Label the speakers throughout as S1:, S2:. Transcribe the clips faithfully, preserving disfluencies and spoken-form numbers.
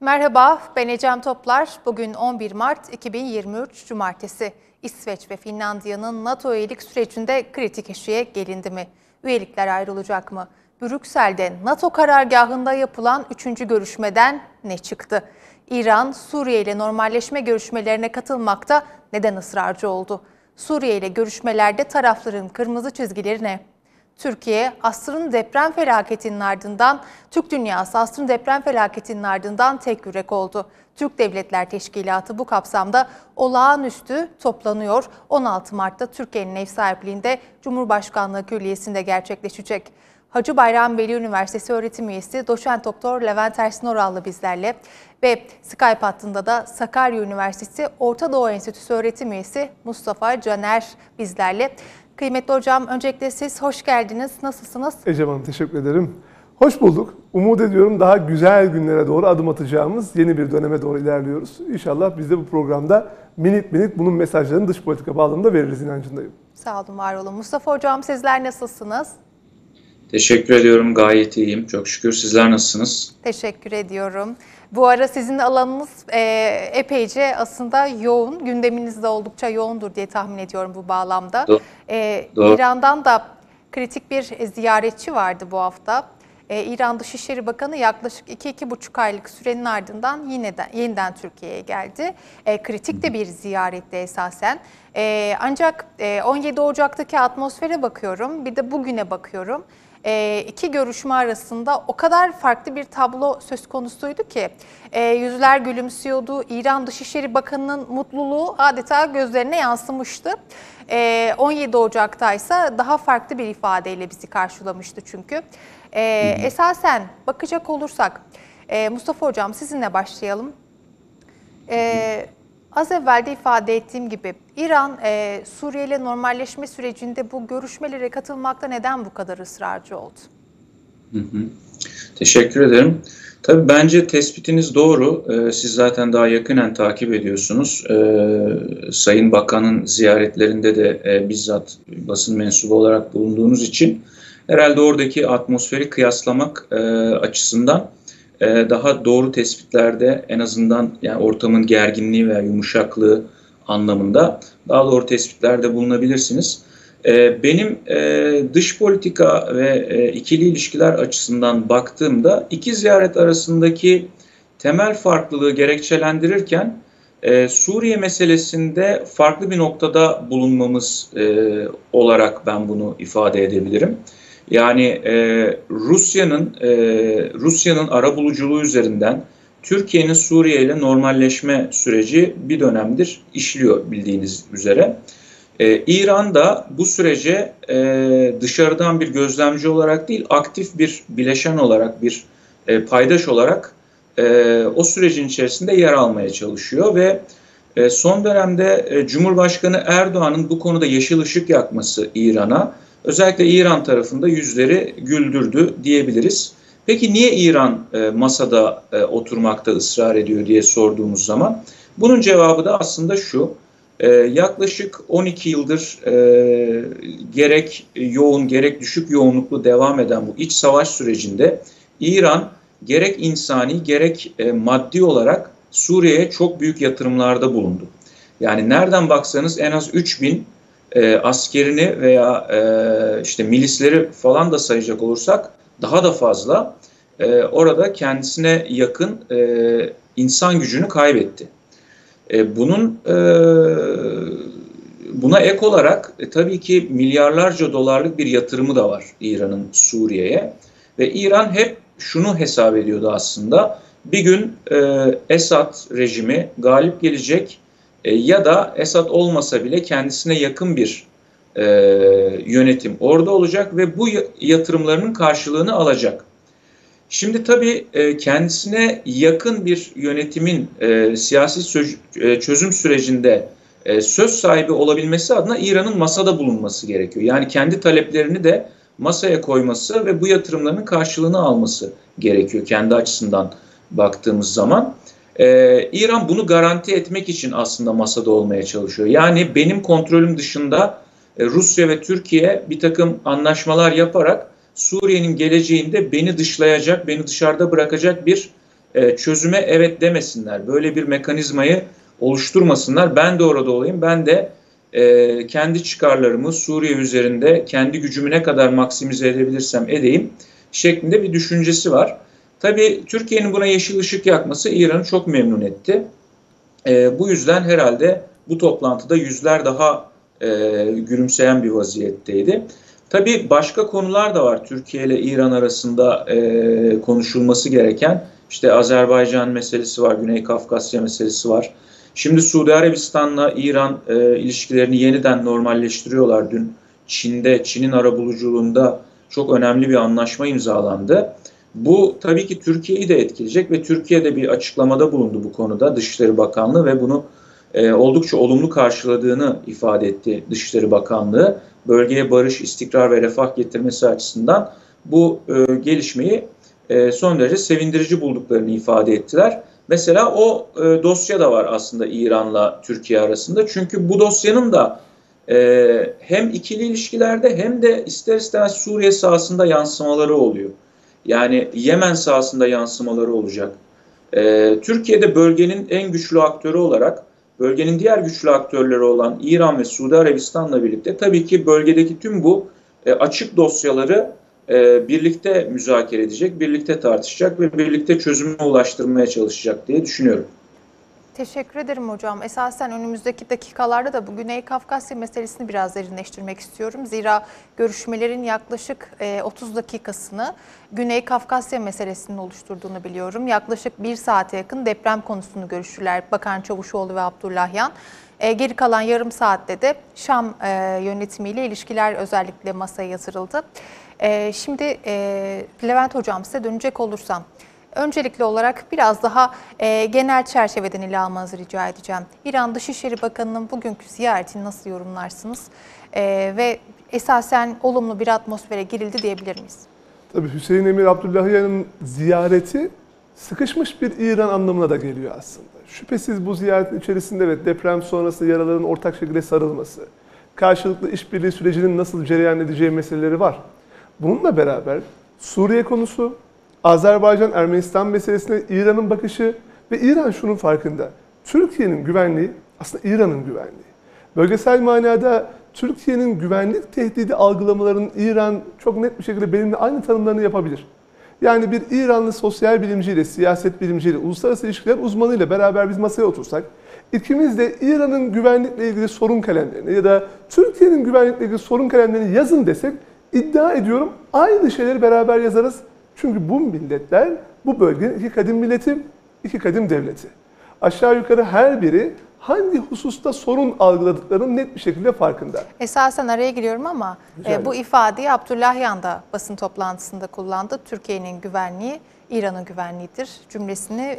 S1: Merhaba, ben Ecem Toplar. Bugün on bir Mart iki bin yirmi üç Cumartesi. İsveç ve Finlandiya'nın NATO üyelik sürecinde kritik eşiğe gelindi mi? Üyelikler ayrılacak mı? Brüksel'de NATO karargahında yapılan üçüncü görüşmeden ne çıktı? İran, Suriye ile normalleşme görüşmelerine katılmakta neden ısrarcı oldu? Suriye ile görüşmelerde tarafların kırmızı çizgileri ne? Türkiye, asrın deprem felaketinin ardından, Türk dünyası asrın deprem felaketinin ardından tek yürek oldu. Türk Devletler Teşkilatı bu kapsamda olağanüstü toplanıyor. on altı Mart'ta Türkiye'nin ev sahipliğinde Cumhurbaşkanlığı Külliyesi'nde gerçekleşecek. Hacı Bayram Veli Üniversitesi öğretim üyesi Doçent Doktor Levent Ersin Orallı bizlerle ve Skype hattında da Sakarya Üniversitesi Orta Doğu Enstitüsü öğretim üyesi Mustafa Caner bizlerle. Kıymetli hocam, öncelikle siz hoş geldiniz. Nasılsınız?
S2: Ecem Hanım, teşekkür ederim. Hoş bulduk. Umut ediyorum daha güzel günlere doğru adım atacağımız yeni bir döneme doğru ilerliyoruz. İnşallah biz de bu programda minik minik bunun mesajlarını dış politika bağlamında veririz inancındayım.
S1: Sağ olun, var olun. Mustafa hocam, sizler nasılsınız?
S3: Teşekkür ediyorum. Gayet iyiyim. Çok şükür. Sizler nasılsınız?
S1: Teşekkür ediyorum. Bu ara sizin alanınız e, epeyce aslında yoğun. Gündeminiz de oldukça yoğundur diye tahmin ediyorum bu bağlamda.
S3: Doğru.
S1: E,
S3: Doğru.
S1: İran'dan da kritik bir ziyaretçi vardı bu hafta. E, İran Dışişleri Bakanı yaklaşık iki iki buçuk aylık sürenin ardından yeniden, yeniden Türkiye'ye geldi. E, kritik de bir ziyaretti esasen. E, ancak e, on yedi Ocak'taki atmosfere bakıyorum, bir de bugüne bakıyorum. E, iki görüşme arasında o kadar farklı bir tablo söz konusuydu ki e, yüzler gülümsüyordu. İran Dışişleri Bakanı'nın mutluluğu adeta gözlerine yansımıştı. E, on yedi Ocak'ta ise daha farklı bir ifadeyle bizi karşılamıştı çünkü. E, esasen bakacak olursak, e, Mustafa Hocam sizinle başlayalım. E, Az evvel de ifade ettiğim gibi İran, e, Suriye ile normalleşme sürecinde bu görüşmelere katılmakta neden bu kadar ısrarcı oldu?
S3: Hı hı. Teşekkür ederim. Tabii bence tespitiniz doğru. Ee, siz zaten daha yakinen takip ediyorsunuz. Ee, Sayın Bakan'ın ziyaretlerinde de e, bizzat basın mensubu olarak bulunduğunuz için herhalde oradaki atmosferi kıyaslamak e, açısından daha doğru tespitlerde, en azından yani ortamın gerginliği veya yumuşaklığı anlamında daha doğru tespitlerde bulunabilirsiniz. Benim dış politika ve ikili ilişkiler açısından baktığımda iki ziyaret arasındaki temel farklılığı gerekçelendirirken Suriye meselesinde farklı bir noktada bulunmamız olarak ben bunu ifade edebilirim. Yani e, Rusya'nın e, Rusya'nın arabuluculuğu üzerinden Türkiye'nin Suriye ile normalleşme süreci bir dönemdir işliyor bildiğiniz üzere. E, İran da bu sürece e, dışarıdan bir gözlemci olarak değil, aktif bir bileşen olarak, bir e, paydaş olarak e, o sürecin içerisinde yer almaya çalışıyor ve e, son dönemde e, Cumhurbaşkanı Erdoğan'ın bu konuda yeşil ışık yakması İran'a, özellikle İran tarafında yüzleri güldürdü diyebiliriz. Peki niye İran e, masada e, oturmakta ısrar ediyor diye sorduğumuz zaman bunun cevabı da aslında şu. E, yaklaşık on iki yıldır e, gerek yoğun gerek düşük yoğunluklu devam eden bu iç savaş sürecinde İran gerek insani gerek e, maddi olarak Suriye'ye çok büyük yatırımlarda bulundu. Yani nereden baksanız en az üç bin E, askerini veya e, işte milisleri falan da sayacak olursak daha da fazla e, orada kendisine yakın e, insan gücünü kaybetti. E, bunun e, buna ek olarak e, tabii ki milyarlarca dolarlık bir yatırımı da var İran'ın Suriye'ye ve İran hep şunu hesap ediyordu aslında: bir gün e, Esad rejimi galip gelecek. Ya da Esad olmasa bile kendisine yakın bir e, yönetim orada olacak ve bu yatırımlarının karşılığını alacak. Şimdi tabii e, kendisine yakın bir yönetimin e, siyasi söz, e, çözüm sürecinde e, söz sahibi olabilmesi adına İran'ın masada bulunması gerekiyor. Yani kendi taleplerini de masaya koyması ve bu yatırımların karşılığını alması gerekiyor kendi açısından baktığımız zaman. Ee, İran bunu garanti etmek için aslında masada olmaya çalışıyor. Yani benim kontrolüm dışında e, Rusya ve Türkiye bir takım anlaşmalar yaparak Suriye'nin geleceğinde beni dışlayacak, beni dışarıda bırakacak bir e, çözüme evet demesinler. Böyle bir mekanizmayı oluşturmasınlar. Ben de orada olayım. Ben de e, kendi çıkarlarımı Suriye üzerinde kendi gücümü ne kadar maksimize edebilirsem edeyim şeklinde bir düşüncesi var. Tabii Türkiye'nin buna yeşil ışık yakması İran'ı çok memnun etti. E, bu yüzden herhalde bu toplantıda yüzler daha e, gülümseyen bir vaziyetteydi. Tabii başka konular da var Türkiye ile İran arasında e, konuşulması gereken. İşte Azerbaycan meselesi var, Güney Kafkasya meselesi var. Şimdi Suudi Arabistan'la İran e, ilişkilerini yeniden normalleştiriyorlar. Dün Çin'de, Çin'in arabuluculuğunda çok önemli bir anlaşma imzalandı. Bu tabii ki Türkiye'yi de etkileyecek ve Türkiye de bir açıklamada bulundu bu konuda Dışişleri Bakanlığı ve bunu e, oldukça olumlu karşıladığını ifade etti Dışişleri Bakanlığı. Bölgeye barış, istikrar ve refah getirmesi açısından bu e, gelişmeyi e, son derece sevindirici bulduklarını ifade ettiler. Mesela o e, dosya da var aslında İran'la Türkiye arasında. Çünkü bu dosyanın da e, hem ikili ilişkilerde hem de ister istemez Suriye sahasında yansımaları oluyor. Yani Yemen sahasında yansımaları olacak. E, Türkiye'de bölgenin en güçlü aktörü olarak bölgenin diğer güçlü aktörleri olan İran ve Suudi Arabistan'la birlikte tabii ki bölgedeki tüm bu e, açık dosyaları e, birlikte müzakere edecek, birlikte tartışacak ve birlikte çözüme ulaştırmaya çalışacak diye düşünüyorum.
S1: Teşekkür ederim hocam. Esasen önümüzdeki dakikalarda da bu Güney Kafkasya meselesini biraz derinleştirmek istiyorum. Zira görüşmelerin yaklaşık otuz dakikasını Güney Kafkasya meselesinin oluşturduğunu biliyorum. Yaklaşık bir saate yakın deprem konusunu görüştüler Bakan Çavuşoğlu ve Abdullahyan. Geri kalan yarım saatte de Şam yönetimiyle ilişkiler özellikle masaya yatırıldı. Şimdi Levent hocam, size dönecek olursam, öncelikli olarak biraz daha e, genel çerçeveden ele almanızı rica edeceğim. İran Dışişleri Bakanı'nın bugünkü ziyaretini nasıl yorumlarsınız? E, ve esasen olumlu bir atmosfere girildi diyebilir miyiz?
S2: Tabii Hüseyin Emir Abdullahiyan'ın ziyareti sıkışmış bir İran anlamına da geliyor aslında. Şüphesiz bu ziyaretin içerisinde evet, deprem sonrası yaraların ortak şekilde sarılması, karşılıklı işbirliği sürecinin nasıl cereyan edeceği meseleleri var. Bununla beraber Suriye konusu, Azerbaycan-Ermenistan meselesine İran'ın bakışı ve İran şunun farkında. Türkiye'nin güvenliği aslında İran'ın güvenliği. Bölgesel manada Türkiye'nin güvenlik tehdidi algılamalarının İran çok net bir şekilde benimle aynı tanımlarını yapabilir. Yani bir İranlı sosyal bilimciyle, siyaset bilimciyle, uluslararası ilişkiler uzmanıyla beraber biz masaya otursak, ikimiz de İran'ın güvenlikle ilgili sorun kalemlerini ya da Türkiye'nin güvenlikle ilgili sorun kalemlerini yazın desek, iddia ediyorum aynı şeyleri beraber yazarız. Çünkü bu milletler bu bölgenin iki kadim milleti, iki kadim devleti. Aşağı yukarı her biri hangi hususta sorun algıladıklarının net bir şekilde farkında. Esasen
S1: araya giriyorum ama e, bu ifadeyi Abdullahyan da basın toplantısında kullandı. Türkiye'nin güvenliği İran'ın güvenliğidir cümlesini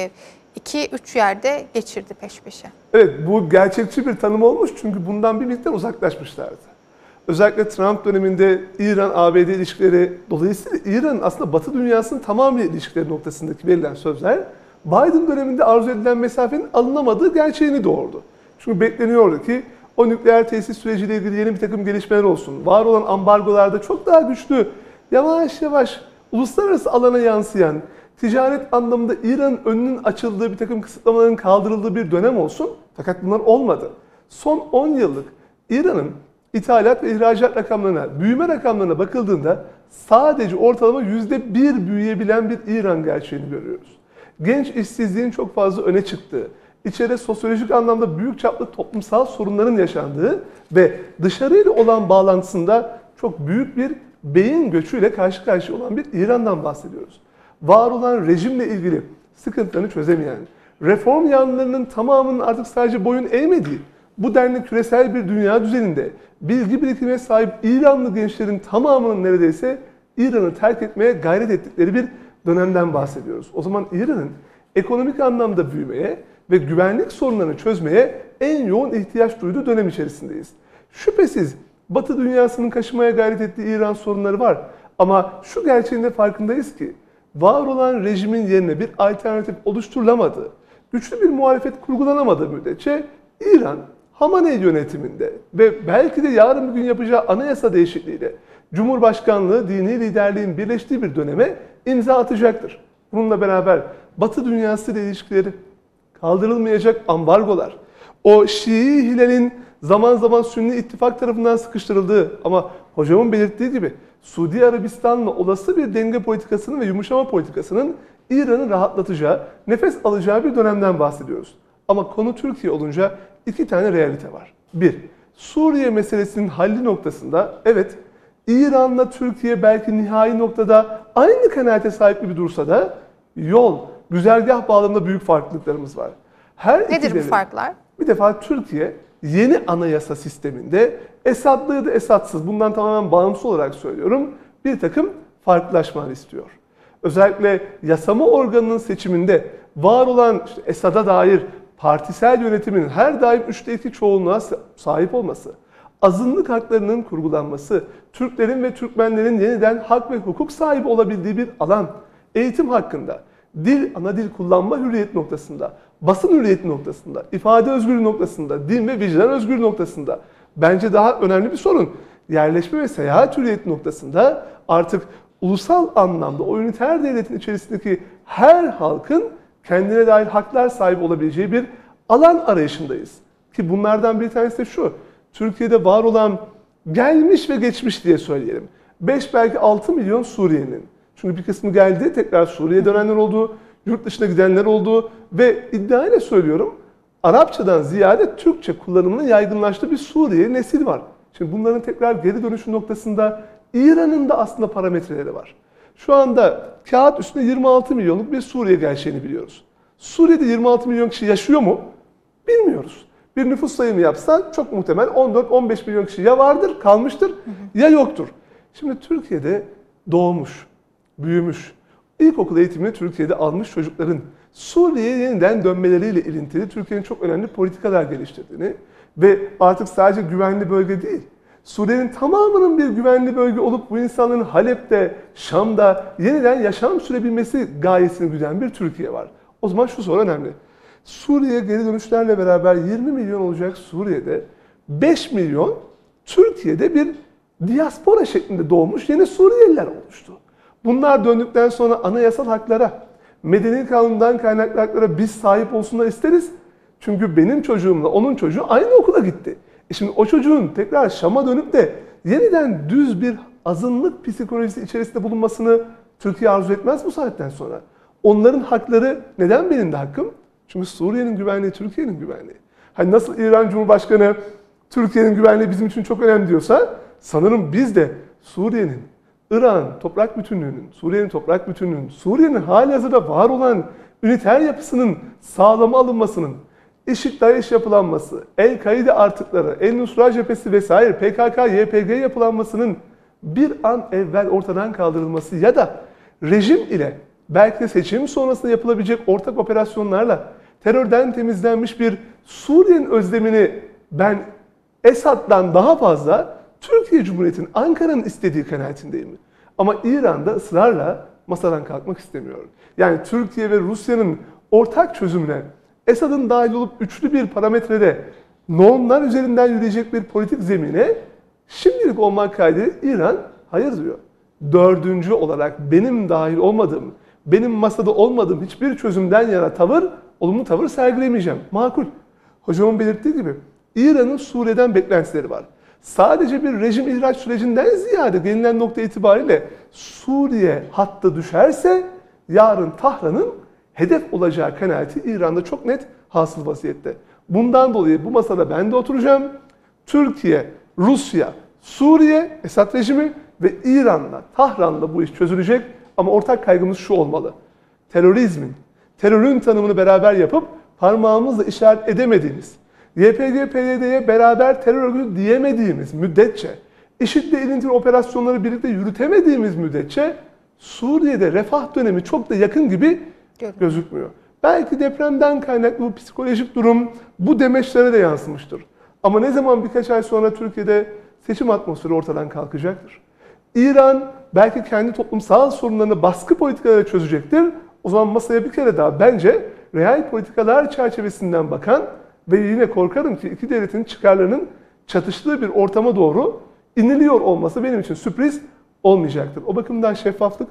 S1: iki üç yerde geçirdi peş peşe.
S2: Evet, bu gerçekçi bir tanım olmuş çünkü bundan bir miktar uzaklaşmışlardı. Özellikle Trump döneminde İran-A B D ilişkileri dolayısıyla İran'ın aslında Batı dünyasının tamamıyla ilişkileri noktasındaki verilen sözler Biden döneminde arzu edilen mesafenin alınamadığı gerçeğini doğurdu. Çünkü bekleniyordu ki o nükleer tesis süreciyle ilgili yeni bir takım gelişmeler olsun. Var olan ambargolarda çok daha güçlü, yavaş yavaş uluslararası alana yansıyan, ticaret anlamında İran'ın önünün açıldığı bir takım kısıtlamaların kaldırıldığı bir dönem olsun. Fakat bunlar olmadı. Son on yıllık İran'ın İthalat ve ihracat rakamlarına, büyüme rakamlarına bakıldığında sadece ortalama yüzde bir büyüyebilen bir İran gerçeğini görüyoruz. Genç işsizliğin çok fazla öne çıktığı, içeride sosyolojik anlamda büyük çaplı toplumsal sorunların yaşandığı ve dışarıyla olan bağlantısında çok büyük bir beyin göçüyle karşı karşıya olan bir İran'dan bahsediyoruz. Var olan rejimle ilgili sıkıntılarını çözemeyen, reform yanlarının tamamının artık sadece boyun eğmediği, bu denli küresel bir dünya düzeninde bilgi birikimine sahip İranlı gençlerin tamamının neredeyse İran'ı terk etmeye gayret ettikleri bir dönemden bahsediyoruz. O zaman İran'ın ekonomik anlamda büyümeye ve güvenlik sorunlarını çözmeye en yoğun ihtiyaç duyduğu dönem içerisindeyiz. Şüphesiz Batı dünyasının kaşımaya gayret ettiği İran sorunları var. Ama şu gerçeğin de farkındayız ki var olan rejimin yerine bir alternatif oluşturulamadığı, güçlü bir muhalefet kurgulanamadığı müddetçe İran Hamaney yönetiminde ve belki de yarın bir gün yapacağı anayasa değişikliğiyle Cumhurbaşkanlığı, dini liderliğin birleştiği bir döneme imza atacaktır. Bununla beraber Batı dünyası ile ilişkileri, kaldırılmayacak ambargolar, o Şii Hilal'in zaman zaman Sünni ittifak tarafından sıkıştırıldığı ama hocamın belirttiği gibi Suudi Arabistan'la olası bir denge politikasının ve yumuşama politikasının İran'ı rahatlatacağı, nefes alacağı bir dönemden bahsediyoruz. Ama konu Türkiye olunca iki tane realite var. Bir, Suriye meselesinin halli noktasında evet İran'la Türkiye belki nihai noktada aynı kanaate sahip gibi dursa da yol, güzergah bağlamında büyük farklılıklarımız var. Her
S1: Nedir bu
S2: devlet,
S1: farklar?
S2: Bir defa Türkiye yeni anayasa sisteminde Esadlı ya da Esadsız, bundan tamamen bağımsız olarak söylüyorum, bir takım farklılaşmalar istiyor. Özellikle yasama organının seçiminde var olan işte Esad'a dair partisel yönetimin her daim üçte iki çoğunluğa sahip olması, azınlık haklarının kurgulanması, Türklerin ve Türkmenlerin yeniden hak ve hukuk sahibi olabildiği bir alan, eğitim hakkında, dil, ana dil kullanma hürriyet noktasında, basın hürriyeti noktasında, ifade özgürlüğü noktasında, din ve vicdan özgürlüğü noktasında bence daha önemli bir sorun. Yerleşme ve seyahat hürriyeti noktasında artık ulusal anlamda o üniter devletin içerisindeki her halkın kendine dair haklar sahibi olabileceği bir alan arayışındayız. Ki bunlardan bir tanesi de şu, Türkiye'de var olan gelmiş ve geçmiş diye söyleyelim. beş belki altı milyon Suriyelinin. Çünkü bir kısmı geldi, tekrar Suriye'ye dönenler oldu, yurt dışına gidenler oldu ve iddiayla söylüyorum, Arapçadan ziyade Türkçe kullanımının yaygınlaştığı bir Suriye nesil var. Şimdi bunların tekrar geri dönüşü noktasında İran'ın da aslında parametreleri var. Şu anda kağıt üstünde yirmi altı milyonluk bir Suriye gerçeğini biliyoruz. Suriye'de yirmi altı milyon kişi yaşıyor mu? Bilmiyoruz. Bir nüfus sayımı yapsan çok muhtemel on dört on beş milyon kişi ya vardır, kalmıştır ya yoktur. Şimdi Türkiye'de doğmuş, büyümüş, ilkokul eğitimini Türkiye'de almış çocukların Suriye'ye yeniden dönmeleriyle ilintili Türkiye'nin çok önemli politikalar geliştirdiğini ve artık sadece güvenli bölge değil, Suriye'nin tamamının bir güvenli bölge olup bu insanların Halep'te, Şam'da yeniden yaşam sürebilmesi gayesini güden bir Türkiye var. O zaman şu soru önemli. Suriye geri dönüşlerle beraber yirmi milyon olacak Suriye'de beş milyon Türkiye'de bir diaspora şeklinde doğmuş yeni Suriyeliler oluştu. Bunlar döndükten sonra anayasal haklara, medeni kanundan kaynaklı haklara biz sahip olsunlar isteriz. Çünkü benim çocuğumla onun çocuğu aynı okula gitti. E şimdi o çocuğun tekrar Şam'a dönüp de yeniden düz bir azınlık psikolojisi içerisinde bulunmasını Türkiye arzu etmez bu saatten sonra. Onların hakları neden benim de hakkım? Çünkü Suriye'nin güvenliği Türkiye'nin güvenliği. Hani nasıl İran Cumhurbaşkanı Türkiye'nin güvenliği bizim için çok önemli diyorsa sanırım biz de Suriye'nin, İran toprak bütünlüğünün, Suriye'nin toprak bütünlüğünün, Suriye'nin halihazırda var olan üniter yapısının sağlama alınmasının, IŞİD-DAEŞ yapılanması, El-Kaide artıkları, El-Nusra cephesi vesaire, P K K Y P G yapılanmasının bir an evvel ortadan kaldırılması ya da rejim ile belki de seçim sonrasında yapılabilecek ortak operasyonlarla terörden temizlenmiş bir Suriye'nin özlemini ben Esad'dan daha fazla Türkiye Cumhuriyeti'nin, Ankara'nın istediği kanaatindeyim. Ama İran'da ısrarla masadan kalkmak istemiyor. Yani Türkiye ve Rusya'nın ortak çözümüne, Esad'ın dahil olup üçlü bir parametrede normlar üzerinden yürüyecek bir politik zemine şimdilik olmak kaydıyla İran hayır diyor. Dördüncü olarak benim dahil olmadığım, benim masada olmadığım hiçbir çözümden yana tavır, olumlu tavır sergilemeyeceğim. Makul. Hocamın belirttiği gibi İran'ın Suriye'den beklentileri var. Sadece bir rejim ihraç sürecinden ziyade gelinen nokta itibariyle Suriye hattı düşerse yarın Tahran'ın hedef olacağı kanaati İran'da çok net hasıl vaziyette. Bundan dolayı bu masada ben de oturacağım. Türkiye, Rusya, Suriye, Esad rejimi ve İran'la, Tahran'la bu iş çözülecek. Ama ortak kaygımız şu olmalı. Terörizmin, terörün tanımını beraber yapıp parmağımızla işaret edemediğimiz, Y P G P Y D'ye beraber terör örgütü diyemediğimiz müddetçe, IŞİD'le ilintili operasyonları birlikte yürütemediğimiz müddetçe Suriye'de refah dönemi çok da yakın gibi gözükmüyor. Belki depremden kaynaklı bu psikolojik durum bu demeçlere de yansımıştır. Ama ne zaman birkaç ay sonra Türkiye'de seçim atmosferi ortadan kalkacaktır. İran belki kendi toplumsal sorunlarını baskı politikalarıyla çözecektir. O zaman masaya bir kere daha bence reel politikalar çerçevesinden bakan ve yine korkarım ki iki devletin çıkarlarının çatıştığı bir ortama doğru iniliyor olması benim için sürpriz olmayacaktır. O bakımdan şeffaflık,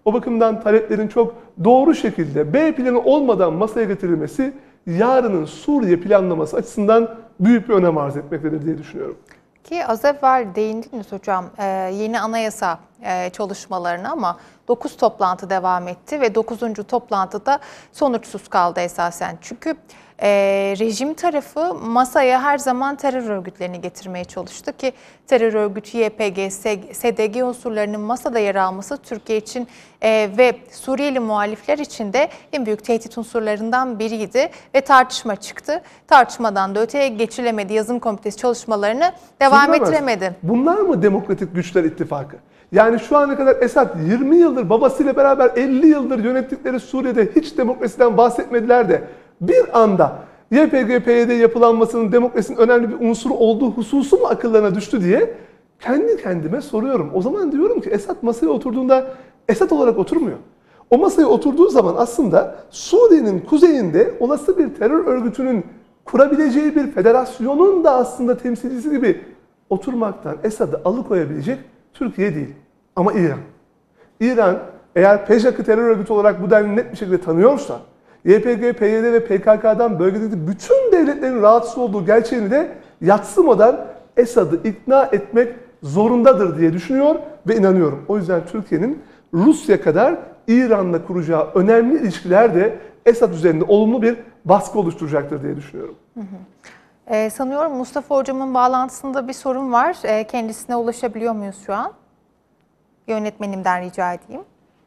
S2: O bakımdan taleplerin çok doğru şekilde B planı olmadan masaya getirilmesi yarının Suriye planlaması açısından büyük bir önem arz etmektedir diye düşünüyorum.
S1: Ki az evvel değindiniz hocam e, yeni anayasa e, çalışmalarına ama dokuz toplantı devam etti ve dokuzuncu toplantıda sonuçsuz kaldı esasen. Çünkü e, rejim tarafı masaya her zaman terör örgütlerini getirmeye çalıştı ki terör örgütü Y P G, S D G unsurlarının masada yer alması Türkiye için e, ve Suriyeli muhalifler için de en büyük tehdit unsurlarından biriydi ve tartışma çıktı. Tartışmadan da öteye geçilemedi. Yazım komitesi çalışmalarını devam
S2: Sürmemez.
S1: ettiremedi.
S2: Bunlar mı Demokratik Güçler İttifakı? Yani şu ana kadar Esad yirmi yıldır babasıyla beraber elli yıldır yönettikleri Suriye'de hiç demokrasiden bahsetmediler de bir anda Y P G P Y D yapılanmasının demokrasinin önemli bir unsuru olduğu hususu mu akıllarına düştü diye kendi kendime soruyorum. O zaman diyorum ki Esad masaya oturduğunda Esad olarak oturmuyor. O masaya oturduğu zaman aslında Suriye'nin kuzeyinde olası bir terör örgütünün kurabileceği bir federasyonun da aslında temsilcisi gibi oturmaktan Esad'ı alıkoyabilecek Türkiye değil ama İran. İran eğer P J K'ı terör örgütü olarak bu denli net bir şekilde tanıyorsa, Y P G, P Y D ve P K K'dan bölgedeki bütün devletlerin rahatsız olduğu gerçeğini de yadsımadan Esad'ı ikna etmek zorundadır diye düşünüyor ve inanıyorum. O yüzden Türkiye'nin Rusya kadar İran'la kuracağı önemli ilişkiler de Esad üzerinde olumlu bir baskı oluşturacaktır diye düşünüyorum.
S1: Hı hı. Ee, sanıyorum Mustafa Hocam'ın bağlantısında bir sorun var. Ee, kendisine ulaşabiliyor muyuz şu an? Yönetmenimden rica edeyim.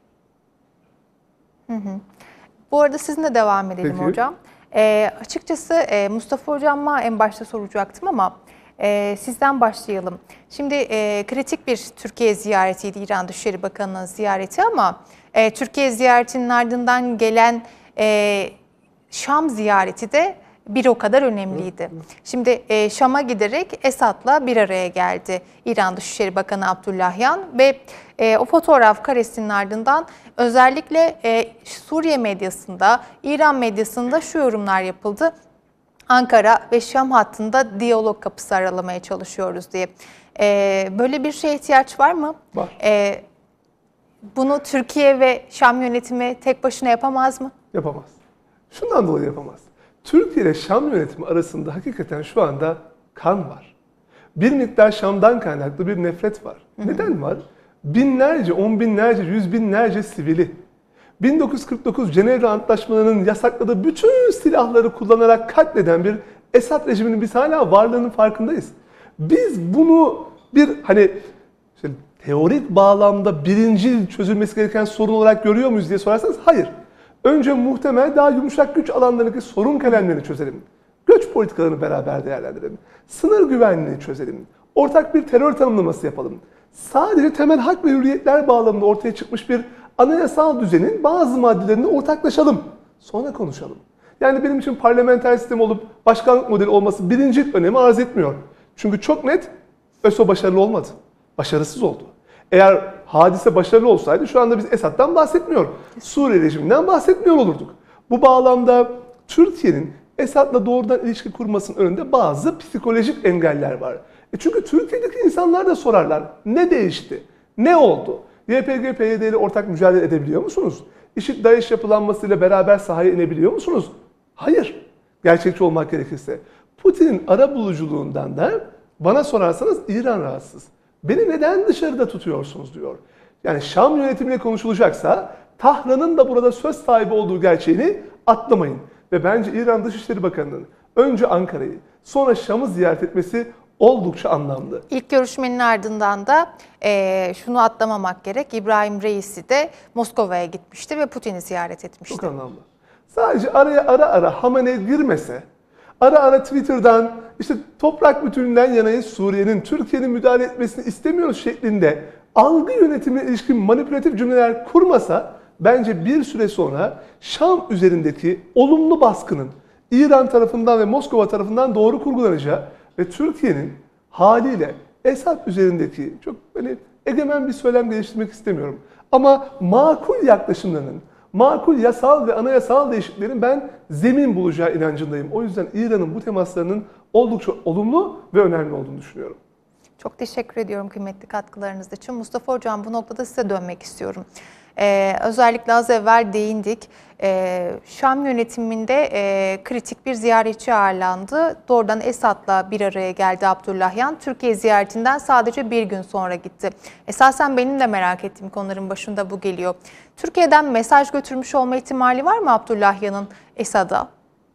S1: Hı hı. Bu arada sizinle devam edelim
S2: Peki.
S1: hocam. Ee, açıkçası e, Mustafa Hocam'a en başta soracaktım ama e, sizden başlayalım. Şimdi e, kritik bir Türkiye ziyaretiydi İran Dışişleri Bakanı'nın ziyareti ama e, Türkiye ziyaretinin ardından gelen e, Şam ziyareti de bir o kadar önemliydi. Şimdi e, Şam'a giderek Esad'la bir araya geldi İran Dışişleri Bakanı Abdullahian ve e, o fotoğraf karesinin ardından özellikle e, Suriye medyasında, İran medyasında şu yorumlar yapıldı. Ankara ve Şam hattında diyalog kapısı aralamaya çalışıyoruz diye. E, böyle bir şeye ihtiyaç var mı?
S2: Var.
S1: E, bunu Türkiye ve Şam yönetimi tek başına yapamaz mı?
S2: Yapamaz. Şundan dolayı yapamaz. Türkiye ile Şam yönetimi arasında hakikaten şu anda kan var. Bir miktar Şam'dan kaynaklı bir nefret var. Hı hı. Neden var? Binlerce, on binlerce, yüz binlerce sivili. bin dokuz yüz kırk dokuz Cenevre Antlaşmaları'nın yasakladığı bütün silahları kullanarak katleden bir Esad rejiminin biz hala varlığının farkındayız. Biz bunu bir hani işte teorik bağlamda birinci çözülmesi gereken sorun olarak görüyor muyuz diye sorarsanız hayır. Önce muhtemel daha yumuşak güç alanlarındaki sorun kalemlerini çözelim. Göç politikalarını beraber değerlendirelim. Sınır güvenliğini çözelim. Ortak bir terör tanımlaması yapalım. Sadece temel hak ve hürriyetler bağlamında ortaya çıkmış bir anayasal düzenin bazı maddelerinde ortaklaşalım. Sonra konuşalım. Yani benim için parlamenter sistem olup başkanlık modeli olması birinci önemi arz etmiyor. Çünkü çok net ÖSO başarılı olmadı. Başarısız oldu. Eğer hadise başarılı olsaydı şu anda biz Esad'dan bahsetmiyor, Suriye rejiminden bahsetmiyor olurduk. Bu bağlamda Türkiye'nin Esad'la doğrudan ilişki kurmasının önünde bazı psikolojik engeller var. E çünkü Türkiye'deki insanlar da sorarlar, ne değişti, ne oldu? Y P G P Y D ile ortak mücadele edebiliyor musunuz? IŞİD DAEŞ yapılanmasıyla beraber sahaya inebiliyor musunuz? Hayır. Gerçekçi olmak gerekirse. Putin'in arabuluculuğundan da bana sorarsanız İran rahatsız. Beni neden dışarıda tutuyorsunuz diyor. Yani Şam yönetimiyle konuşulacaksa Tahran'ın da burada söz sahibi olduğu gerçeğini atlamayın. Ve bence İran Dışişleri Bakanı'nın önce Ankara'yı sonra Şam'ı ziyaret etmesi oldukça anlamlı.
S1: İlk görüşmenin ardından da e, şunu atlamamak gerek. İbrahim Reisi de Moskova'ya gitmişti ve Putin'i ziyaret etmişti.
S2: Çok anlamlı. Sadece araya ara ara Hamenei girmese, ara ara Twitter'dan işte toprak bütünlüğünden yanayız Suriye'nin, Türkiye'nin müdahale etmesini istemiyoruz şeklinde algı yönetimine ilişkin manipülatif cümleler kurmasa bence bir süre sonra Şam üzerindeki olumlu baskının İran tarafından ve Moskova tarafından doğru kurgulanacağı ve Türkiye'nin haliyle Esad üzerindeki çok böyle egemen bir söylem geliştirmek istemiyorum. Ama makul yaklaşımlarının, makul yasal ve anayasal değişikliklerin ben zemin bulacağı inancındayım. O yüzden İran'ın bu temaslarının oldukça olumlu ve önemli olduğunu düşünüyorum.
S1: Çok teşekkür ediyorum kıymetli katkılarınız için. Mustafa Hocam bu noktada size dönmek istiyorum. Ee, özellikle az evvel değindik. Ee, Şam yönetiminde e, kritik bir ziyaretçi ağırlandı. Doğrudan Esad'la bir araya geldi Abdullahyan. Türkiye ziyaretinden sadece bir gün sonra gitti. Esasen benim de merak ettiğim konuların başında bu geliyor. Türkiye'den mesaj götürmüş olma ihtimali var mı Abdullahyan'ın Esad'a?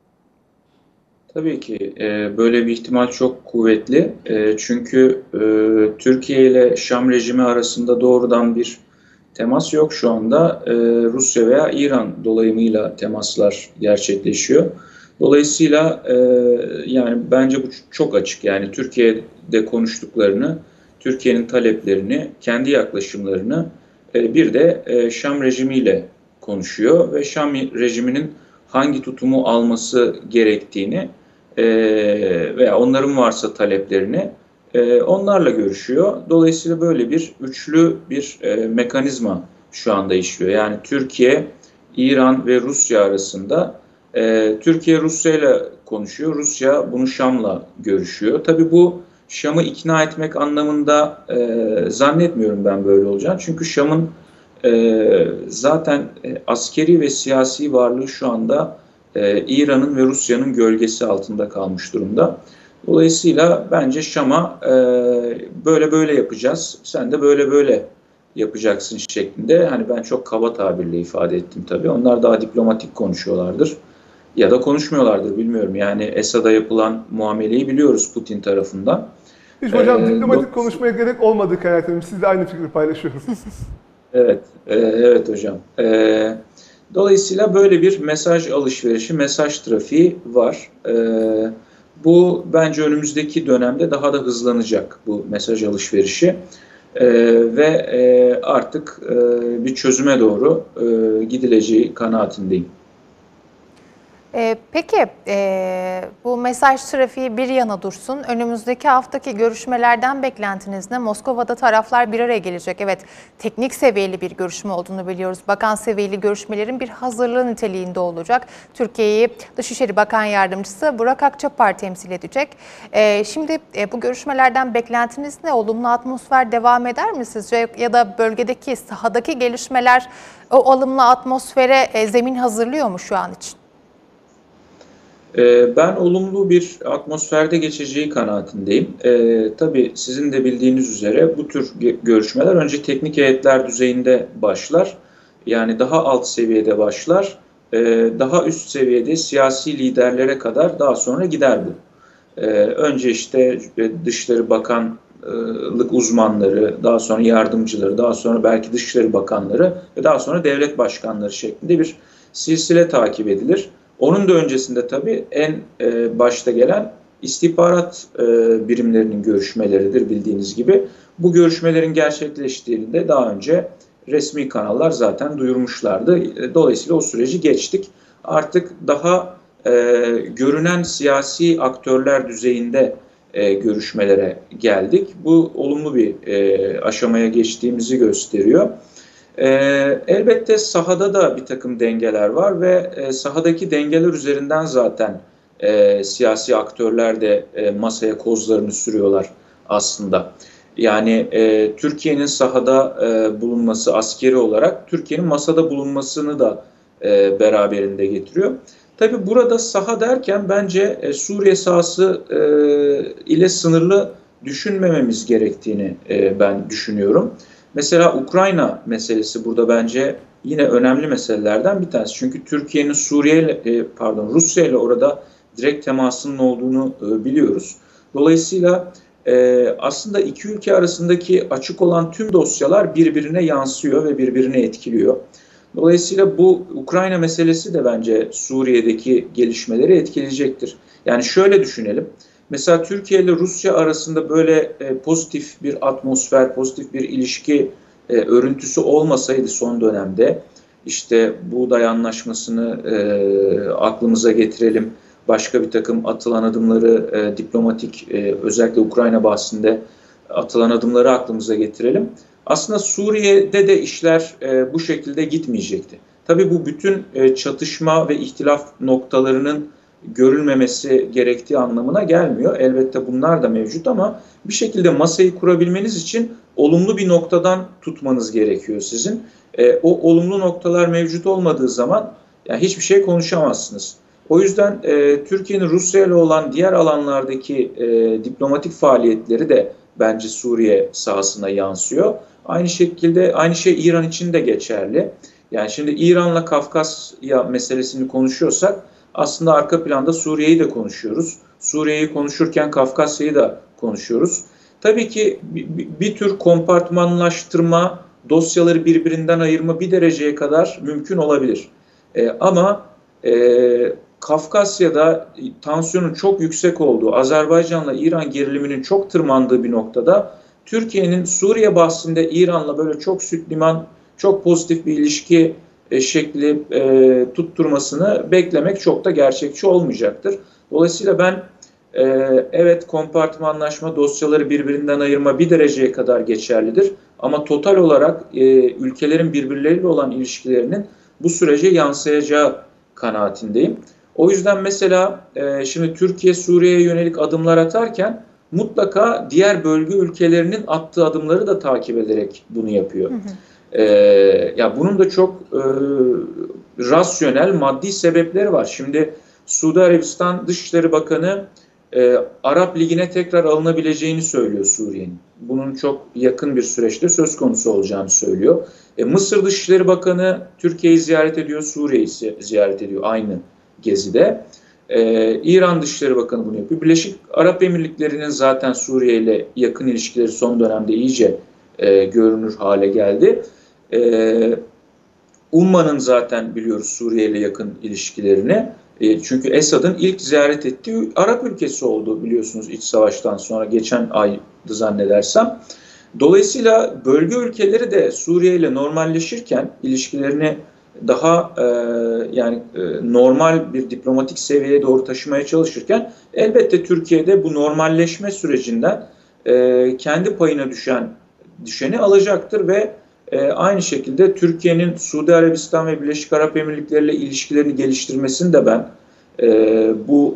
S3: Tabii ki e, böyle bir ihtimal çok kuvvetli. E, çünkü e, Türkiye ile Şam rejimi arasında doğrudan bir temas yok şu anda. E, Rusya veya İran dolayımıyla temaslar gerçekleşiyor. Dolayısıyla e, yani bence bu çok açık. Yani Türkiye'de konuştuklarını, Türkiye'nin taleplerini, kendi yaklaşımlarını e, bir de e, Şam rejimiyle konuşuyor ve Şam rejiminin hangi tutumu alması gerektiğini e, veya onların varsa taleplerini e, onlarla görüşüyor. Dolayısıyla böyle bir üçlü bir e, mekanizma şu anda işliyor. Yani Türkiye, İran ve Rusya arasında e, Türkiye Rusya ile konuşuyor. Rusya bunu Şam'la görüşüyor. Tabii bu Şam'ı ikna etmek anlamında e, zannetmiyorum ben böyle olacağını. Çünkü Şam'ın e, zaten e, askeri ve siyasi varlığı şu anda e, İran'ın ve Rusya'nın gölgesi altında kalmış durumda. Dolayısıyla bence Şam'a e, böyle böyle yapacağız, sen de böyle böyle yapacaksın şeklinde. Hani ben çok kaba tabirle ifade ettim tabii. Onlar daha diplomatik konuşuyorlardır. Ya da konuşmuyorlardır bilmiyorum. Yani Esad'a yapılan muameleyi biliyoruz Putin tarafından.
S2: Hiç hocam
S3: Ee,
S2: diplomatik konuşmaya gerek olmadığı kanaatindeyim. Siz de aynı fikri paylaşıyoruz.
S3: Evet, e, evet hocam. E, dolayısıyla böyle bir mesaj alışverişi, mesaj trafiği var. E, bu bence önümüzdeki dönemde daha da hızlanacak bu mesaj alışverişi. E, ve e, artık e, bir çözüme doğru e, gidileceği kanaatindeyim.
S1: Ee, peki e, bu mesaj trafiği bir yana dursun. Önümüzdeki haftaki görüşmelerden beklentiniz ne? Moskova'da taraflar bir araya gelecek. Evet, teknik seviyeli bir görüşme olduğunu biliyoruz. Bakan seviyeli görüşmelerin bir hazırlığı niteliğinde olacak. Türkiye'yi Dışişleri Bakan Yardımcısı Burak Akçapar temsil edecek. E, şimdi e, bu görüşmelerden beklentiniz ne? Olumlu atmosfer devam eder mi sizce? Ya da bölgedeki, sahadaki gelişmeler o olumlu atmosfere e, zemin hazırlıyor mu şu an için?
S3: Ben olumlu bir atmosferde geçeceği kanaatindeyim. Ee, tabii sizin de bildiğiniz üzere bu tür görüşmeler önce teknik heyetler düzeyinde başlar. Yani daha alt seviyede başlar. Ee, daha üst seviyede siyasi liderlere kadar daha sonra gider bu. Ee, önce işte Dışişleri Bakanlık uzmanları, daha sonra yardımcıları, daha sonra belki Dışişleri Bakanları ve daha sonra devlet başkanları şeklinde bir silsile takip edilir. Onun da öncesinde tabii en e, başta gelen istihbarat e, birimlerinin görüşmeleridir bildiğiniz gibi. Bu görüşmelerin gerçekleştiğinde daha önce resmi kanallar zaten duyurmuşlardı. Dolayısıyla o süreci geçtik. Artık daha e, görünen siyasi aktörler düzeyinde e, görüşmelere geldik. Bu olumlu bir e, aşamaya geçtiğimizi gösteriyor. Ee, elbette sahada da bir takım dengeler var ve e, sahadaki dengeler üzerinden zaten e, siyasi aktörler de e, masaya kozlarını sürüyorlar aslında. Yani e, Türkiye'nin sahada e, bulunması askeri olarak Türkiye'nin masada bulunmasını da e, beraberinde getiriyor. Tabii burada saha derken bence e, Suriye sahası e, ile sınırlı düşünmememiz gerektiğini e, ben düşünüyorum. Mesela Ukrayna meselesi burada bence yine önemli meselelerden bir tanesi. Çünkü Türkiye'nin Suriye ile, pardon Rusya ile orada direkt temasının olduğunu biliyoruz. Dolayısıyla aslında iki ülke arasındaki açık olan tüm dosyalar birbirine yansıyor ve birbirine etkiliyor. Dolayısıyla bu Ukrayna meselesi de bence Suriye'deki gelişmeleri etkileyecektir. Yani şöyle düşünelim. Mesela Türkiye ile Rusya arasında böyle e, pozitif bir atmosfer, pozitif bir ilişki e, örüntüsü olmasaydı son dönemde, işte buğday anlaşmasını e, aklımıza getirelim, başka bir takım atılan adımları, e, diplomatik e, özellikle Ukrayna bahsinde atılan adımları aklımıza getirelim. Aslında Suriye'de de işler e, bu şekilde gitmeyecekti. Tabii bu bütün e, çatışma ve ihtilaf noktalarının görülmemesi gerektiği anlamına gelmiyor. Elbette bunlar da mevcut ama bir şekilde masayı kurabilmeniz için olumlu bir noktadan tutmanız gerekiyor sizin. E, o olumlu noktalar mevcut olmadığı zaman yani hiçbir şey konuşamazsınız. O yüzden e, Türkiye'nin Rusya ile olan diğer alanlardaki e, diplomatik faaliyetleri de bence Suriye sahasına yansıyor. Aynı şekilde aynı şey İran için de geçerli. Yani şimdi İran'la Kafkasya meselesini konuşuyorsak aslında arka planda Suriye'yi de konuşuyoruz. Suriye'yi konuşurken Kafkasya'yı da konuşuyoruz. Tabii ki bir, bir tür kompartmanlaştırma, dosyaları birbirinden ayırma bir dereceye kadar mümkün olabilir. E, ama e, Kafkasya'da tansiyonun çok yüksek olduğu, Azerbaycan'la İran geriliminin çok tırmandığı bir noktada Türkiye'nin Suriye bahsinde İran'la böyle çok süt liman, çok pozitif bir ilişki e, şekli e, tutturmasını beklemek çok da gerçekçi olmayacaktır. Dolayısıyla ben e, evet kompartmanlaşma, dosyaları birbirinden ayırma bir dereceye kadar geçerlidir. Ama total olarak e, ülkelerin birbirleriyle olan ilişkilerinin bu sürece yansıyacağı kanaatindeyim. O yüzden mesela e, şimdi Türkiye Suriye'ye yönelik adımlar atarken mutlaka diğer bölge ülkelerinin attığı adımları da takip ederek bunu yapıyor. Hı hı. E, ya bunun da çok e, rasyonel, maddi sebepleri var. Şimdi Suudi Arabistan Dışişleri Bakanı e, Arap Ligi'ne tekrar alınabileceğini söylüyor Suriye'nin. Bunun çok yakın bir süreçte söz konusu olacağını söylüyor. E, Mısır Dışişleri Bakanı Türkiye'yi ziyaret ediyor, Suriye'yi ziyaret ediyor aynı gezide. Ee, İran Dışişleri Bakanı bunu yapıyor. Birleşik Arap Emirlikleri'nin zaten Suriye ile yakın ilişkileri son dönemde iyice e, görünür hale geldi. E, Umman'ın zaten biliyoruz Suriye ile yakın ilişkilerini. E, çünkü Esad'ın ilk ziyaret ettiği Arap ülkesi oldu biliyorsunuz iç savaştan sonra geçen aydı zannedersem. Dolayısıyla bölge ülkeleri de Suriye ile normalleşirken ilişkilerini daha e, yani e, normal bir diplomatik seviyeye doğru taşımaya çalışırken elbette Türkiye'de bu normalleşme sürecinden e, kendi payına düşen düşeni alacaktır ve e, aynı şekilde Türkiye'nin Suudi Arabistan ve Birleşik Arap Emirlikleri ile ilişkilerini geliştirmesini de ben e, bu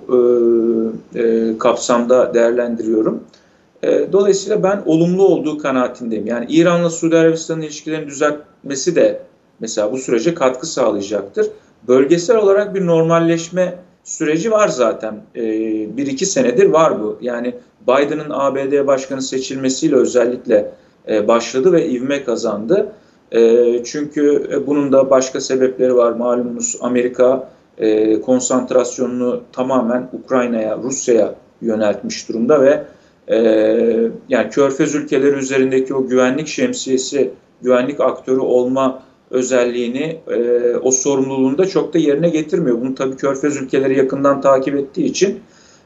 S3: e, e, kapsamda değerlendiriyorum. E, dolayısıyla ben olumlu olduğu kanaatindeyim. Yani İran'la Suudi Arabistan'ın ilişkilerini düzeltmesi de mesela bu sürece katkı sağlayacaktır. Bölgesel olarak bir normalleşme süreci var zaten. Ee, bir iki senedir var bu. Yani Biden'ın A B D başkanı seçilmesiyle özellikle e, başladı ve ivme kazandı. E, çünkü bunun da başka sebepleri var. Malumunuz Amerika e, konsantrasyonunu tamamen Ukrayna'ya, Rusya'ya yöneltmiş durumda ve e, yani Körfez ülkeleri üzerindeki o güvenlik şemsiyesi, güvenlik aktörü olma özelliğini, e, o sorumluluğunu da çok da yerine getirmiyor. Bunu tabii Körfez ülkeleri yakından takip ettiği için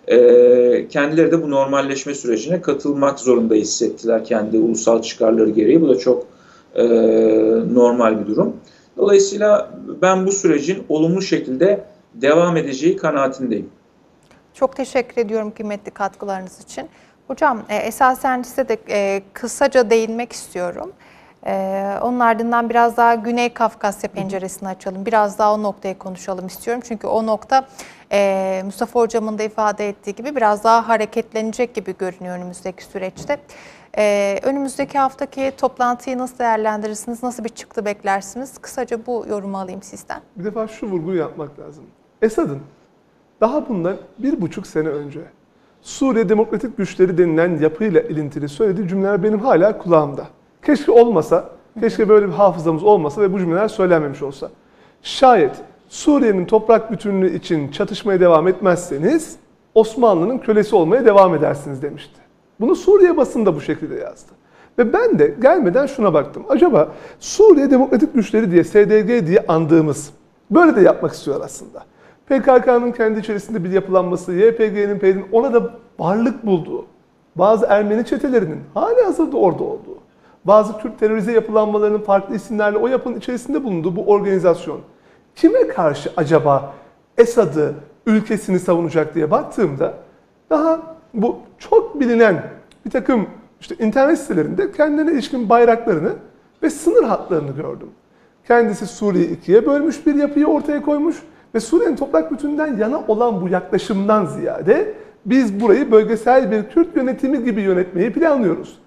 S3: e, kendileri de bu normalleşme sürecine katılmak zorunda hissettiler kendi ulusal çıkarları gereği. Bu da çok e, normal bir durum. Dolayısıyla ben bu sürecin olumlu şekilde devam edeceği kanaatindeyim.
S1: Çok teşekkür ediyorum kıymetli katkılarınız için. Hocam e, esasen size de e, kısaca değinmek istiyorum. Ee, onun ardından biraz daha Güney Kafkasya penceresini açalım. Biraz daha o noktayı konuşalım istiyorum. Çünkü o nokta e, Mustafa Hocam'ın da ifade ettiği gibi biraz daha hareketlenecek gibi görünüyor önümüzdeki süreçte. Ee, önümüzdeki haftaki toplantıyı nasıl değerlendirirsiniz? Nasıl bir çıktı beklersiniz? Kısaca bu yorumu alayım sizden.
S2: Bir defa şu vurguyu yapmak lazım. Esad'ın daha bundan bir buçuk sene önce Suriye Demokratik Güçleri denilen yapıyla ilintili söylediği cümleler benim hala kulağımda. Keşke olmasa, keşke böyle bir hafızamız olmasa ve bu cümleler söylenmemiş olsa. Şayet Suriye'nin toprak bütünlüğü için çatışmaya devam etmezseniz Osmanlı'nın kölesi olmaya devam edersiniz demişti. Bunu Suriye basında bu şekilde yazdı. Ve ben de gelmeden şuna baktım. Acaba Suriye Demokratik Güçleri diye, S D G diye andığımız, böyle de yapmak istiyor aslında. P K K'nın kendi içerisinde bir yapılanması, Y P G'nin, P Y D'nin ona da varlık bulduğu, bazı Ermeni çetelerinin hali hazırda orada olduğu, bazı Kürt terörize yapılanmalarının farklı isimlerle o yapının içerisinde bulunduğu bu organizasyon kime karşı acaba Esad'ı, ülkesini savunacak diye baktığımda daha bu çok bilinen bir takım işte internet sitelerinde kendine ilişkin bayraklarını ve sınır hatlarını gördüm. Kendisi Suriye'yi ikiye bölmüş bir yapıyı ortaya koymuş ve Suriye'nin toprak bütününden yana olan bu yaklaşımdan ziyade biz burayı bölgesel bir Kürt yönetimi gibi yönetmeyi planlıyoruz.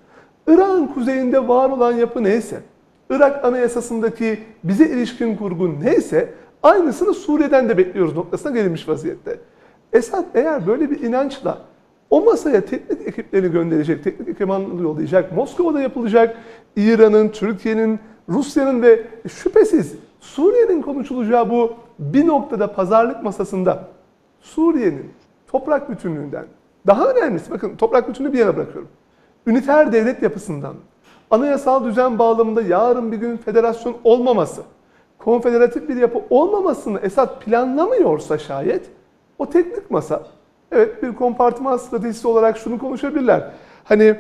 S2: Irak'ın kuzeyinde var olan yapı neyse, Irak Anayasası'ndaki bize ilişkin kurgu neyse aynısını Suriye'den de bekliyoruz noktasına gelinmiş vaziyette. Esad eğer böyle bir inançla o masaya teknik ekiplerini gönderecek, teknik ekipmanları yollayacak, Moskova'da yapılacak, İran'ın, Türkiye'nin, Rusya'nın ve şüphesiz Suriye'nin konuşulacağı bu bir noktada pazarlık masasında Suriye'nin toprak bütünlüğünden, daha önemlisi bakın toprak bütünlüğü bir yana bırakıyorum. Üniter devlet yapısından, anayasal düzen bağlamında yarın bir gün federasyon olmaması, konfederatif bir yapı olmamasını Esad planlamıyorsa şayet o teknik masa, evet bir kompartıman stratejisi olarak şunu konuşabilirler. Hani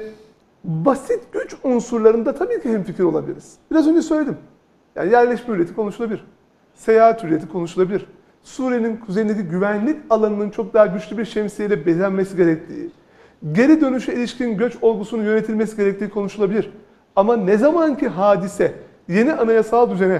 S2: basit güç unsurlarında tabii ki hemfikir olabiliriz. Biraz önce söyledim. Yani yerleşme hürriyeti konuşulabilir. Seyahat hürriyeti konuşulabilir. Suriye'nin kuzeyindeki güvenlik alanının çok daha güçlü bir şemsiyeyle bezenmesi gerektiği, geri dönüşe ilişkin göç olgusunun yönetilmesi gerektiği konuşulabilir. Ama ne zamanki hadise yeni anayasal düzene,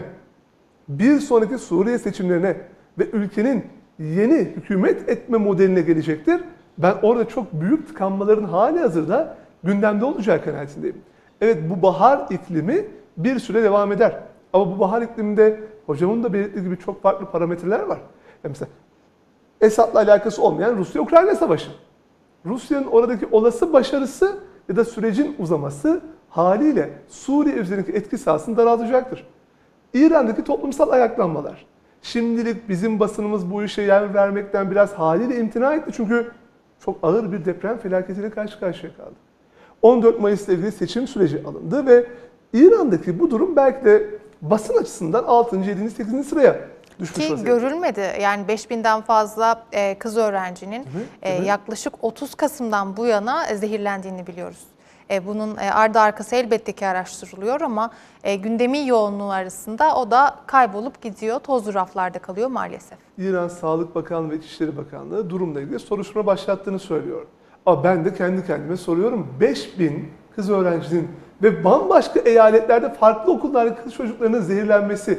S2: bir sonraki Suriye seçimlerine ve ülkenin yeni hükümet etme modeline gelecektir, ben orada çok büyük tıkanmaların hali hazırda gündemde olacağı kanaatindeyim. Evet bu bahar iklimi bir süre devam eder. Ama bu bahar ikliminde hocamın da belirttiği gibi çok farklı parametreler var. Yani mesela Esad'la alakası olmayan Rusya-Ukrayna savaşı. Rusya'nın oradaki olası başarısı ya da sürecin uzaması haliyle Suriye üzerindeki etki sahasını daraltacaktır. İran'daki toplumsal ayaklanmalar. Şimdilik bizim basınımız bu işe yer vermekten biraz haliyle imtina etti. Çünkü çok ağır bir deprem felaketiyle karşı karşıya kaldı. on dört Mayıs'la ilgili seçim süreci alındı ve İran'daki bu durum belki de basın açısından altıncı, yedinci, sekizinci sıraya düşmüş
S1: Ki
S2: vaziyette.
S1: görülmedi. Yani beş binden fazla e, kız öğrencinin
S2: Hı hı,
S1: e,
S2: hı.
S1: yaklaşık otuz Kasım'dan bu yana zehirlendiğini biliyoruz. E, bunun e, ardı arkası elbette ki araştırılıyor ama e, gündemin yoğunluğu arasında o da kaybolup gidiyor, tozlu raflarda kalıyor maalesef.
S2: İran Sağlık Bakanlığı ve İçişleri Bakanlığı durumla ilgili soruşturma başlattığını söylüyor. Ama ben de kendi kendime soruyorum. beş bin kız öğrencinin ve bambaşka eyaletlerde farklı okullardaki kız çocuklarının zehirlenmesi,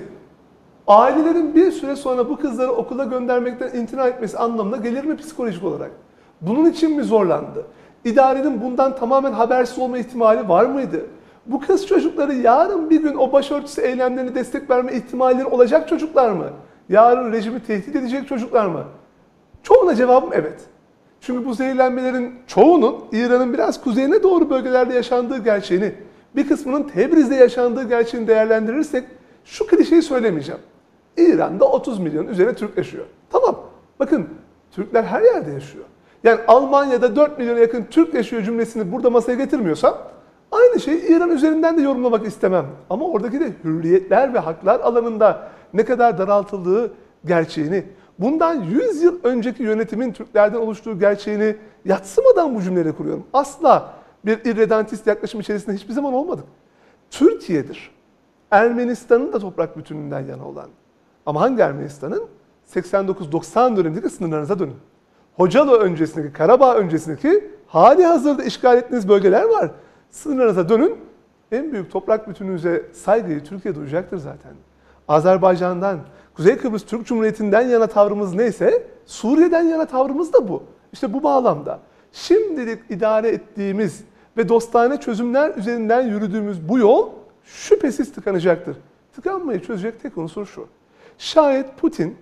S2: ailelerin bir süre sonra bu kızları okula göndermekten imtina etmesi anlamına gelir mi psikolojik olarak? Bunun için mi zorlandı? İdarenin bundan tamamen habersiz olma ihtimali var mıydı? Bu kız çocukları yarın bir gün o başörtüsü eylemlerine destek verme ihtimalleri olacak çocuklar mı? Yarın rejimi tehdit edecek çocuklar mı? Çoğuna cevabım evet. Çünkü bu zehirlenmelerin çoğunun İran'ın biraz kuzeyine doğru bölgelerde yaşandığı gerçeğini, bir kısmının Tebriz'de yaşandığı gerçeğini değerlendirirsek şu klişeyi söylemeyeceğim. İran'da otuz milyon üzerine Türk yaşıyor. Tamam. Bakın Türkler her yerde yaşıyor. Yani Almanya'da dört milyona yakın Türk yaşıyor cümlesini burada masaya getirmiyorsam aynı şeyi İran üzerinden de yorumlamak istemem. Ama oradaki de hürriyetler ve haklar alanında ne kadar daraltıldığı gerçeğini, bundan yüz yıl önceki yönetimin Türklerden oluştuğu gerçeğini yadsımadan bu cümleleri kuruyorum. Asla bir irredentist yaklaşım içerisinde hiçbir zaman olmadık. Türkiye'dir. Ermenistan'ın da toprak bütünlüğünden yana olan. Ama hangi Ermenistan'ın? seksen dokuz doksan dönemindeki sınırlarınıza dönün. Hocalı öncesindeki, Karabağ öncesindeki hali hazırda işgal ettiğiniz bölgeler var. Sınırlarınıza dönün. En büyük toprak bütünlüğünüze saygıyı Türkiye duyacaktır zaten. Azerbaycan'dan, Kuzey Kıbrıs Türk Cumhuriyeti'nden yana tavrımız neyse, Suriye'den yana tavrımız da bu. İşte bu bağlamda şimdilik idare ettiğimiz ve dostane çözümler üzerinden yürüdüğümüz bu yol şüphesiz tıkanacaktır. Tıkanmayı çözecek tek unsur şu. Şayet Putin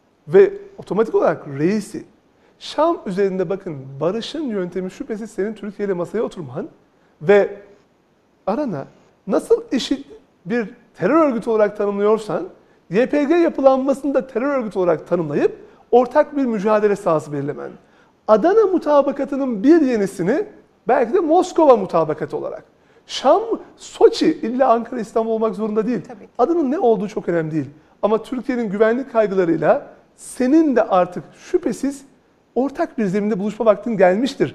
S2: ve otomatik olarak reisi Şam üzerinde bakın barışın yöntemi şüphesiz senin Türkiye ile masaya oturman ve arana nasıl eşit bir terör örgütü olarak tanımlıyorsan Y P G yapılanmasını da terör örgütü olarak tanımlayıp ortak bir mücadele sahası belirlemen. Adana mutabakatının bir yenisini belki de Moskova mutabakatı olarak. Şam, Soçi illa Ankara, İstanbul olmak zorunda değil.
S1: Tabii ki.
S2: Adının ne olduğu çok önemli değil. Ama Türkiye'nin güvenlik kaygılarıyla senin de artık şüphesiz ortak bir zeminde buluşma vaktin gelmiştir.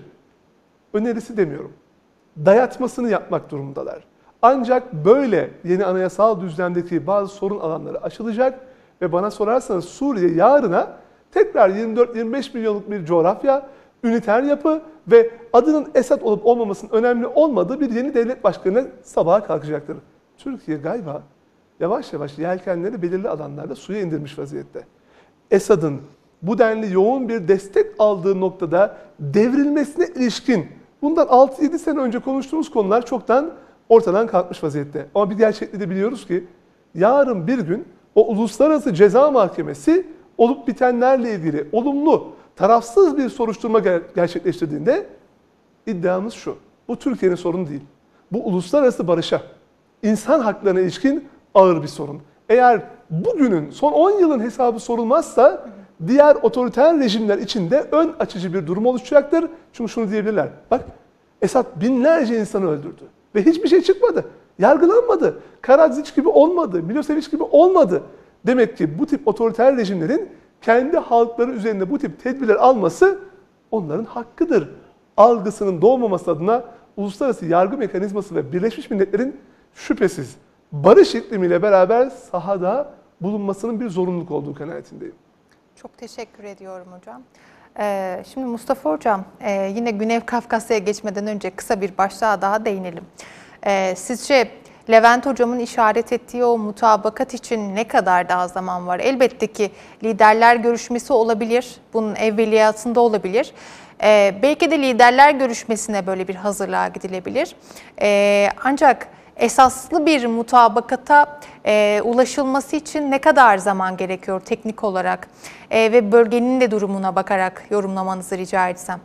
S2: Önerisi demiyorum. Dayatmasını yapmak durumundalar. Ancak böyle yeni anayasal düzlemdeki bazı sorun alanları aşılacak ve bana sorarsanız Suriye yarına tekrar yirmi dört yirmi beş milyonluk bir coğrafya, üniter yapı ve adının Esad olup olmamasının önemli olmadığı bir yeni devlet başkanına sabaha kalkacaktır. Türkiye galiba yavaş yavaş yelkenleri belirli alanlarda suya indirmiş vaziyette. Esad'ın bu denli yoğun bir destek aldığı noktada devrilmesine ilişkin Bundan altı yedi sene önce konuştuğumuz konular çoktan ortadan kalkmış vaziyette. Ama bir gerçekliği de biliyoruz ki yarın bir gün o Uluslararası Ceza Mahkemesi olup bitenlerle ilgili olumlu, tarafsız bir soruşturma gerçekleştirdiğinde iddiamız şu. Bu Türkiye'nin sorunu değil. Bu uluslararası barışa, insan haklarına ilişkin ağır bir sorun. Eğer bugünün, son on yılın hesabı sorulmazsa diğer otoriter rejimler içinde ön açıcı bir durum oluşacaktır. Çünkü şunu diyebilirler. Bak, Esad binlerce insanı öldürdü ve hiçbir şey çıkmadı. Yargılanmadı. Karadziç gibi olmadı. Milosevic gibi olmadı. Demek ki bu tip otoriter rejimlerin kendi halkları üzerinde bu tip tedbirler alması onların hakkıdır algısının doğmaması adına uluslararası yargı mekanizması ve Birleşmiş Milletler'in şüphesiz barış iklimiyle beraber sahada bulunmasının bir zorunluluk olduğu kanaatindeyim.
S1: Çok teşekkür ediyorum hocam. Ee, şimdi Mustafa Hocam, e, yine Güney Kafkasya'ya geçmeden önce kısa bir başlığa daha değinelim. Ee, sizce Levent Hocam'ın işaret ettiği o mutabakat için ne kadar daha zaman var? Elbette ki liderler görüşmesi olabilir, bunun evveliyatında olabilir. Ee, belki de liderler görüşmesine böyle bir hazırlığa gidilebilir. Ee, ancak esaslı bir mutabakata e, ulaşılması için ne kadar zaman gerekiyor teknik olarak e, ve bölgenin de durumuna bakarak yorumlamanızı rica etsem.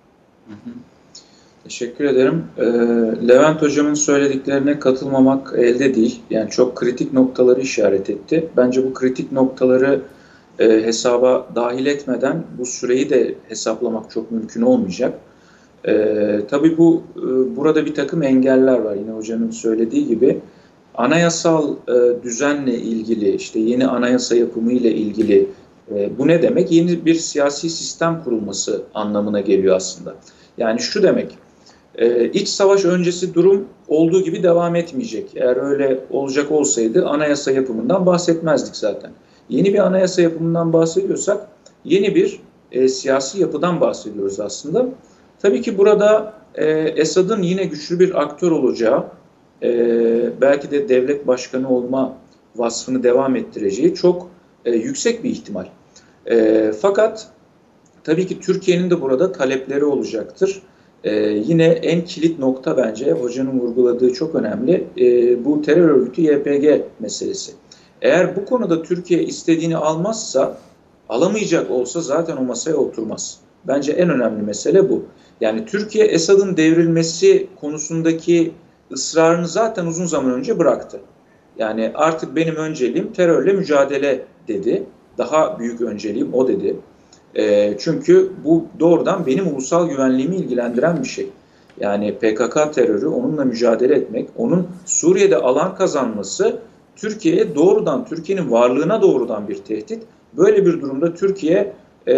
S3: Hı hı. Teşekkür ederim. Ee, Levent Hocam'ın söylediklerine katılmamak elde değil. Yani çok kritik noktaları işaret etti. Bence bu kritik noktaları e, hesaba dahil etmeden bu süreyi de hesaplamak çok mümkün olmayacak. Ee, tabii bu e, burada bir takım engeller var. Yine hocamın söylediği gibi anayasal e, düzenle ilgili, işte yeni anayasa yapımı ile ilgili e, bu ne demek? Yeni bir siyasi sistem kurulması anlamına geliyor aslında. Yani şu demek, e, iç savaş öncesi durum olduğu gibi devam etmeyecek. Eğer öyle olacak olsaydı anayasa yapımından bahsetmezdik zaten. Yeni bir anayasa yapımından bahsediyorsak yeni bir e, siyasi yapıdan bahsediyoruz aslında. Tabii ki burada e, Esad'ın yine güçlü bir aktör olacağı, e, belki de devlet başkanı olma vasfını devam ettireceği çok e, yüksek bir ihtimal. E, fakat tabii ki Türkiye'nin de burada talepleri olacaktır. E, yine en kilit nokta bence hocanın vurguladığı çok önemli. E, bu terör örgütü Y P G meselesi. Eğer bu konuda Türkiye istediğini almazsa, alamayacak olsa zaten o masaya oturmaz. Bence en önemli mesele bu. Yani Türkiye Esad'ın devrilmesi konusundaki ısrarını zaten uzun zaman önce bıraktı. Yani artık benim önceliğim terörle mücadele dedi. Daha büyük önceliğim o dedi. E, çünkü bu doğrudan benim ulusal güvenliğimi ilgilendiren bir şey. Yani P K K terörü, onunla mücadele etmek, onun Suriye'de alan kazanması Türkiye'ye doğrudan, Türkiye'nin varlığına doğrudan bir tehdit. Böyle bir durumda Türkiye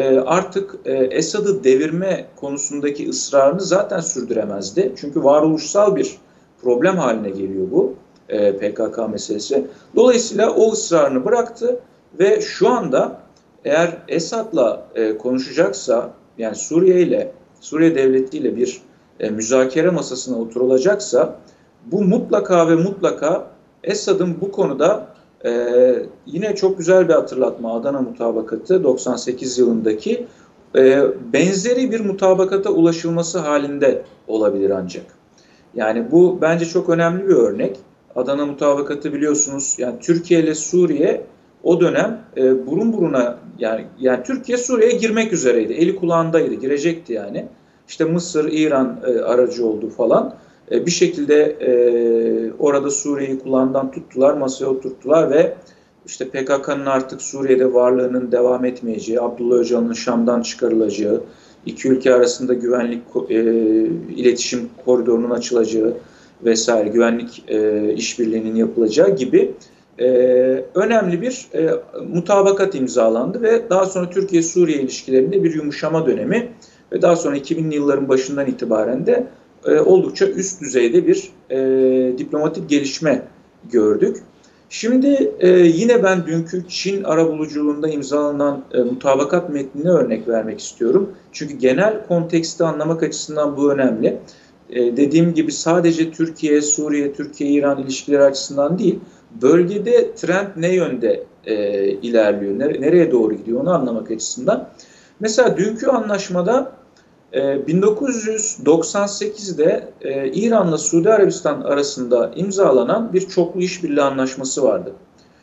S3: artık Esad'ı devirme konusundaki ısrarını zaten sürdüremezdi. Çünkü varoluşsal bir problem haline geliyor bu P K K meselesi. Dolayısıyla o ısrarını bıraktı ve şu anda eğer Esad'la konuşacaksa, yani Suriye ile, Suriye devletiyle bir müzakere masasına oturulacaksa bu mutlaka ve mutlaka Esad'ın bu konuda Ee, yine çok güzel bir hatırlatma, Adana Mutabakatı doksan sekiz yılındaki e, benzeri bir mutabakata ulaşılması halinde olabilir ancak. Yani bu bence çok önemli bir örnek. Adana Mutabakatı biliyorsunuz, yani Türkiye ile Suriye o dönem e, burun buruna, yani, yani Türkiye Suriye'ye girmek üzereydi, eli kulağındaydı, girecekti yani. İşte Mısır, İran e, aracı oldu falan. Bir şekilde e, orada Suriye'yi kulağından tuttular, masaya oturttular ve işte P K K'nın artık Suriye'de varlığının devam etmeyeceği, Abdullah Öcalan'ın Şam'dan çıkarılacağı, iki ülke arasında güvenlik e, iletişim koridorunun açılacağı vesaire, güvenlik e, işbirliğinin yapılacağı gibi e, önemli bir e, mutabakat imzalandı ve daha sonra Türkiye-Suriye ilişkilerinde bir yumuşama dönemi ve daha sonra iki binli yılların başından itibaren de E, oldukça üst düzeyde bir e, diplomatik gelişme gördük. Şimdi e, yine ben dünkü Çin arabuluculuğunda imzalanan e, mutabakat metnine örnek vermek istiyorum. Çünkü genel konteksti anlamak açısından bu önemli. E, dediğim gibi sadece Türkiye, Suriye, Türkiye-İran ilişkileri açısından değil, bölgede trend ne yönde e, ilerliyor, nereye doğru gidiyor onu anlamak açısından. Mesela dünkü anlaşmada bin dokuz yüz doksan sekizde e, İran'la Suudi Arabistan arasında imzalanan bir çoklu işbirliği anlaşması vardı.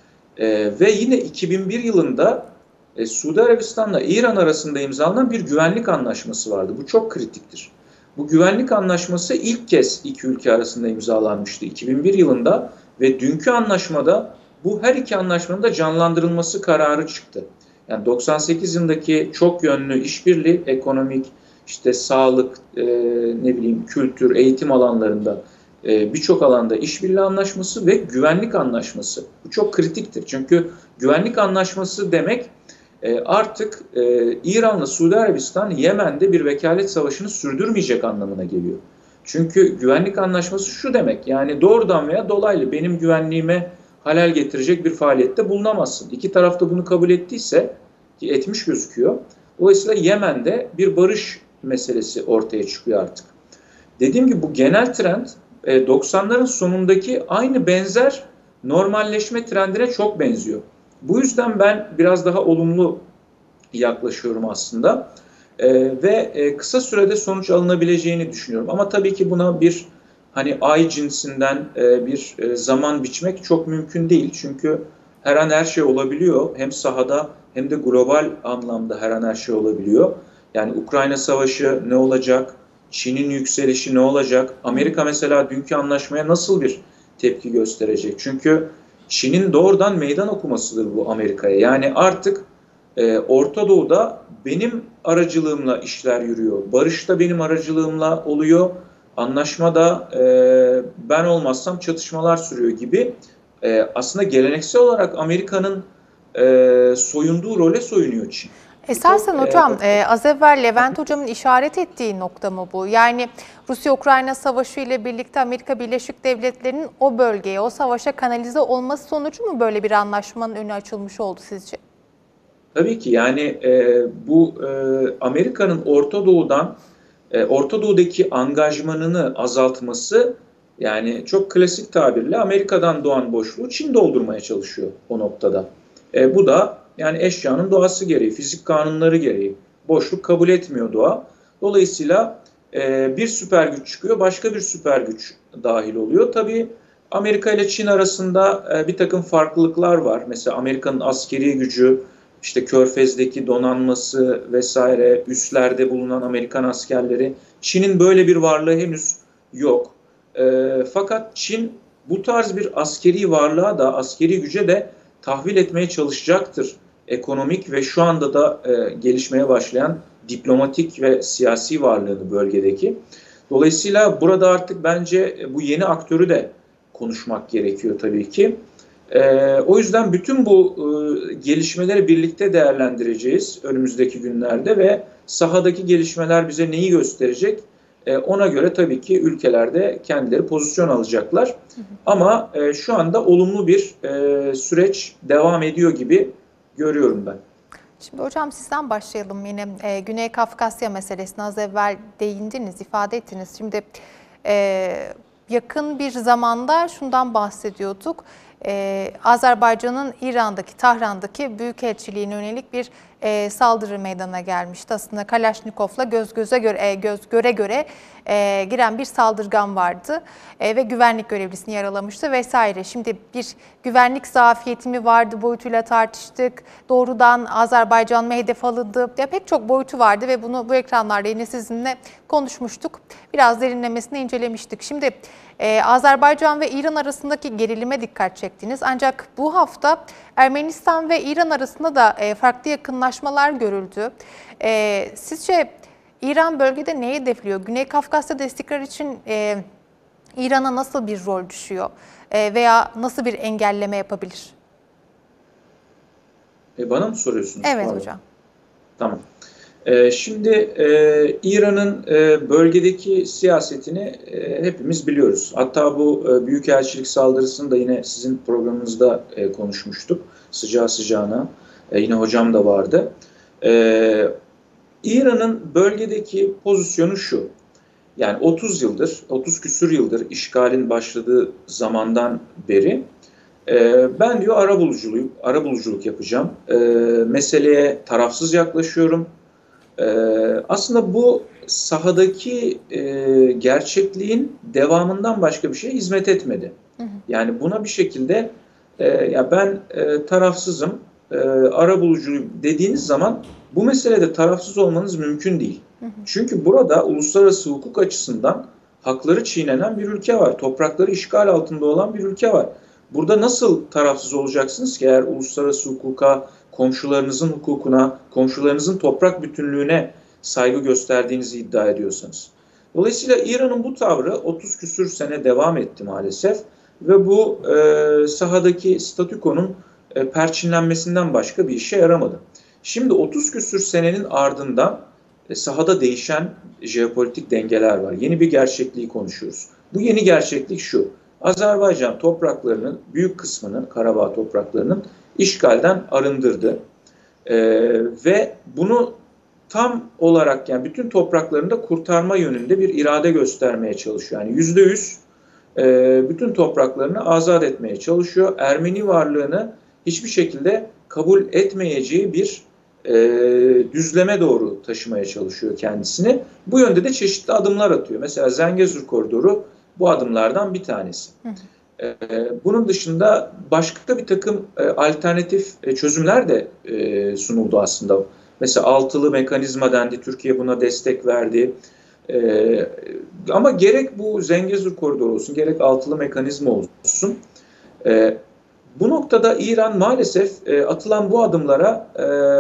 S3: E, ve yine iki bin bir yılında e, Suudi Arabistan'la İran arasında imzalanan bir güvenlik anlaşması vardı. Bu çok kritiktir. Bu güvenlik anlaşması ilk kez iki ülke arasında imzalanmıştı iki bin bir yılında ve dünkü anlaşmada bu her iki anlaşmanın da canlandırılması kararı çıktı. Yani doksan sekiz yılındaki çok yönlü işbirliği, ekonomik, işte sağlık, e, ne bileyim kültür, eğitim alanlarında e, birçok alanda işbirliği anlaşması ve güvenlik anlaşması. Bu çok kritiktir. Çünkü güvenlik anlaşması demek e, artık e, İran'la Suudi Arabistan Yemen'de bir vekalet savaşını sürdürmeyecek anlamına geliyor. Çünkü güvenlik anlaşması şu demek, yani doğrudan veya dolaylı benim güvenliğime halel getirecek bir faaliyette bulunamazsın. İki taraf da bunu kabul ettiyse, ki etmiş gözüküyor. Dolayısıyla Yemen'de bir barış meselesi ortaya çıkıyor artık. Dediğim gibi bu genel trend doksanların sonundaki aynı benzer normalleşme trendine çok benziyor. Bu yüzden ben biraz daha olumlu yaklaşıyorum aslında ee, ve e, kısa sürede sonuç alınabileceğini düşünüyorum. Ama tabii ki buna bir hani ay cinsinden e, bir e, zaman biçmek çok mümkün değil. Çünkü her an her şey olabiliyor. Hem sahada hem de global anlamda her an her şey olabiliyor. Yani Ukrayna Savaşı ne olacak? Çin'in yükselişi ne olacak? Amerika mesela dünkü anlaşmaya nasıl bir tepki gösterecek? Çünkü Çin'in doğrudan meydan okumasıdır bu Amerika'ya. Yani artık e, Orta Doğu'da benim aracılığımla işler yürüyor. Barışta benim aracılığımla oluyor. Anlaşmada e, ben olmazsam çatışmalar sürüyor gibi. E, aslında geleneksel olarak Amerika'nın e, soyunduğu role soyunuyor Çin.
S1: Esasen
S3: Çok,
S1: hocam
S3: e,
S1: e, az evvel Levent hocamın işaret ettiği nokta mı bu? Yani Rusya-Ukrayna savaşı ile birlikte Amerika Birleşik Devletleri'nin o bölgeye, o savaşa kanalize olması sonucu mu böyle bir anlaşmanın önü açılmış oldu sizce?
S3: Tabii ki yani e, bu e, Amerika'nın Orta Doğu'dan, e, Orta Doğu'daki angajmanını azaltması, yani çok klasik tabirle Amerika'dan doğan boşluğu Çin doldurmaya çalışıyor o noktada. E, bu da yani eşyanın doğası gereği, fizik kanunları gereği boşluk kabul etmiyor doğa. Dolayısıyla e, bir süper güç çıkıyor, başka bir süper güç dahil oluyor. Tabii Amerika ile Çin arasında e, bir takım farklılıklar var. Mesela Amerika'nın askeri gücü, işte Körfez'deki donanması vesaire, üslerde bulunan Amerikan askerleri. Çin'in böyle bir varlığı henüz yok. E, fakat Çin bu tarz bir askeri varlığa da, askeri güce de tahvil etmeye çalışacaktır. Ekonomik ve şu anda da e, gelişmeye başlayan diplomatik ve siyasi varlığını bölgedeki. Dolayısıyla burada artık bence bu yeni aktörü de konuşmak gerekiyor tabii ki. E, o yüzden bütün bu e, gelişmeleri birlikte değerlendireceğiz önümüzdeki günlerde ve sahadaki gelişmeler bize neyi gösterecek? E, ona göre tabii ki ülkelerde kendileri pozisyon alacaklar. Hı hı. Ama e, şu anda olumlu bir e, süreç devam ediyor gibi görüyorum ben.
S1: Şimdi hocam sizden başlayalım yine. E, Güney Kafkasya meselesine az evvel değindiniz, ifade ettiniz. Şimdi e, yakın bir zamanda şundan bahsediyorduk. Ee, Azerbaycan'ın İran'daki, Tahran'daki büyükelçiliğine yönelik bir e, saldırı meydana gelmişti. Aslında Kalaşnikov'la göz göze göre, göz göre göre e, giren bir saldırgan vardı e, ve güvenlik görevlisini yaralamıştı vesaire. Şimdi bir güvenlik zafiyeti mi vardı boyutuyla tartıştık. Doğrudan Azerbaycan mı hedef alındı? Ya pek çok boyutu vardı ve bunu bu ekranlarda yine sizinle konuşmuştuk. Biraz derinlemesine incelemiştik. Şimdi Ee, Azerbaycan ve İran arasındaki gerilime dikkat çektiniz. Ancak bu hafta Ermenistan ve İran arasında da e, farklı yakınlaşmalar görüldü. E, sizce İran bölgede neyi hedefliyor? Güney Kafkasya'da istikrar için e, İran'a nasıl bir rol düşüyor? E, veya nasıl bir engelleme yapabilir?
S3: E, bana mı soruyorsunuz?
S1: Evet
S3: Pardon.
S1: hocam.
S3: Tamam. Şimdi e, İran'ın e, bölgedeki siyasetini e, hepimiz biliyoruz. Hatta bu e, büyükelçilik saldırısını da yine sizin programınızda e, konuşmuştuk. Sıcağı sıcağına. E, yine hocam da vardı. E, İran'ın bölgedeki pozisyonu şu. Yani otuz yıldır, otuz küsür yıldır işgalin başladığı zamandan beri e, ben diyor arabuluculuk, arabuluculuk yapacağım. E, meseleye tarafsız yaklaşıyorum. Ee, aslında bu sahadaki e, gerçekliğin devamından başka bir şeye hizmet etmedi. Hı hı. Yani buna bir şekilde e, ya ben e, tarafsızım, e, arabulucuyum dediğiniz zaman bu meselede tarafsız olmanız mümkün değil. Hı hı. Çünkü burada uluslararası hukuk açısından hakları çiğnenen bir ülke var. Toprakları işgal altında olan bir ülke var. Burada nasıl tarafsız olacaksınız ki eğer uluslararası hukuka, komşularınızın hukukuna, komşularınızın toprak bütünlüğüne saygı gösterdiğinizi iddia ediyorsanız. Dolayısıyla İran'ın bu tavrı otuz küsür sene devam etti maalesef ve bu e, sahadaki statükonun e, perçinlenmesinden başka bir işe yaramadı. Şimdi otuz küsür senenin ardından e, sahada değişen jeopolitik dengeler var. Yeni bir gerçekliği konuşuyoruz. Bu yeni gerçeklik şu: Azerbaycan topraklarının büyük kısmını, Karabağ topraklarının işgalden arındırdı. Ee, ve bunu tam olarak, yani bütün topraklarında kurtarma yönünde bir irade göstermeye çalışıyor. Yani yüzde yüz e, bütün topraklarını azat etmeye çalışıyor. Ermeni varlığını hiçbir şekilde kabul etmeyeceği bir e, düzleme doğru taşımaya çalışıyor kendisini. Bu yönde de çeşitli adımlar atıyor. Mesela Zengezur Koridoru bu adımlardan bir tanesi. Hı. Bunun dışında başka bir takım alternatif çözümler de sunuldu aslında. Mesela altılı mekanizma dendi, Türkiye buna destek verdi. Ama gerek bu Zengezur koridoru olsun, gerek altılı mekanizma olsun, bu noktada İran maalesef atılan bu adımlara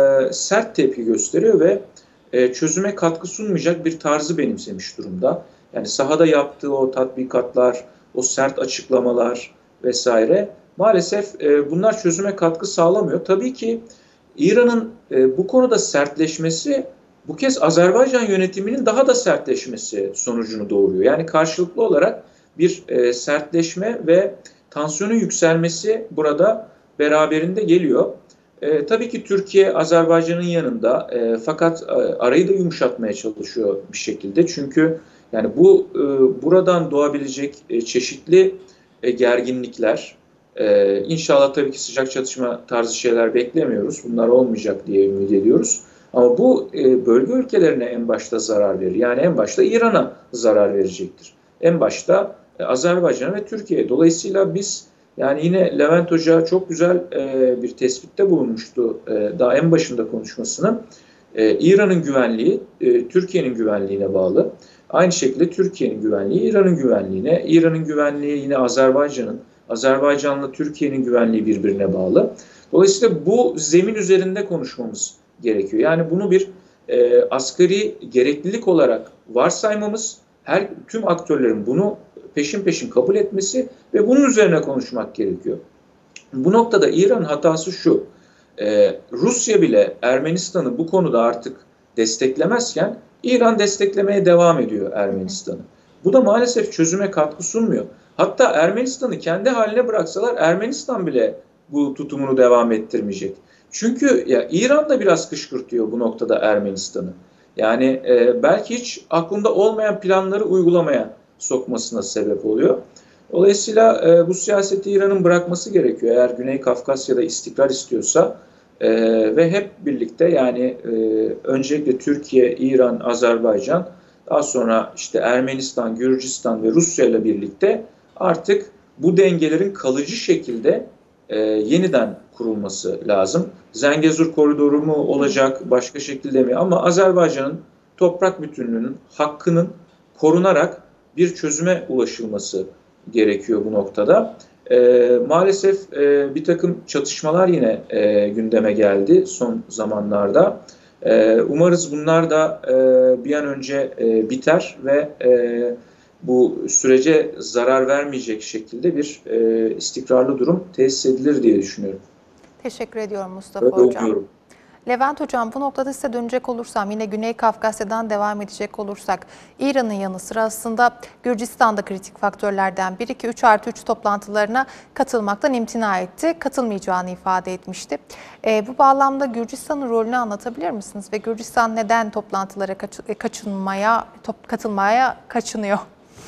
S3: sert tepki gösteriyor ve çözüme katkı sunmayacak bir tarzı benimsemiş durumda. Yani sahada yaptığı o tatbikatlar, o sert açıklamalar vesaire maalesef e, bunlar çözüme katkı sağlamıyor. Tabii ki İran'ın e, bu konuda sertleşmesi bu kez Azerbaycan yönetiminin daha da sertleşmesi sonucunu doğuruyor. Yani karşılıklı olarak bir e, sertleşme ve tansiyonun yükselmesi burada beraberinde geliyor. E, tabii ki Türkiye Azerbaycan'ın yanında e, fakat e, arayı da yumuşatmaya çalışıyor bir şekilde. Çünkü yani bu e, buradan doğabilecek e, çeşitli e, gerginlikler, e, inşallah tabii ki sıcak çatışma tarzı şeyler beklemiyoruz. Bunlar olmayacak diye ümit ediyoruz. Ama bu e, bölge ülkelerine en başta zarar verir. Yani en başta İran'a zarar verecektir. En başta e, Azerbaycan ve Türkiye. Dolayısıyla biz, yani yine Levent Hoca çok güzel e, bir tespitte bulunmuştu e, daha en başında konuşmasının. E, İran'ın güvenliği e, Türkiye'nin güvenliğine bağlı. Aynı şekilde Türkiye'nin güvenliği İran'ın güvenliğine, İran'ın güvenliği yine Azerbaycan'ın, Azerbaycan'la Türkiye'nin güvenliği birbirine bağlı. Dolayısıyla bu zemin üzerinde konuşmamız gerekiyor. Yani bunu bir e, asgari gereklilik olarak varsaymamız, her tüm aktörlerin bunu peşin peşin kabul etmesi ve bunun üzerine konuşmak gerekiyor. Bu noktada İran'ın hatası şu: e, Rusya bile Ermenistan'ı bu konuda artık desteklemezken İran desteklemeye devam ediyor Ermenistan'ı. Bu da maalesef çözüme katkı sunmuyor. Hatta Ermenistan'ı kendi haline bıraksalar Ermenistan bile bu tutumunu devam ettirmeyecek. Çünkü ya İran da biraz kışkırtıyor bu noktada Ermenistan'ı. Yani e, belki hiç aklında olmayan planları uygulamaya sokmasına sebep oluyor. Dolayısıyla e, bu siyaseti İran'ın bırakması gerekiyor. Eğer Güney Kafkasya'da istikrar istiyorsa e, ve hep birlikte, yani e, öncelikle Türkiye, İran, Azerbaycan, daha sonra işte Ermenistan, Gürcistan ve Rusya ile birlikte artık bu dengelerin kalıcı şekilde e, yeniden kurulması lazım. Zengezur koridoru mu olacak, başka şekilde mi? Ama Azerbaycan'ın toprak bütünlüğünün, hakkının korunarak bir çözüme ulaşılması gerekiyor bu noktada. E, maalesef e, bir takım çatışmalar yine e, gündeme geldi son zamanlarda. E, umarız bunlar da e, bir an önce e, biter ve e, bu sürece zarar vermeyecek şekilde bir e, istikrarlı durum tesis edilir diye düşünüyorum.
S1: Teşekkür ediyorum Mustafa
S3: Öyle
S1: Hocam.
S3: umuyorum.
S1: Levent Hocam, bu noktada size dönecek olursam, yine Güney Kafkasya'dan devam edecek olursak, İran'ın yanı sıra aslında Gürcistan'da kritik faktörlerden biri ki üç artı üç toplantılarına katılmaktan imtina etti. Katılmayacağını ifade etmişti. E, bu bağlamda Gürcistan'ın rolünü anlatabilir misiniz? Ve Gürcistan neden toplantılara kaç, kaçınmaya, top, katılmaya kaçınıyor?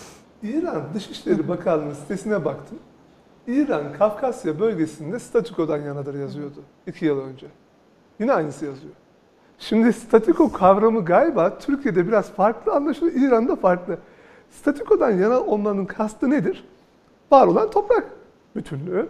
S2: İran Dışişleri Bakanlığı sitesine baktım. İran Kafkasya bölgesinde statükodan yanadır yazıyordu iki yıl önce. Yine aynısı yazıyor. Şimdi statiko kavramı galiba Türkiye'de biraz farklı anlaşılıyor, İran'da farklı. Statikodan yana olmanın kastı nedir? Var olan toprak bütünlüğü,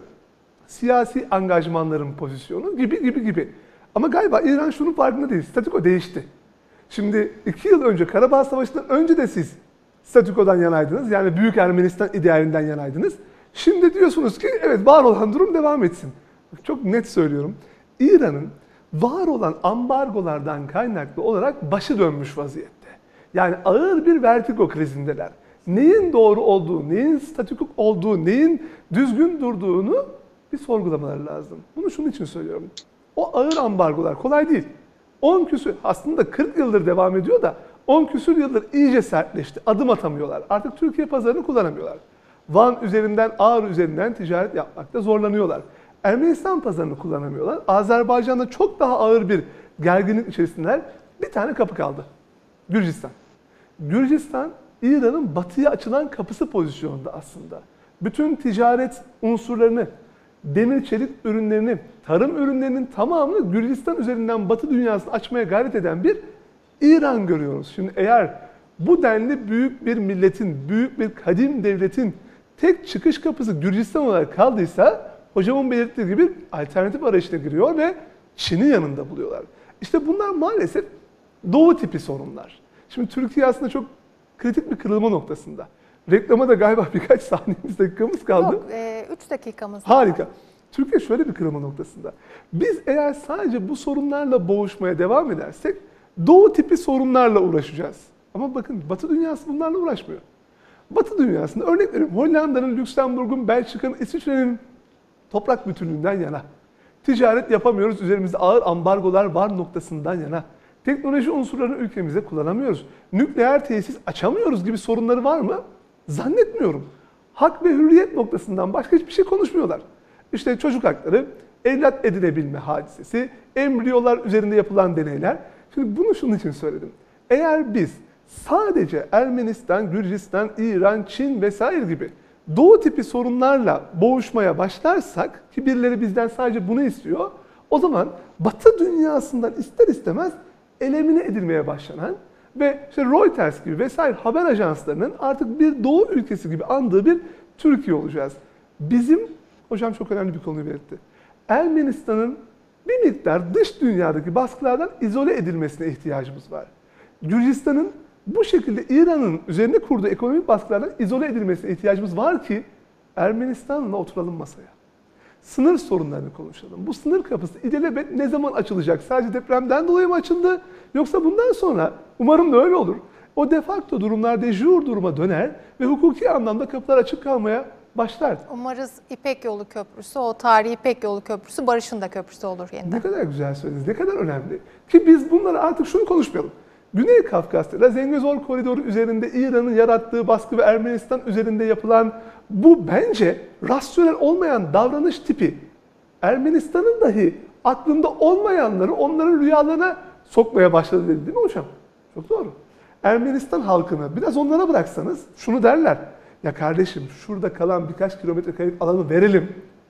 S2: siyasi angajmanların pozisyonu gibi gibi gibi. Ama galiba İran şunun farkında değil, statiko değişti. Şimdi iki yıl önce Karabağ Savaşı'ndan önce de siz statikodan yanaydınız, yani Büyük Ermenistan idealinden yanaydınız. Şimdi diyorsunuz ki evet, var olan durum devam etsin. Çok net söylüyorum, İran'ın var olan ambargolardan kaynaklı olarak başı dönmüş vaziyette. Yani ağır bir vertigo krizindeler. Neyin doğru olduğu, neyin statükik olduğu, neyin düzgün durduğunu bir sorgulamaları lazım. Bunu şunun için söylüyorum. O ağır ambargolar kolay değil. on küsür, aslında kırk yıldır devam ediyor da on küsür yıldır iyice sertleşti. Adım atamıyorlar. Artık Türkiye pazarını kullanamıyorlar. Van üzerinden, Ağrı üzerinden ticaret yapmakta zorlanıyorlar. Ermenistan pazarını kullanamıyorlar. Azerbaycan'da çok daha ağır bir gerginlik içerisindeler. Bir tane kapı kaldı. Gürcistan. Gürcistan, İran'ın batıya açılan kapısı pozisyonunda aslında. Bütün ticaret unsurlarını, demir çelik ürünlerini, tarım ürünlerinin tamamını Gürcistan üzerinden batı dünyasını açmaya gayret eden bir İran görüyoruz. Şimdi eğer bu denli büyük bir milletin, büyük bir kadim devletin tek çıkış kapısı Gürcistan olarak kaldıysa, hocamın belirttiği gibi alternatif arayışına giriyor ve Çin'i yanında buluyorlar. İşte bunlar maalesef doğu tipi sorunlar. Şimdi Türkiye aslında çok kritik bir kırılma noktasında. Reklama da galiba birkaç saniyemiz, dakikamız kaldı.
S1: Yok, üç dakikamız
S2: Harika.
S1: var.
S2: Türkiye şöyle bir kırılma noktasında. Biz eğer sadece bu sorunlarla boğuşmaya devam edersek doğu tipi sorunlarla uğraşacağız. Ama bakın Batı dünyası bunlarla uğraşmıyor. Batı dünyasında örnek vereyim, Hollanda'nın, Lüksemburg'un, Belçika'nın, İsviçre'nin toprak bütünlüğünden yana. Ticaret yapamıyoruz, üzerimizde ağır ambargolar var noktasından yana. Teknoloji unsurlarını ülkemize kullanamıyoruz. Nükleer tesis açamıyoruz gibi sorunları var mı? Zannetmiyorum. Hak ve hürriyet noktasından başka hiçbir şey konuşmuyorlar. İşte çocuk hakları, evlat edinebilme hadisesi, embriyolar üzerinde yapılan deneyler. Şimdi bunu şunun için söyledim. Eğer biz sadece Ermenistan, Gürcistan, İran, Çin vesaire gibi doğu tipi sorunlarla boğuşmaya başlarsak, ki birileri bizden sadece bunu istiyor, o zaman Batı dünyasından ister istemez elemine edilmeye başlanan ve işte Reuters gibi vesaire haber ajanslarının artık bir doğu ülkesi gibi andığı bir Türkiye olacağız. Bizim, hocam çok önemli bir konuyu belirtti, Ermenistan'ın bir miktar dış dünyadaki baskılardan izole edilmesine ihtiyacımız var. Gürcistan'ın bu şekilde İran'ın üzerine kurduğu ekonomik baskılardan izole edilmesine ihtiyacımız var ki Ermenistan'la oturalım masaya. Sınır sorunlarını konuşalım. Bu sınır kapısı ilelebet ne zaman açılacak? Sadece depremden dolayı mı açıldı? Yoksa bundan sonra, umarım da öyle olur, o de facto durumlar de jure duruma döner ve hukuki anlamda kapılar açık kalmaya başlar.
S1: Umarız İpek Yolu Köprüsü, o tarihi İpek Yolu Köprüsü barışın da köprüsü olur yeniden.
S2: Ne kadar güzel söylediniz, ne kadar önemli. Ki biz bunları artık şunu konuşmayalım. Güney Kafkas'ta Zengezur Koridoru üzerinde İran'ın yarattığı baskı ve Ermenistan üzerinde yapılan bu bence rasyonel olmayan davranış tipi, Ermenistan'ın dahi aklında olmayanları onların rüyalarına sokmaya başladı dedi, değil mi hocam? Çok doğru. Ermenistan halkını biraz onlara bıraksanız şunu derler. Ya kardeşim, şurada kalan birkaç kilometre karelik alanı verelim.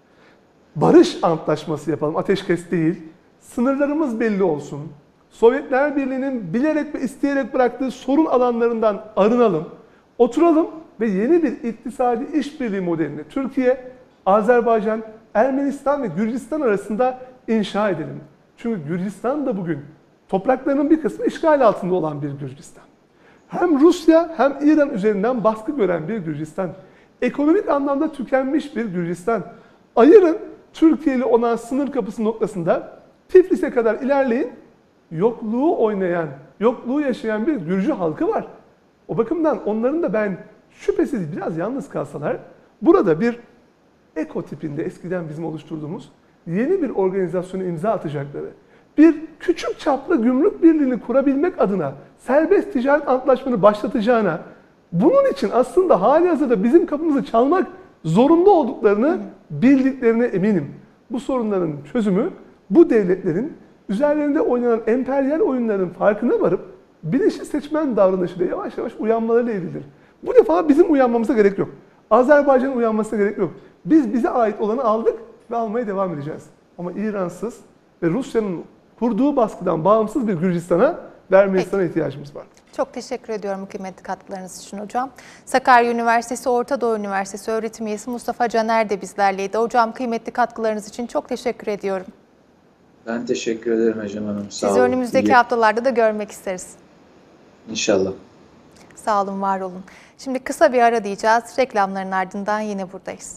S2: Barış antlaşması yapalım, ateşkes değil. Sınırlarımız belli olsun. Sovyetler Birliği'nin bilerek ve isteyerek bıraktığı sorun alanlarından arınalım. Oturalım ve yeni bir iktisadi işbirliği modelini Türkiye, Azerbaycan, Ermenistan ve Gürcistan arasında inşa edelim. Çünkü Gürcistan da bugün topraklarının bir kısmı işgal altında olan bir Gürcistan. Hem Rusya hem İran üzerinden baskı gören bir Gürcistan. Ekonomik anlamda tükenmiş bir Gürcistan. Ayırın Türkiye ile olan sınır kapısı noktasında Tiflis'e kadar ilerleyin. Yokluğu oynayan, yokluğu yaşayan bir Gürcü halkı var. O bakımdan onların da ben şüphesiz biraz yalnız kalsalar burada bir eko tipinde eskiden bizim oluşturduğumuz yeni bir organizasyonu imza atacakları, bir küçük çaplı gümrük birliğini kurabilmek adına serbest ticaret antlaşmanı başlatacağına, bunun için aslında halihazırda bizim kapımızı çalmak zorunda olduklarını bildiklerine eminim. Bu sorunların çözümü bu devletlerin üzerlerinde oynanan emperyal oyunların farkına varıp bilinçli seçmen davranışıyla yavaş yavaş uyanmalarıyla ilgilidir. Bu defa bizim uyanmamıza gerek yok. Azerbaycan'ın uyanmasına gerek yok. Biz bize ait olanı aldık ve almaya devam edeceğiz. Ama İransız ve Rusya'nın kurduğu baskıdan bağımsız bir Gürcistan'a ve Ermenistan'a ihtiyacımız var.
S1: Çok teşekkür ediyorum kıymetli katkılarınız için hocam. Sakarya Üniversitesi Orta Doğu Üniversitesi öğretim üyesi Mustafa Caner de bizlerleydi. Hocam kıymetli katkılarınız için çok teşekkür ediyorum.
S3: Ben teşekkür ederim Ecem Hanım. Sağ
S1: Sizi
S3: olun.
S1: önümüzdeki
S3: İyi.
S1: haftalarda da görmek isteriz.
S3: İnşallah.
S1: Sağ olun, var olun. Şimdi kısa bir ara diyeceğiz. Reklamların ardından yine buradayız.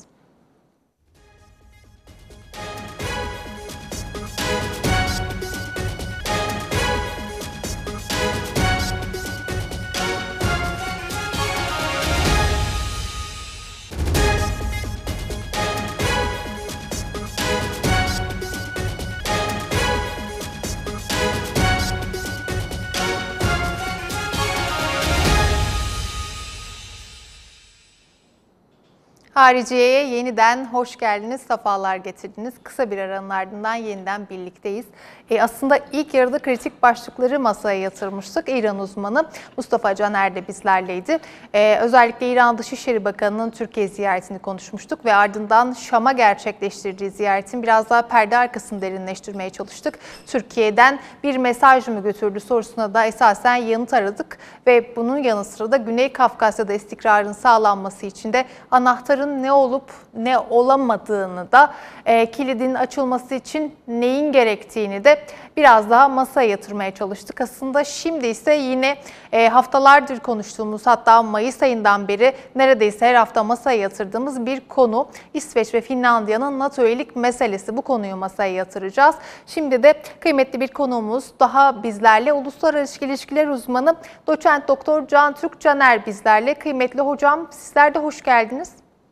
S1: Hariciye'ye yeniden hoş geldiniz, sefalar getirdiniz. Kısa bir aranın ardından yeniden birlikteyiz. E aslında ilk yarıda kritik başlıkları masaya yatırmıştık. İran uzmanı Mustafa Caner de bizlerleydi. E, özellikle İran Dışişleri Bakanı'nın Türkiye ziyaretini konuşmuştuk ve ardından Şam'a gerçekleştirdiği ziyaretin biraz daha perde arkasını derinleştirmeye çalıştık. Türkiye'den bir mesaj mı götürdü sorusuna da esasen yanıt aradık ve bunun yanı sıra da Güney Kafkasya'da istikrarın sağlanması için de anahtarın ne olup ne olamadığını da e, kilidin açılması için neyin gerektiğini de biraz daha masaya yatırmaya çalıştık. Aslında şimdi ise yine e, haftalardır konuştuğumuz, hatta Mayıs ayından beri neredeyse her hafta masaya yatırdığımız bir konu İsveç ve Finlandiya'nın NATO üyelik meselesi. Bu konuyu masaya yatıracağız. Şimdi de kıymetli bir konuğumuz daha bizlerle, uluslararası ilişkiler uzmanı doçent doktor Can Türk Caner bizlerle. Kıymetli hocam, sizler de hoş geldiniz.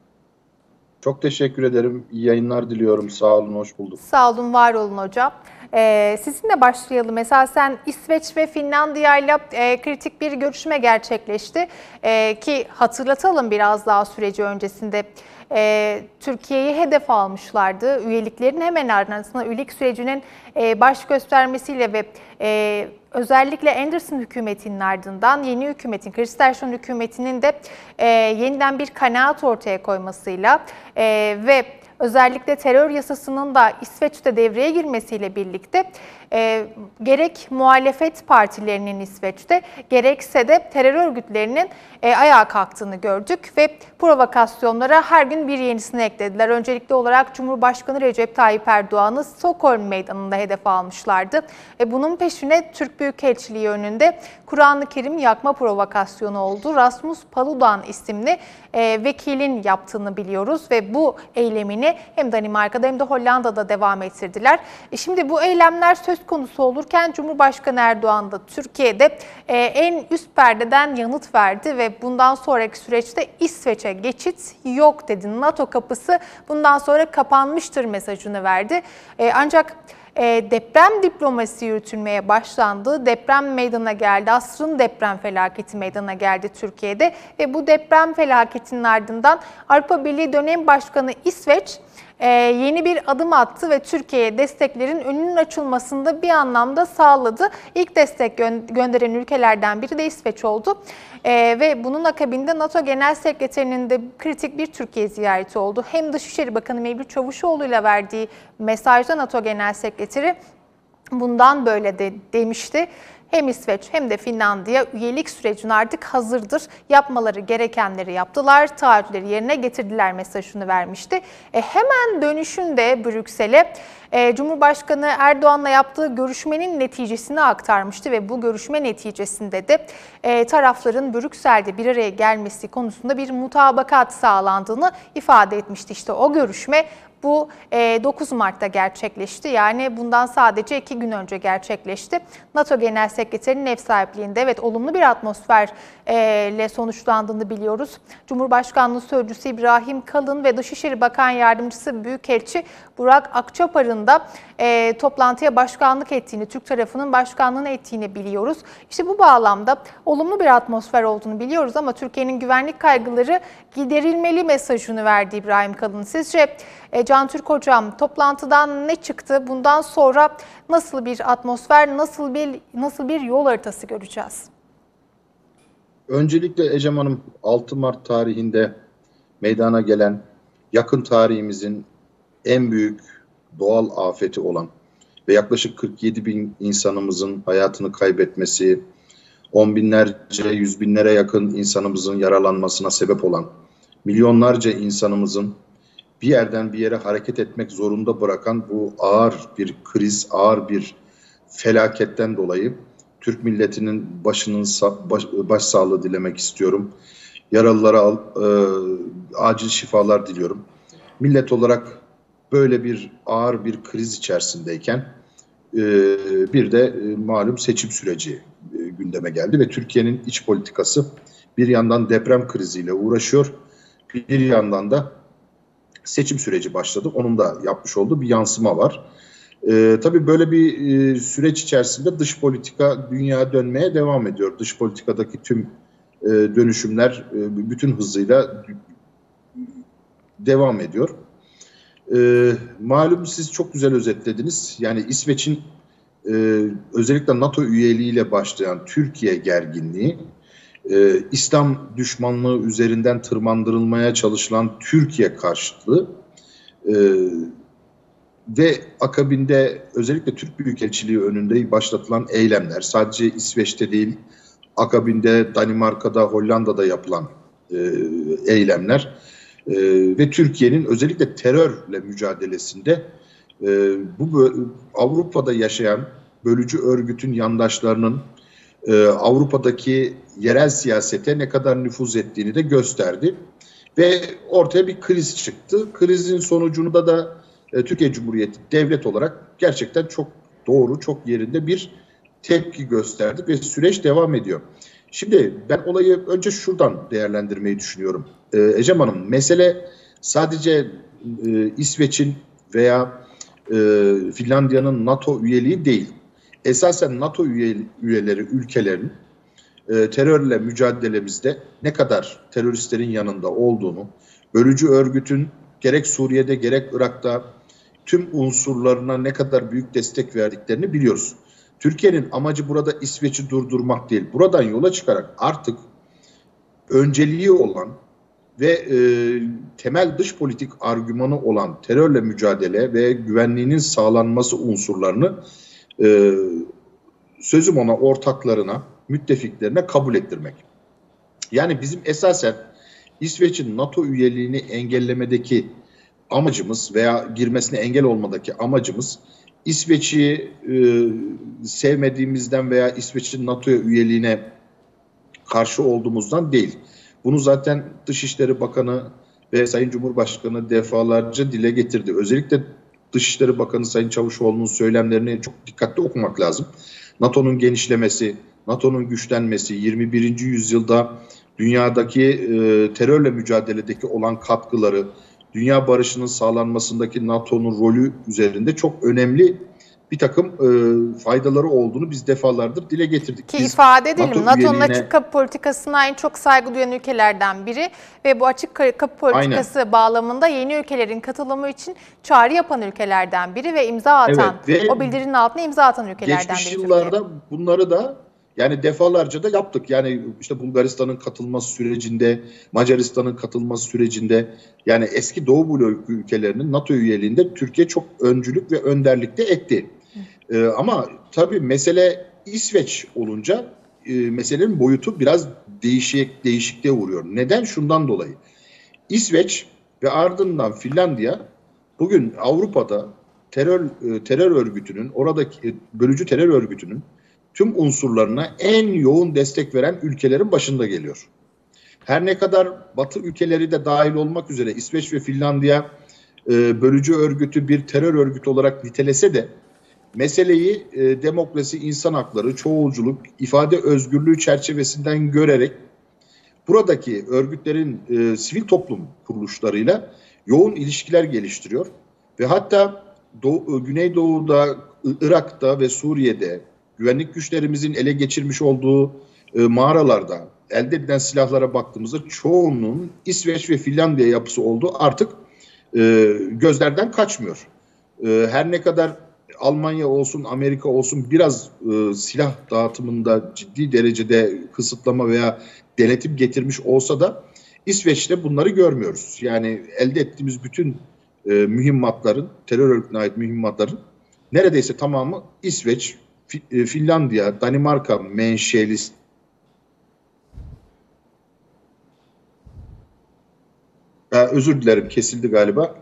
S4: Çok teşekkür ederim. İyi yayınlar diliyorum. Sağ olun, hoş bulduk.
S1: Sağ olun, var olun hocam. Ee, sizinle başlayalım. Esasen İsveç ve Finlandiya ile e, kritik bir görüşme gerçekleşti. E, ki hatırlatalım biraz daha süreci öncesinde. E, Türkiye'yi hedef almışlardı. Üyeliklerin hemen ardından üyelik sürecinin e, baş göstermesiyle ve e, özellikle Anderson hükümetinin ardından yeni hükümetin, Kristersson hükümetinin de e, yeniden bir kanaat ortaya koymasıyla e, ve özellikle terör yasasının da İsveç'te devreye girmesiyle birlikte e, gerek muhalefet partilerinin İsveç'te gerekse de terör örgütlerinin e, ayağa kalktığını gördük ve provokasyonlara her gün bir yenisini eklediler. Öncelikli olarak Cumhurbaşkanı Recep Tayyip Erdoğan'ı Stockholm Meydanı'nda hedef almışlardı. E, bunun peşine Türk Büyükelçiliği önünde Kur'an-ı Kerim yakma provokasyonu oldu. Rasmus Paludan isimli e, vekilin yaptığını biliyoruz ve bu eylemini hem Danimarka'da hem de Hollanda'da devam ettirdiler. E, şimdi bu eylemler söz konusu olurken Cumhurbaşkanı Erdoğan da Türkiye'de e, en üst perdeden yanıt verdi ve bundan sonraki süreçte İsveç'e geçit yok dedi. NATO kapısı bundan sonra kapanmıştır mesajını verdi. E, ancak E, deprem diplomasi yürütülmeye başlandı. Deprem meydana geldi. Asrın deprem felaketi meydana geldi Türkiye'de ve bu deprem felaketinin ardından Avrupa Birliği dönem başkanı İsveç e, yeni bir adım attı ve Türkiye'ye desteklerin önünün açılmasında bir anlamda sağladı. İlk destek gö- gönderen ülkelerden biri de İsveç oldu. E, ve bunun akabinde NATO Genel Sekreterinin de kritik bir Türkiye ziyareti oldu. Hem Dışişleri Bakanı Mevlüt Çavuşoğlu ile verdiği mesajda NATO Genel Sekreteri bundan böyle de demişti. Hem İsveç hem de Finlandiya üyelik sürecine artık hazırdır. Yapmaları gerekenleri yaptılar, taahhütleri yerine getirdiler mesajını vermişti. E, hemen dönüşünde Brüksel'e e, Cumhurbaşkanı Erdoğan'la yaptığı görüşmenin neticesini aktarmıştı ve bu görüşme neticesinde de e, tarafların Brüksel'de bir araya gelmesi konusunda bir mutabakat sağlandığını ifade etmişti. İşte o görüşme bu dokuz Mart'ta gerçekleşti. Yani bundan sadece iki gün önce gerçekleşti. NATO Genel Sekreterinin ev sahipliğinde evet olumlu bir atmosferle sonuçlandığını biliyoruz. Cumhurbaşkanlığı Sözcüsü İbrahim Kalın ve Dışişleri Bakan Yardımcısı Büyükelçi Burak Akçapar'ın da e, toplantıya başkanlık ettiğini, Türk tarafının başkanlığını ettiğini biliyoruz. İşte bu bağlamda olumlu bir atmosfer olduğunu biliyoruz ama Türkiye'nin güvenlik kaygıları giderilmeli mesajını verdi İbrahim Kalın. Sizce e, Can Türk Hocam, toplantıdan ne çıktı? Bundan sonra nasıl bir atmosfer, nasıl bir nasıl bir yol haritası göreceğiz?
S4: Öncelikle Ecem Hanım, altı Mart tarihinde meydana gelen yakın tarihimizin en büyük doğal afeti olan ve yaklaşık kırk yedi bin insanımızın hayatını kaybetmesi, on binlerce, yüz binlere yakın insanımızın yaralanmasına sebep olan, milyonlarca insanımızın bir yerden bir yere hareket etmek zorunda bırakan bu ağır bir kriz, ağır bir felaketten dolayı Türk milletinin başının baş, başsağlığı dilemek istiyorum. Yaralılara e, acil şifalar diliyorum. Millet olarak böyle bir ağır bir kriz içerisindeyken e, bir de e, malum seçim süreci e, gündeme geldi ve Türkiye'nin iç politikası bir yandan deprem kriziyle uğraşıyor, bir yandan da seçim süreci başladı. Onun da yapmış olduğu bir yansıma var. Ee, tabii böyle bir e, süreç içerisinde dış politika dünya dönmeye devam ediyor. Dış politikadaki tüm e, dönüşümler e, bütün hızıyla devam ediyor. E, malum siz çok güzel özetlediniz. Yani İsveç'in e, özellikle NATO üyeliğiyle başlayan Türkiye gerginliği, e, İslam düşmanlığı üzerinden tırmandırılmaya çalışılan Türkiye karşıtlığı e, ve akabinde özellikle Türk Büyükelçiliği önünde başlatılan eylemler, sadece İsveç'te değil, akabinde Danimarka'da, Hollanda'da yapılan e, eylemler e, ve Türkiye'nin özellikle terörle mücadelesinde e, bu Avrupa'da yaşayan bölücü örgütün yandaşlarının e, Avrupa'daki yerel siyasete ne kadar nüfuz ettiğini de gösterdi ve ortaya bir kriz çıktı. Krizin sonucunda da Türkiye Cumhuriyeti devlet olarak gerçekten çok doğru, çok yerinde bir tepki gösterdi ve süreç devam ediyor. Şimdi ben olayı önce şuradan değerlendirmeyi düşünüyorum. Ee, Ecem Hanım, mesele sadece e, İsveç'in veya e, Finlandiya'nın NATO üyeliği değil. Esasen NATO üye, üyeleri ülkelerin e, terörle mücadelemizde ne kadar teröristlerin yanında olduğunu, bölücü örgütün gerek Suriye'de gerek Irak'ta tüm unsurlarına ne kadar büyük destek verdiklerini biliyoruz. Türkiye'nin amacı burada İsveç'i durdurmak değil. Buradan yola çıkarak artık önceliği olan ve e, temel dış politik argümanı olan terörle mücadele ve güvenliğinin sağlanması unsurlarını e, sözüm ona ortaklarına, müttefiklerine kabul ettirmek. Yani bizim esasen İsveç'in NATO üyeliğini engellemedeki amacımız veya girmesine engel olmadaki amacımız İsveç'i e, sevmediğimizden veya İsveç'in NATO üyeliğine karşı olduğumuzdan değil. Bunu zaten Dışişleri Bakanı ve Sayın Cumhurbaşkanı defalarca dile getirdi. Özellikle Dışişleri Bakanı Sayın Çavuşoğlu'nun söylemlerini çok dikkatli okumak lazım. NATO'nun genişlemesi, NATO'nun güçlenmesi, yirmi birinci yüzyılda dünyadaki e, terörle mücadeledeki olan katkıları, dünya barışının sağlanmasındaki NATO'nun rolü üzerinde çok önemli bir takım e, faydaları olduğunu biz defalardır dile getirdik.
S1: Ki
S4: biz
S1: ifade edelim,
S4: NATO
S1: NATO'nun
S4: üyeliğine...
S1: açık kapı politikasına en çok saygı duyan ülkelerden biri ve bu açık kapı politikası Aynen. bağlamında yeni ülkelerin katılımı için çağrı yapan ülkelerden biri ve imza atan, evet, ve o bildirinin altına imza atan ülkelerden biri.
S4: Geçmiş yıllarda Türkiye. Bunları da yani defalarca da yaptık. Yani işte Bulgaristan'ın katılması sürecinde, Macaristan'ın katılması sürecinde, yani eski Doğu bloku ülkelerinin NATO üyeliğinde Türkiye çok öncülük ve önderlik de etti. Ee, ama tabii mesele İsveç olunca e, meselenin boyutu biraz değişik değişikliğe uğruyor. Neden? Şundan dolayı. İsveç ve ardından Finlandiya bugün Avrupa'da terör e, terör örgütünün, oradaki e, bölücü terör örgütünün tüm unsurlarına en yoğun destek veren ülkelerin başında geliyor. Her ne kadar Batı ülkeleri de dahil olmak üzere İsveç ve Finlandiya e, bölücü örgütü bir terör örgütü olarak nitelese de meseleyi e, demokrasi, insan hakları, çoğulculuk, ifade özgürlüğü çerçevesinden görerek buradaki örgütlerin e, sivil toplum kuruluşlarıyla yoğun ilişkiler geliştiriyor. Ve hatta Doğu, Güneydoğu'da, Irak'ta ve Suriye'de güvenlik güçlerimizin ele geçirmiş olduğu e, mağaralarda elde edilen silahlara baktığımızda çoğunun İsveç ve Finlandiya yapısı olduğu artık e, gözlerden kaçmıyor. E, her ne kadar Almanya olsun, Amerika olsun biraz e, silah dağıtımında ciddi derecede kısıtlama veya denetim getirmiş olsa da İsveç'te bunları görmüyoruz. Yani elde ettiğimiz bütün e, mühimmatların, terör örgütüne ait mühimmatların neredeyse tamamı İsveç, Finlandiya, Danimarka menşeli. Ee, özür dilerim, kesildi galiba.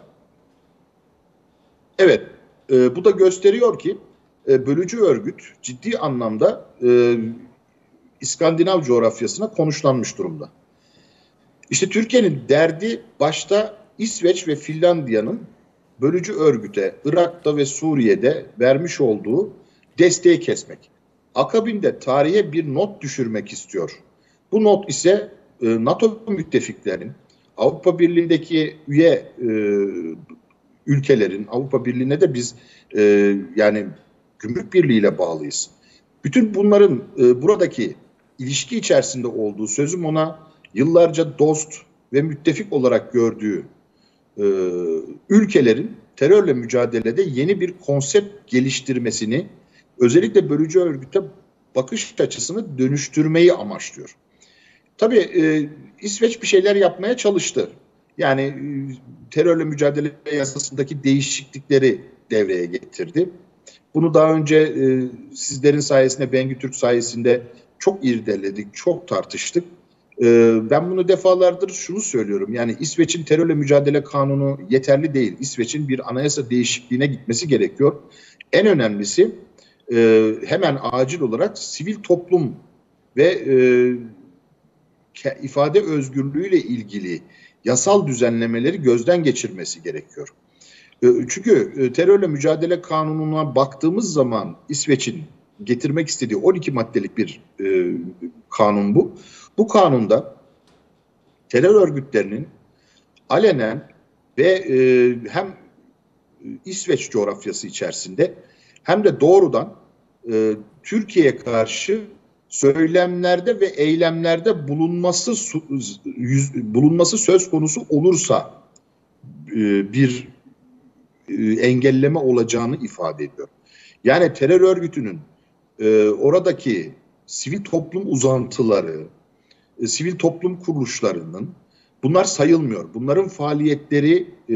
S4: Evet, e, bu da gösteriyor ki e, bölücü örgüt ciddi anlamda e, İskandinav coğrafyasına konuşlanmış durumda. İşte Türkiye'nin derdi başta İsveç ve Finlandiya'nın bölücü örgüte Irak'ta ve Suriye'de vermiş olduğu desteği kesmek. Akabinde tarihe bir not düşürmek istiyor. Bu not ise e, NATO müttefiklerinin, Avrupa Birliği'ndeki üye e, ülkelerin, Avrupa Birliği'ne de biz e, yani gümrük birliğiyle bağlıyız. Bütün bunların e, buradaki ilişki içerisinde olduğu, sözüm ona yıllarca dost ve müttefik olarak gördüğü e, ülkelerin terörle mücadelede yeni bir konsept geliştirmesini, özellikle bölücü örgüte bakış açısını dönüştürmeyi amaçlıyor. Tabii e, İsveç bir şeyler yapmaya çalıştı. Yani e, terörle mücadele yasasındaki değişiklikleri devreye getirdi. Bunu daha önce e, sizlerin sayesinde, Bengü Türk sayesinde çok irdeledik, çok tartıştık. E, ben bunu defalardır şunu söylüyorum. Yani İsveç'in terörle mücadele kanunu yeterli değil. İsveç'in bir anayasa değişikliğine gitmesi gerekiyor. En önemlisi e, hemen acil olarak sivil toplum ve e, ifade özgürlüğüyle ilgili yasal düzenlemeleri gözden geçirmesi gerekiyor. Çünkü terörle mücadele kanununa baktığımız zaman İsveç'in getirmek istediği on iki maddelik bir e, kanun bu. Bu kanunda terör örgütlerinin alenen ve e, hem İsveç coğrafyası içerisinde hem de doğrudan e, Türkiye'ye karşı söylemlerde ve eylemlerde bulunması yüz, bulunması söz konusu olursa e, bir engelleme olacağını ifade ediyor. Yani terör örgütünün e, oradaki sivil toplum uzantıları, e, sivil toplum kuruluşlarının bunlar sayılmıyor. Bunların faaliyetleri e,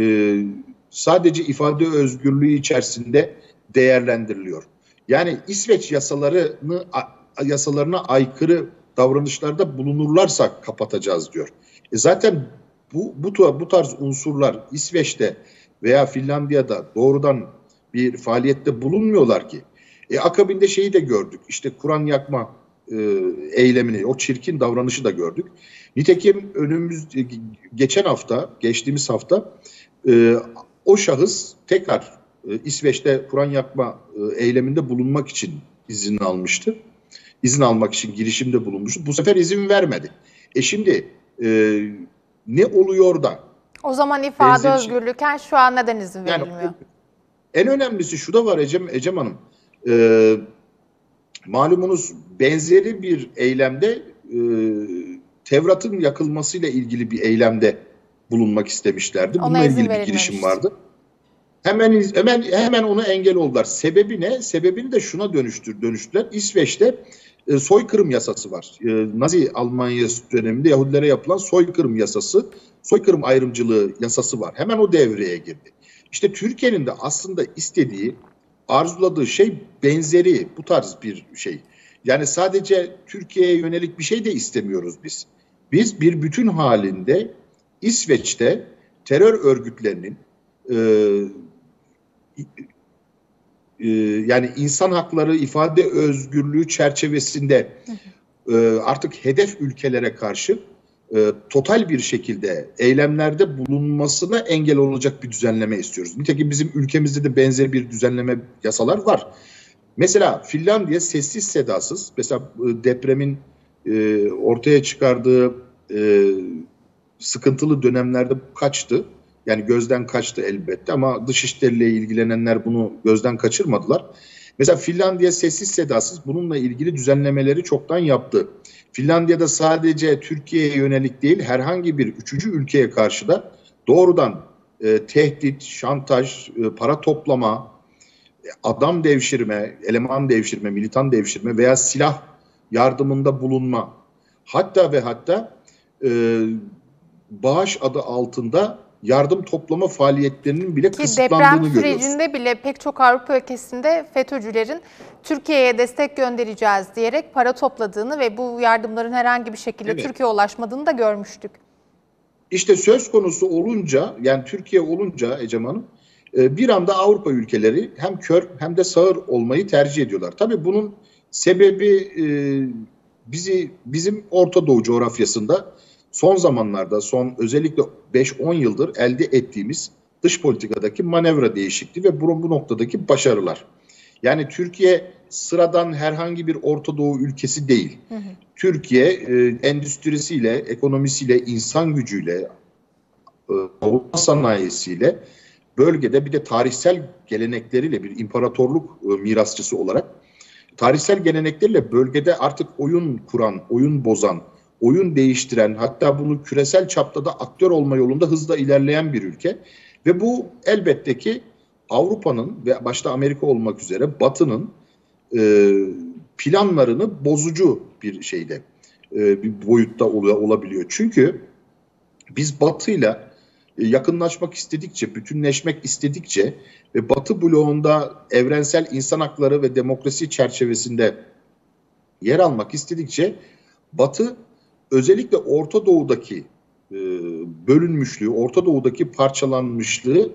S4: sadece ifade özgürlüğü içerisinde değerlendiriliyor. Yani İsveç yasalarını yasalarına aykırı davranışlarda bulunurlarsa kapatacağız diyor. E zaten bu bu bu tarz unsurlar İsveç'te veya Finlandiya'da doğrudan bir faaliyette bulunmuyorlar ki. E, akabinde şeyi de gördük. İşte Kur'an yakma e, eylemini, o çirkin davranışı da gördük. Nitekim önümüz geçen hafta, geçtiğimiz hafta e, o şahıs tekrar e, İsveç'te Kur'an yakma e, eyleminde bulunmak için izin almıştı. İzin almak için girişimde bulunmuştu. Bu sefer izin vermedi. E şimdi e, ne oluyor da?
S1: O zaman ifade
S4: Benzeri
S1: özgürlüğüken şu an neden izin
S4: yani,
S1: verilmiyor?
S4: En önemlisi şu da var Ecem, Ecem Hanım. E, malumunuz benzeri bir eylemde e, Tevrat'ın yakılmasıyla ilgili bir eylemde bulunmak istemişlerdi. Bununla
S1: Ona izin
S4: ilgili bir girişim
S1: verilmemişti.
S4: vardı. Hemen hemen hemen ona engel oldular. Sebebi ne? Sebebini de şuna dönüştür dönüştüler. İsveç'te e, soykırım yasası var. E, Nazi Almanyası döneminde Yahudilere yapılan soykırım yasası, soykırım ayrımcılığı yasası var. Hemen o devreye girdi. İşte Türkiye'nin de aslında istediği, arzuladığı şey benzeri bu tarz bir şey. Yani sadece Türkiye'ye yönelik bir şey de istemiyoruz biz. Biz bir bütün halinde İsveç'te terör örgütlerinin e, e, yani insan hakları, ifade özgürlüğü çerçevesinde e, artık hedef ülkelere karşı e, total bir şekilde eylemlerde bulunmasına engel olacak bir düzenleme istiyoruz. Nitekim bizim ülkemizde de benzer bir düzenleme yasalar var. Mesela Finlandiya sessiz sedasız, mesela depremin e, ortaya çıkardığı e, sıkıntılı dönemlerde kaçtı. Yani gözden kaçtı elbette ama dışişleriyle ilgilenenler bunu gözden kaçırmadılar. Mesela Finlandiya sessiz sedasız bununla ilgili düzenlemeleri çoktan yaptı. Finlandiya'da sadece Türkiye'ye yönelik değil, herhangi bir üçüncü ülkeye karşı da doğrudan e, tehdit, şantaj, e, para toplama, adam devşirme, eleman devşirme, militan devşirme veya silah yardımında bulunma, hatta ve hatta e, bağış adı altında yardım toplama faaliyetlerinin bile
S1: Ki
S4: kısıtlandığını
S1: deprem
S4: görüyoruz.
S1: sürecinde bile pek çok Avrupa ülkesinde FETÖ'cülerin Türkiye'ye destek göndereceğiz diyerek para topladığını ve bu yardımların herhangi bir şekilde
S4: Evet.
S1: Türkiye'ye ulaşmadığını da görmüştük.
S4: İşte söz konusu olunca, yani Türkiye olunca Ecem Hanım, bir anda Avrupa ülkeleri hem kör hem de sağır olmayı tercih ediyorlar. Tabii bunun sebebi bizi bizim Orta Doğu coğrafyasında son zamanlarda, son özellikle beş on yıldır elde ettiğimiz dış politikadaki manevra değişikliği ve bu, bu noktadaki başarılar. Yani Türkiye sıradan herhangi bir Orta Doğu ülkesi değil. Hı hı. Türkiye e, endüstrisiyle, ekonomisiyle, insan gücüyle, savunma sanayisiyle, bölgede bir de tarihsel gelenekleriyle bir imparatorluk e, mirasçısı olarak tarihsel gelenekleriyle bölgede artık oyun kuran, oyun bozan, oyun değiştiren, hatta bunu küresel çapta da aktör olma yolunda hızla ilerleyen bir ülke. Ve bu elbette ki Avrupa'nın ve başta Amerika olmak üzere Batı'nın e, planlarını bozucu bir şeyde, e, bir boyutta ol, olabiliyor. Çünkü biz Batı'yla yakınlaşmak istedikçe, bütünleşmek istedikçe ve Batı bloğunda evrensel insan hakları ve demokrasi çerçevesinde yer almak istedikçe Batı özellikle Orta Doğu'daki e, bölünmüşlüğü, Orta Doğu'daki parçalanmışlığı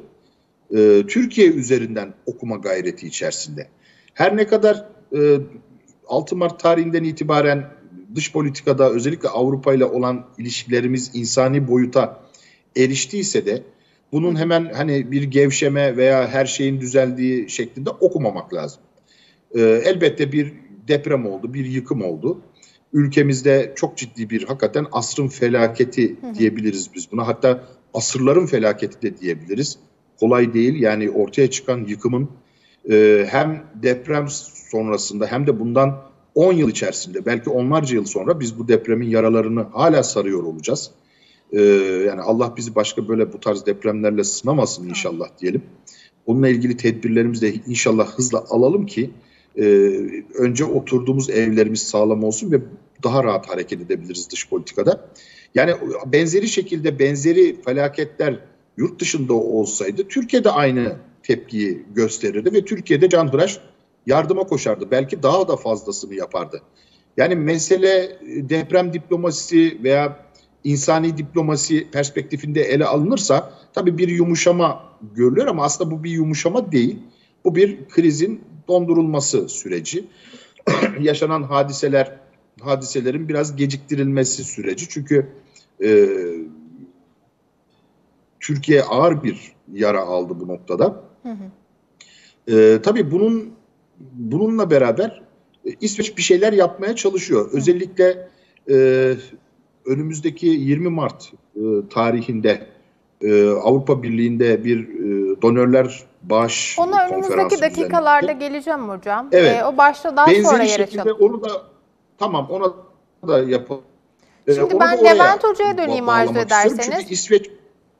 S4: e, Türkiye üzerinden okuma gayreti içerisinde. Her ne kadar e, altı Mart tarihinden itibaren dış politikada özellikle Avrupa ile olan ilişkilerimiz insani boyuta eriştiyse de bunun hemen hani bir gevşeme veya her şeyin düzeldiği şeklinde okumamak lazım. E, elbette bir deprem oldu, bir yıkım oldu. Ülkemizde çok ciddi bir hakikaten asrın felaketi diyebiliriz biz buna. Hatta asırların felaketi de diyebiliriz. Kolay değil yani ortaya çıkan yıkımın e, hem deprem sonrasında hem de bundan on yıl içerisinde belki onlarca yıl sonra biz bu depremin yaralarını hala sarıyor olacağız. E, yani Allah bizi başka böyle bu tarz depremlerle sınamasın inşallah diyelim. Bununla ilgili tedbirlerimizi de inşallah hızla alalım ki e, önce oturduğumuz evlerimiz sağlam olsun ve daha rahat hareket edebiliriz dış politikada. Yani benzeri şekilde benzeri felaketler yurt dışında olsaydı Türkiye'de aynı tepkiyi gösterirdi ve Türkiye'de canhıraş yardıma koşardı. Belki daha da fazlasını yapardı. Yani mesele deprem diplomasisi veya insani diplomasi perspektifinde ele alınırsa tabii bir yumuşama görülür ama aslında bu bir yumuşama değil. Bu bir krizin dondurulması süreci. Yaşanan hadiseler, hadiselerin biraz geciktirilmesi süreci. Çünkü e, Türkiye ağır bir yara aldı bu noktada. Hı hı. E, tabii bunun bununla beraber e, İsveç bir şeyler yapmaya çalışıyor. Hı. Özellikle e, önümüzdeki yirmi Mart e, tarihinde e, Avrupa Birliği'nde bir e, donörler bağış
S1: Ona önümüzdeki dakikalarda
S4: düzenlendi.
S1: geleceğim hocam.
S4: Evet.
S1: E, o başta daha
S4: Benzeri
S1: sonra yer
S4: şekilde
S1: açalım.
S4: onu da tamam ona da yapalım.
S1: Şimdi
S4: Onu
S1: ben
S4: da
S1: Levent Hoca'ya döneyim arzu ederseniz.
S4: Çünkü İsveç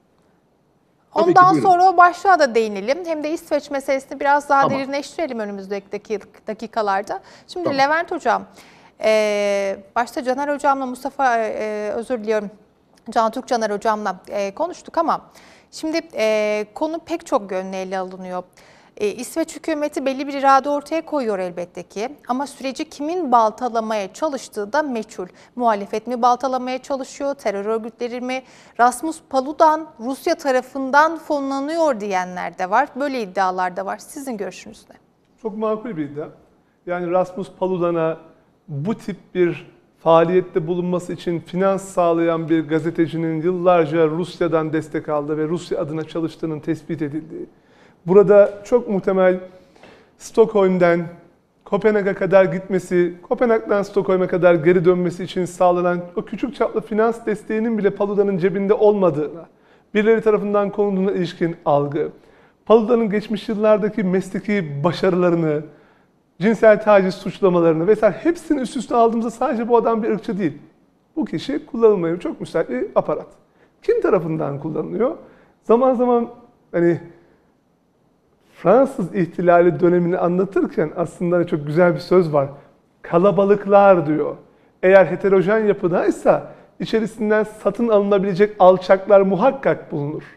S1: Ondan sonra o başlığa da değinelim. Hem de İsveç meselesini biraz daha
S4: tamam.
S1: derinleştirelim önümüzdeki dakikalarda. Şimdi
S4: Tamam.
S1: Levent Hocam, e, başta Caner Hocam'la Mustafa, e, özür diliyorum, Can Türk Caner Hocam'la e, konuştuk ama şimdi e, konu pek çok yönlü ele alınıyor. E, İsveç hükümeti belli bir irade ortaya koyuyor elbette ki ama süreci kimin baltalamaya çalıştığı da meçhul. Muhalefet mi baltalamaya çalışıyor, terör örgütleri mi? Rasmus Paludan Rusya tarafından fonlanıyor diyenler de var. Böyle iddialar da var. Sizin görüşünüz ne?
S2: Çok makul bir iddia. Yani Rasmus Paludan'a bu tip bir faaliyette bulunması için finans sağlayan bir gazetecinin yıllarca Rusya'dan destek aldığı ve Rusya adına çalıştığının tespit edildiği, burada çok muhtemel Stockholm'den Kopenhag'a kadar gitmesi, Kopenhag'dan Stockholm'a kadar geri dönmesi için sağlanan o küçük çaplı finans desteğinin bile Paludan'ın cebinde olmadığına, birileri tarafından konulduğuna ilişkin algı, Paludan'ın geçmiş yıllardaki mesleki başarılarını, cinsel taciz suçlamalarını vesaire hepsini üst üste aldığımızda sadece bu adam bir ırkçı değil. Bu kişi kullanılmaya çok müsait bir aparat. Kim tarafından kullanılıyor? Zaman zaman hani Fransız ihtilali dönemini anlatırken aslında çok güzel bir söz var. Kalabalıklar diyor. Eğer heterojen yapıdaysa içerisinden satın alınabilecek alçaklar muhakkak bulunur.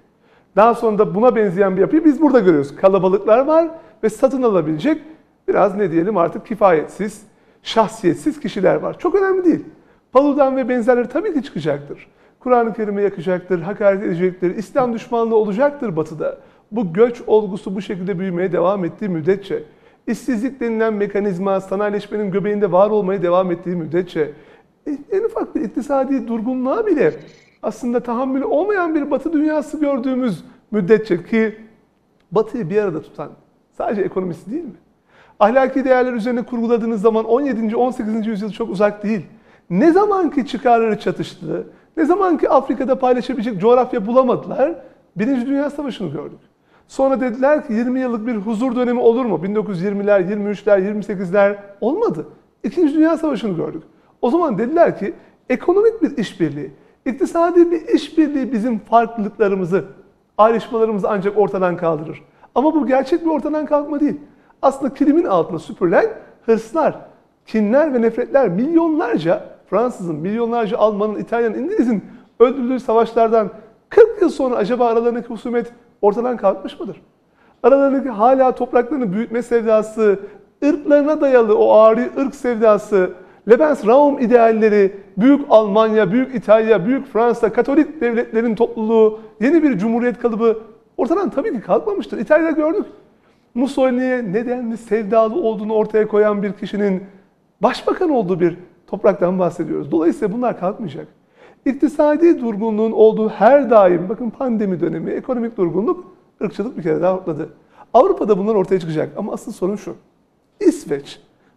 S2: Daha sonra da buna benzeyen bir yapıyı biz burada görüyoruz. Kalabalıklar var ve satın alabilecek biraz ne diyelim artık kifayetsiz, şahsiyetsiz kişiler var. Çok önemli değil. Paludan ve benzerleri tabii ki çıkacaktır. Kur'an-ı Kerim'e yakacaktır, hakaret edecektir, İslam düşmanlığı olacaktır Batı'da. Bu göç olgusu bu şekilde büyümeye devam ettiği müddetçe, işsizlik denilen mekanizma sanayileşmenin göbeğinde var olmaya devam ettiği müddetçe, en ufak bir iktisadi durgunluğa bile aslında tahammülü olmayan bir Batı dünyası gördüğümüz müddetçe ki Batı'yı bir arada tutan sadece ekonomisi değil mi? Ahlaki değerler üzerine kurguladığınız zaman on yedinci on sekizinci yüzyıl çok uzak değil. Ne zamanki çıkarları çatıştı, ne zamanki Afrika'da paylaşabilecek coğrafya bulamadılar, Birinci Dünya Savaşı'nı gördük. Sonra dediler ki yirmi yıllık bir huzur dönemi olur mu? bin dokuz yüz yirmiler, yirmi üçler, yirmi sekizler olmadı. İkinci Dünya Savaşı'nı gördük. O zaman dediler ki ekonomik bir işbirliği, iktisadi bir işbirliği bizim farklılıklarımızı, ayrışmalarımızı ancak ortadan kaldırır. Ama bu gerçek bir ortadan kalkma değil. Aslında kilimin altına süpürülen hırslar, kinler ve nefretler milyonlarca Fransızın, milyonlarca Alman'ın, İtalyan'ın, İngiliz'in öldürüldüğü savaşlardan kırk yıl sonra acaba aralarındaki husumet ortadan kalkmış mıdır? Aralarındaki hala topraklarını büyütme sevdası, ırklarına dayalı o ağrı ırk sevdası, Lebensraum idealleri, büyük Almanya, büyük İtalya, büyük Fransa, Katolik devletlerin topluluğu, yeni bir cumhuriyet kalıbı ortadan tabii ki kalkmamıştır. İtalya'da gördük. Mussolini'ye nedenli sevdalı olduğunu ortaya koyan bir kişinin başbakan olduğu bir topraktan bahsediyoruz. Dolayısıyla bunlar kalkmayacak. İktisadi durgunluğun olduğu her daim, bakın pandemi dönemi, ekonomik durgunluk, ırkçılık bir kere daha ortladı. Avrupa'da bunlar ortaya çıkacak ama asıl sorun şu. İsveç,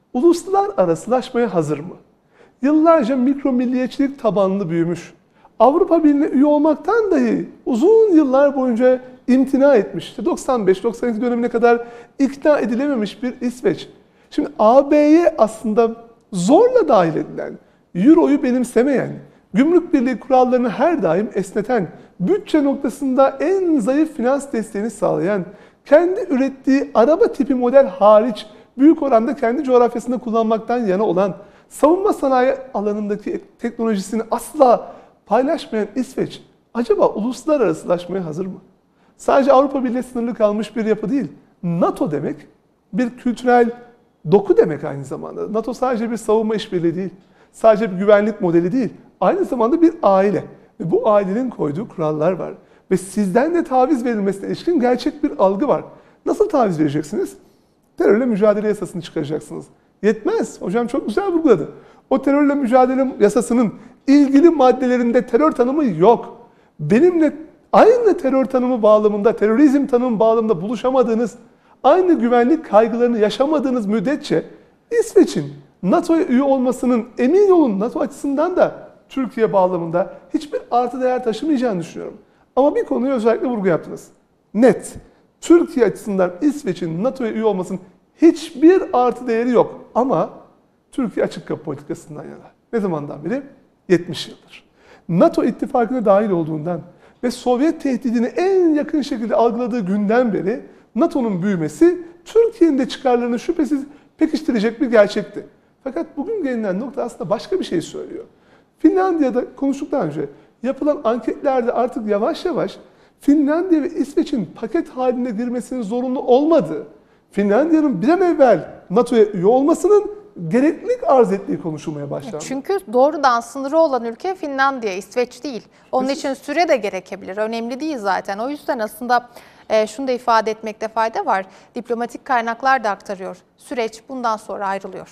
S2: uluslararasılaşmaya hazır mı? Yıllarca mikro milliyetçilik tabanlı büyümüş. Avrupa Birliği'ne üye olmaktan dahi uzun yıllar boyunca imtina etmiş. İşte doksan beş doksan iki dönemine kadar ikna edilememiş bir İsveç. Şimdi A B'ye aslında zorla dahil edilen, Euro'yu benimsemeyen, gümrük birliği kurallarını her daim esneten, bütçe noktasında en zayıf finans desteğini sağlayan, kendi ürettiği araba tipi model hariç büyük oranda kendi coğrafyasında kullanmaktan yana olan, savunma sanayi alanındaki teknolojisini asla paylaşmayan İsveç, acaba uluslararasılaşmaya hazır mı? Sadece Avrupa Birliği sınırlı kalmış bir yapı değil. NATO demek bir kültürel doku demek aynı zamanda. NATO sadece bir savunma işbirliği değil. Sadece bir güvenlik modeli değil. Aynı zamanda bir aile. Ve bu ailenin koyduğu kurallar var. Ve sizden de taviz verilmesine ilişkin gerçek bir algı var. Nasıl taviz vereceksiniz? Terörle mücadele yasasını çıkaracaksınız. Yetmez. Hocam çok güzel vurguladı. O terörle mücadele yasasının ilgili maddelerinde terör tanımı yok. Benimle aynı terör tanımı bağlamında, terörizm tanımı bağlamında buluşamadığınız, aynı güvenlik kaygılarını yaşamadığınız müddetçe İsveç'in NATO'ya üye olmasının emin olun NATO açısından da Türkiye bağlamında hiçbir artı değer taşımayacağını düşünüyorum. Ama bir konuya özellikle vurgu yaptınız. Net. Türkiye açısından İsveç'in NATO'ya üye olmasının hiçbir artı değeri yok. Ama Türkiye açık kapı politikasından yana. Ne zamandan beri? yetmiş yıldır. NATO ittifakına dahil olduğundan ve Sovyet tehdidini en yakın şekilde algıladığı günden beri NATO'nun büyümesi Türkiye'nin de çıkarlarını şüphesiz pekiştirecek bir gerçekti. Fakat bugün gelinen nokta aslında başka bir şey söylüyor. Finlandiya'da konuştuk daha önce. Yapılan anketlerde artık yavaş yavaş Finlandiya ve İsveç'in paket halinde girmesinin zorunlu olmadığı, Finlandiya'nın bir an evvel NATO'ya üye olmasının gereklilik arz ettiği konuşulmaya başlandı.
S1: Çünkü doğrudan sınırı olan ülke Finlandiya, İsveç değil. Onun için süre de gerekebilir. Önemli değil zaten. O yüzden aslında e, şunu da ifade etmekte fayda var. Diplomatik kaynaklar da aktarıyor. Süreç bundan sonra ayrılıyor.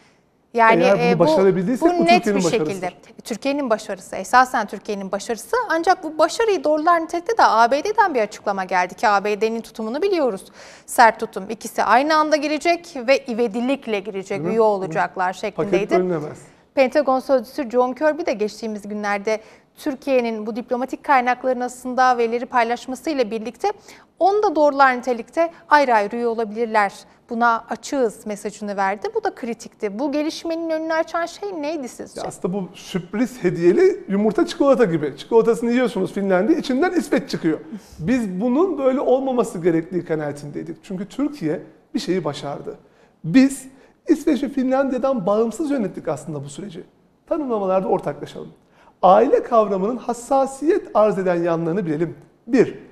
S1: Yani
S2: Eğer bunu
S1: e, bu,
S2: başarabildiysek
S1: bu
S2: bu
S1: net
S2: Türkiye'nin
S1: bir şekilde
S2: başarısıdır.
S1: Türkiye'nin başarısı, esasen Türkiye'nin başarısı. Ancak bu başarıyı doğrular nitelikte de A B D'den bir açıklama geldi ki A B D'nin tutumunu biliyoruz. Sert tutum. İkisi aynı anda girecek ve ivedilikle girecek, üye olacaklar şeklindeydi.
S2: Paket bölünemez.
S1: Pentagon Sözcüsü John Kirby de geçtiğimiz günlerde Türkiye'nin bu diplomatik kaynakların aslında verileri paylaşmasıyla birlikte onu da doğrular nitelikte ayrı ayrı üye olabilirler. Buna açığız mesajını verdi. Bu da kritikti. Bu gelişmenin önünü açan şey neydi sizce?
S2: Ya aslında bu sürpriz hediyeli yumurta çikolata gibi. Çikolatasını yiyorsunuz Finlandiya, içinden İsveç çıkıyor. Biz bunun böyle olmaması gerektiği kanaatindeydik. Çünkü Türkiye bir şeyi başardı. Biz İsveç ve Finlandiya'dan bağımsız yönettik aslında bu süreci. Tanımlamalarda ortaklaşalım. Aile kavramının hassasiyet arz eden yanlarını bilelim. Bir,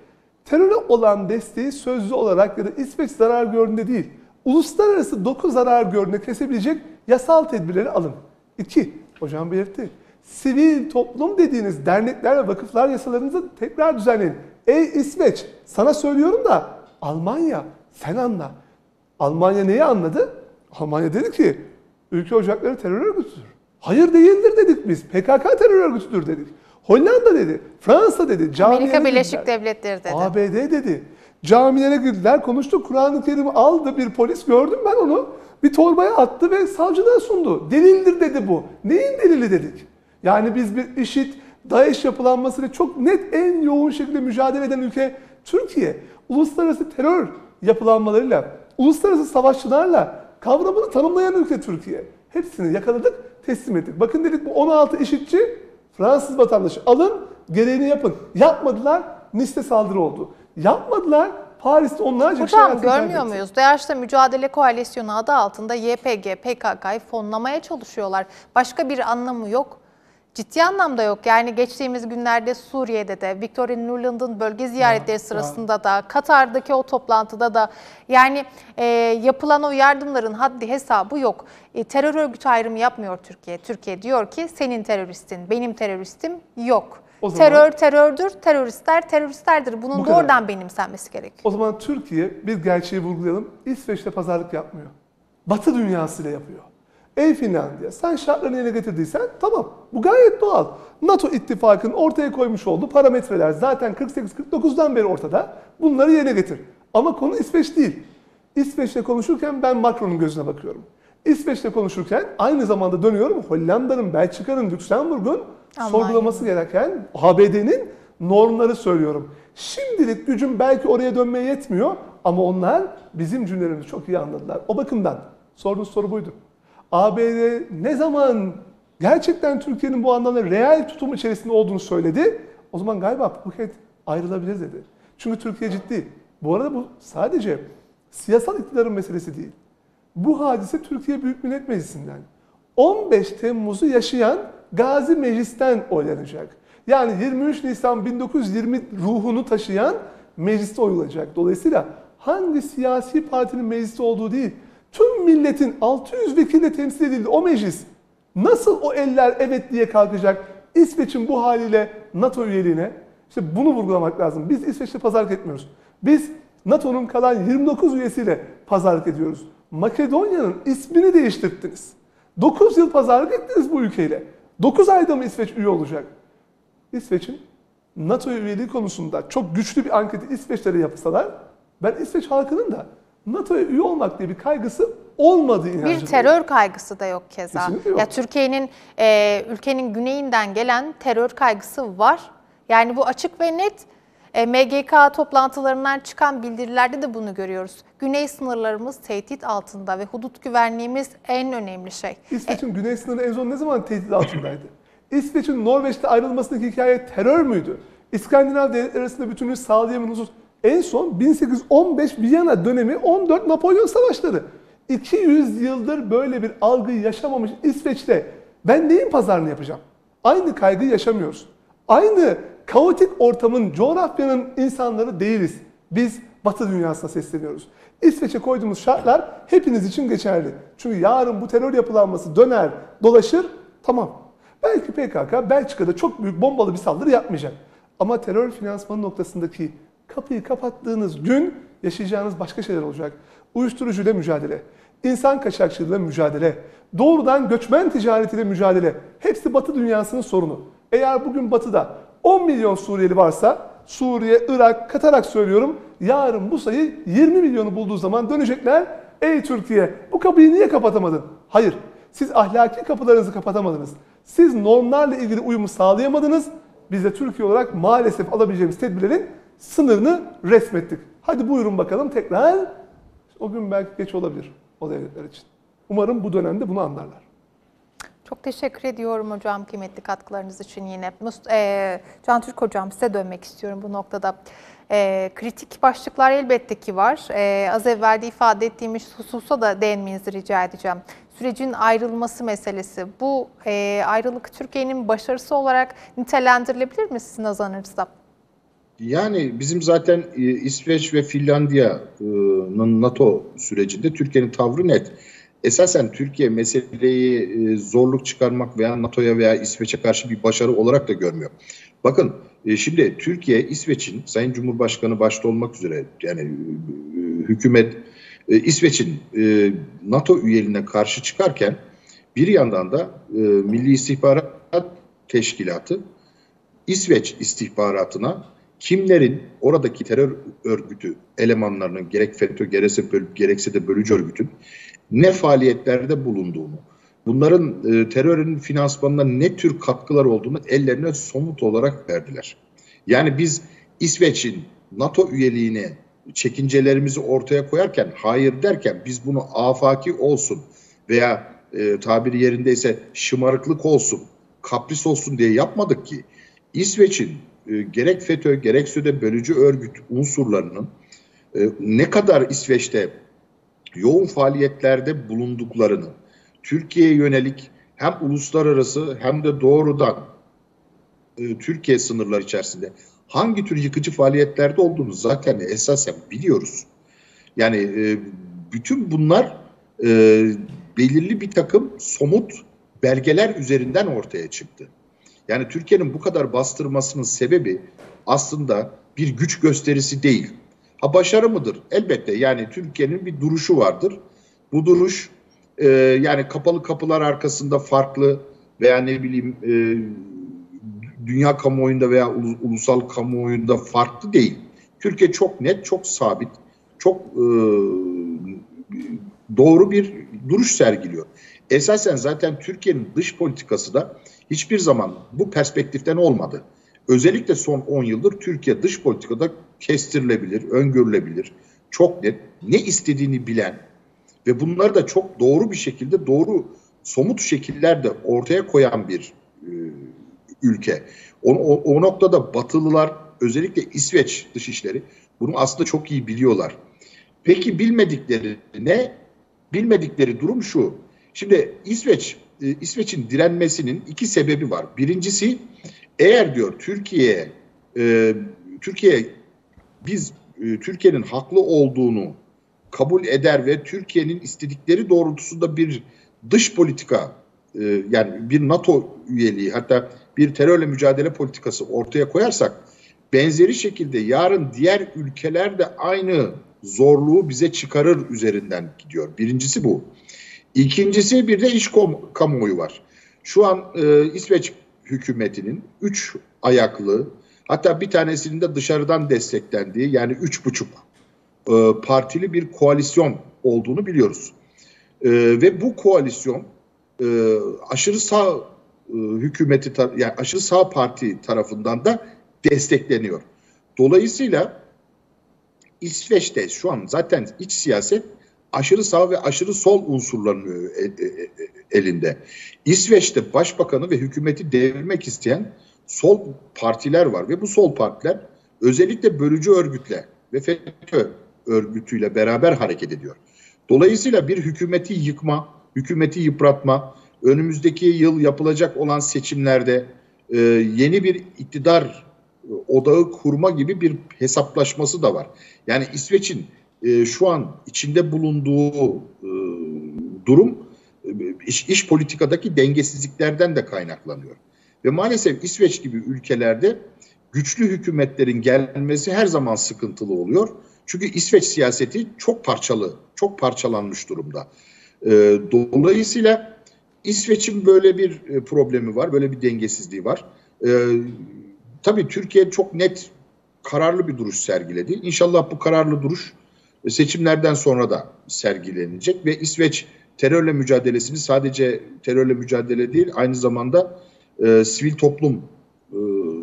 S2: teröre olan desteği sözlü olarak ya da İsveç zarar gördüğünde değil, uluslararası doku zarar gördüğünde kesebilecek yasal tedbirleri alın. İki, hocam belirtti. Sivil toplum dediğiniz dernekler ve vakıflar yasalarınızı tekrar düzenleyin. Ey İsveç, sana söylüyorum da Almanya, sen anla. Almanya neyi anladı? Almanya dedi ki, ülke ocakları terör örgütüdür. Hayır değildir dedik biz. P K K terör örgütüdür dedik. Hollanda dedi, Fransa dedi,
S1: Amerika Birleşik Devletleri dedi.
S2: A B D dedi. Camilere girdiler, konuştu. Kur'an-ı Kerim'i aldı bir polis, gördüm ben onu. Bir torbaya attı ve savcılığa sundu. Delildir dedi bu. Neyin delili dedik? Yani biz bir IŞİD, DAEŞ yapılanmasıyla çok net, en yoğun şekilde mücadele eden ülke Türkiye. Uluslararası terör yapılanmalarıyla, uluslararası savaşçılarla kavramını tanımlayan ülke Türkiye. Hepsini yakaladık, teslim ettik. Bakın dedik, bu on altı IŞİD'ci Fransız vatandaşı, alın, gereğini yapın. Yapmadılar, Nice'te saldırı oldu. Yapmadılar, Paris'te onlarca kişi
S1: Hocam
S2: hayatını
S1: görmüyor
S2: kaybetti.
S1: muyuz? DAEŞ'le Mücadele Koalisyonu adı altında Y P G, P K K'yı fonlamaya çalışıyorlar. Başka bir anlamı yok. Ciddi anlamda yok. Yani geçtiğimiz günlerde Suriye'de de, Victoria Nuland'ın bölge ziyaretleri
S2: Ya,
S1: sırasında ya. da, Katar'daki o toplantıda da yani e, yapılan o yardımların haddi hesabı yok. E, terör örgütü ayrımı yapmıyor Türkiye. Türkiye diyor ki senin teröristin, benim teröristim yok.
S2: O zaman-
S1: Terör terördür, teröristler teröristlerdir. Bunun
S2: Bu kadar.
S1: doğrudan benimsenmesi gerekiyor.
S2: O zaman Türkiye, bir gerçeği vurgulayalım, İsveç'te pazarlık yapmıyor. Batı dünyasıyla yapıyor. Ey Finlandiya, sen şartlarını yerine getirdiysen tamam, bu gayet doğal. NATO ittifakının ortaya koymuş olduğu parametreler zaten kırk sekiz kırk dokuzdan beri ortada. Bunları yerine getir. Ama konu İsveç değil. İsveç'le konuşurken ben Macron'un gözüne bakıyorum. İsveç'le konuşurken aynı zamanda dönüyorum Hollanda'nın, Belçika'nın, Lüksemburg'un
S1: Almanya.
S2: sorgulaması gereken A B D'nin normları söylüyorum. Şimdilik gücüm belki oraya dönmeye yetmiyor ama onlar bizim cümlelerimizi çok iyi anladılar. O bakımdan sorduğunuz soru buydu. A B D ne zaman gerçekten Türkiye'nin bu anlamda reel tutum içerisinde olduğunu söyledi, o zaman galiba Phuket ayrılabilir dedi. Çünkü Türkiye ciddi. Bu arada bu sadece siyasal iktidarın meselesi değil. Bu hadise Türkiye Büyük Millet Meclisi'nden. on beş Temmuz'u yaşayan Gazi Meclis'ten oylanacak. Yani yirmi üç Nisan bin dokuz yüz yirmi ruhunu taşıyan mecliste oylanacak. Dolayısıyla hangi siyasi partinin meclisi olduğu değil, tüm milletin altı yüz vekille temsil edildiği o meclis nasıl o eller evet diye kalkacak İsveç'in bu haliyle NATO üyeliğine? İşte bunu vurgulamak lazım. Biz İsveç'le pazarlık etmiyoruz. Biz NATO'nun kalan yirmi dokuz üyesiyle pazarlık ediyoruz. Makedonya'nın ismini değiştirdiniz. dokuz yıl pazarlık ettiniz bu ülkeyle. dokuz ayda mı İsveç üye olacak? İsveç'in NATO üyeliği konusunda çok güçlü bir anketi İsveçlere yapsalar, ben İsveç halkının da NATO'ya üye olmak diye bir kaygısı olmadığı inancındayım.
S1: Bir terör kaygısı da yok keza.
S2: Kesinlikle yok.
S1: Ya Türkiye'nin e, ülkenin güneyinden gelen terör kaygısı var. Yani bu açık ve net. E, M G K toplantılarından çıkan bildirilerde de bunu görüyoruz. Güney sınırlarımız tehdit altında ve hudut güvenliğimiz en önemli şey.
S2: İsveç'in güney sınırı en son ne zaman tehdit altındaydı? İsveç'in Norveç'te ayrılmasındaki hikaye terör müydü? İskandinav devletler arasında bütünlüğü sağlayamayan husus. En son bin sekiz yüz on beş Viyana dönemi, on dört Napolyon savaşları. iki yüz yıldır böyle bir algıyı yaşamamış İsveç'te ben neyin pazarını yapacağım? Aynı kaygıyı yaşamıyoruz. Aynı kaotik ortamın, coğrafyanın insanları değiliz. Biz Batı dünyasına sesleniyoruz. İsveç'e koyduğumuz şartlar hepiniz için geçerli. Çünkü yarın bu terör yapılanması döner, dolaşır, tamam. Belki P K K Belçika'da çok büyük bombalı bir saldırı yapmayacak. Ama terör finansmanı noktasındaki kapıyı kapattığınız gün yaşayacağınız başka şeyler olacak. Uyuşturucuyla mücadele, insan kaçakçılığıyla mücadele, doğrudan göçmen ticaretiyle mücadele. Hepsi Batı dünyasının sorunu. Eğer bugün Batı'da on milyon Suriyeli varsa, Suriye, Irak, katarak söylüyorum, yarın bu sayı yirmi milyonu bulduğu zaman dönecekler. Ey Türkiye, bu kapıyı niye kapatamadın? Hayır, siz ahlaki kapılarınızı kapatamadınız. Siz normlarla ilgili uyumu sağlayamadınız. Biz de Türkiye olarak maalesef alabileceğimiz tedbirlerin sınırını resmettik. Hadi buyurun bakalım tekrar. O gün belki geç olabilir o devletler için. Umarım bu dönemde bunu anlarlar.
S1: Çok teşekkür ediyorum hocam kıymetli katkılarınız için yine. E, Can Türk hocam size dönmek istiyorum bu noktada. E, kritik başlıklar elbette ki var. E, az evvel de ifade ettiğimiz hususa da değinmenizi rica edeceğim. Sürecin ayrılması meselesi. Bu e, ayrılık Türkiye'nin başarısı olarak nitelendirilebilir mi sizin nazarınızda?
S4: Yani bizim zaten e, İsveç ve Finlandiya'nın NATO sürecinde Türkiye'nin tavrı net. Esasen Türkiye meseleyi e, zorluk çıkarmak veya NATO'ya veya İsveç'e karşı bir başarı olarak da görmüyor. Bakın e, şimdi Türkiye, İsveç'in, Sayın Cumhurbaşkanı başta olmak üzere yani e, hükümet e, İsveç'in e, NATO üyeliğine karşı çıkarken bir yandan da e, Milli İstihbarat Teşkilatı İsveç istihbaratına kimlerin oradaki terör örgütü elemanlarının gerek FETÖ gerekse, gerekse de bölücü örgütün ne faaliyetlerde bulunduğunu, bunların e, terörün finansmanına ne tür katkılar olduğunu ellerine somut olarak verdiler. Yani biz İsveç'in NATO üyeliğine çekincelerimizi ortaya koyarken, hayır derken biz bunu afaki olsun veya e, tabiri yerindeyse şımarıklık olsun, kapris olsun diye yapmadık ki. İsveç'in e, gerek FETÖ gerekse de bölücü örgüt unsurlarının e, ne kadar İsveç'te yoğun faaliyetlerde bulunduklarını, Türkiye'ye yönelik hem uluslararası hem de doğrudan e, Türkiye sınırları içerisinde hangi tür yıkıcı faaliyetlerde olduğunu zaten esasen biliyoruz. Yani e, bütün bunlar e, belirli bir takım somut belgeler üzerinden ortaya çıktı. Yani Türkiye'nin bu kadar bastırmasının sebebi aslında bir güç gösterisi değil. Ha başarı mıdır? Elbette yani Türkiye'nin bir duruşu vardır. Bu duruş e, yani kapalı kapılar arkasında farklı veya ne bileyim e, dünya kamuoyunda veya ulusal kamuoyunda farklı değil. Türkiye çok net, çok sabit, çok e, doğru bir duruş sergiliyor. Esasen zaten Türkiye'nin dış politikası da hiçbir zaman bu perspektiften olmadı. Özellikle son on yıldır Türkiye dış politikada kestirilebilir, öngörülebilir, çok net, ne istediğini bilen ve bunları da çok doğru bir şekilde, doğru somut şekillerde ortaya koyan bir e, ülke. O, o, o noktada Batılılar, özellikle İsveç dışişleri bunu aslında çok iyi biliyorlar. Peki bilmedikleri ne? Bilmedikleri durum şu. Şimdi İsveç, e, İsveç'in direnmesinin iki sebebi var. Birincisi, eğer diyor Türkiye, e, Türkiye biz e, Türkiye'nin haklı olduğunu kabul eder ve Türkiye'nin istedikleri doğrultusunda bir dış politika, e, yani bir NATO üyeliği, hatta bir terörle mücadele politikası ortaya koyarsak, benzeri şekilde yarın diğer ülkeler de aynı zorluğu bize çıkarır üzerinden gidiyor. Birincisi bu. İkincisi bir de iş kamuoyu var. Şu an e, İsveç hükümetinin üç ayaklı, hatta bir tanesinin de dışarıdan desteklendiği, yani üç buçuk e, partili bir koalisyon olduğunu biliyoruz. E, ve bu koalisyon e, aşırı sağ e, hükümeti, yani aşırı sağ parti tarafından da destekleniyor. Dolayısıyla İsveç'te şu an zaten iç siyaset aşırı sağ ve aşırı sol unsurların elinde. İsveç'te başbakanı ve hükümeti devirmek isteyen sol partiler var ve bu sol partiler özellikle bölücü örgütle ve FETÖ örgütüyle beraber hareket ediyor. Dolayısıyla bir hükümeti yıkma, hükümeti yıpratma, önümüzdeki yıl yapılacak olan seçimlerde e, yeni bir iktidar odağı kurma gibi bir hesaplaşması da var. Yani İsveç'in e, şu an içinde bulunduğu e, durum e, iş, iş politikadaki dengesizliklerden de kaynaklanıyor. Ve maalesef İsveç gibi ülkelerde güçlü hükümetlerin gelmesi her zaman sıkıntılı oluyor. Çünkü İsveç siyaseti çok parçalı, çok parçalanmış durumda. E, dolayısıyla İsveç'in böyle bir e, problemi var, böyle bir dengesizliği var. E, tabii Türkiye çok net, kararlı bir duruş sergiledi. İnşallah bu kararlı duruş seçimlerden sonra da sergilenecek ve İsveç terörle mücadelesini sadece terörle mücadele değil, aynı zamanda e, sivil toplum e,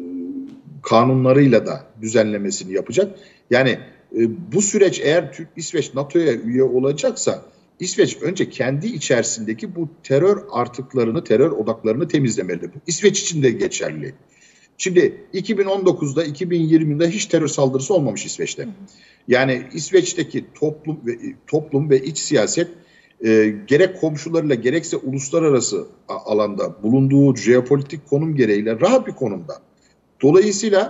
S4: kanunlarıyla da düzenlemesini yapacak. Yani e, bu süreç eğer Türk İsveç NATO'ya üye olacaksa İsveç önce kendi içerisindeki bu terör artıklarını, terör odaklarını temizlemeli. Bu İsveç için de geçerli. Şimdi iki bin on dokuzda, iki bin yirmide hiç terör saldırısı olmamış İsveç'te. Yani İsveç'teki toplum ve toplum ve iç siyaset e, gerek komşularıyla gerekse uluslararası alanda bulunduğu jeopolitik konum gereğiyle rahat bir konumda. Dolayısıyla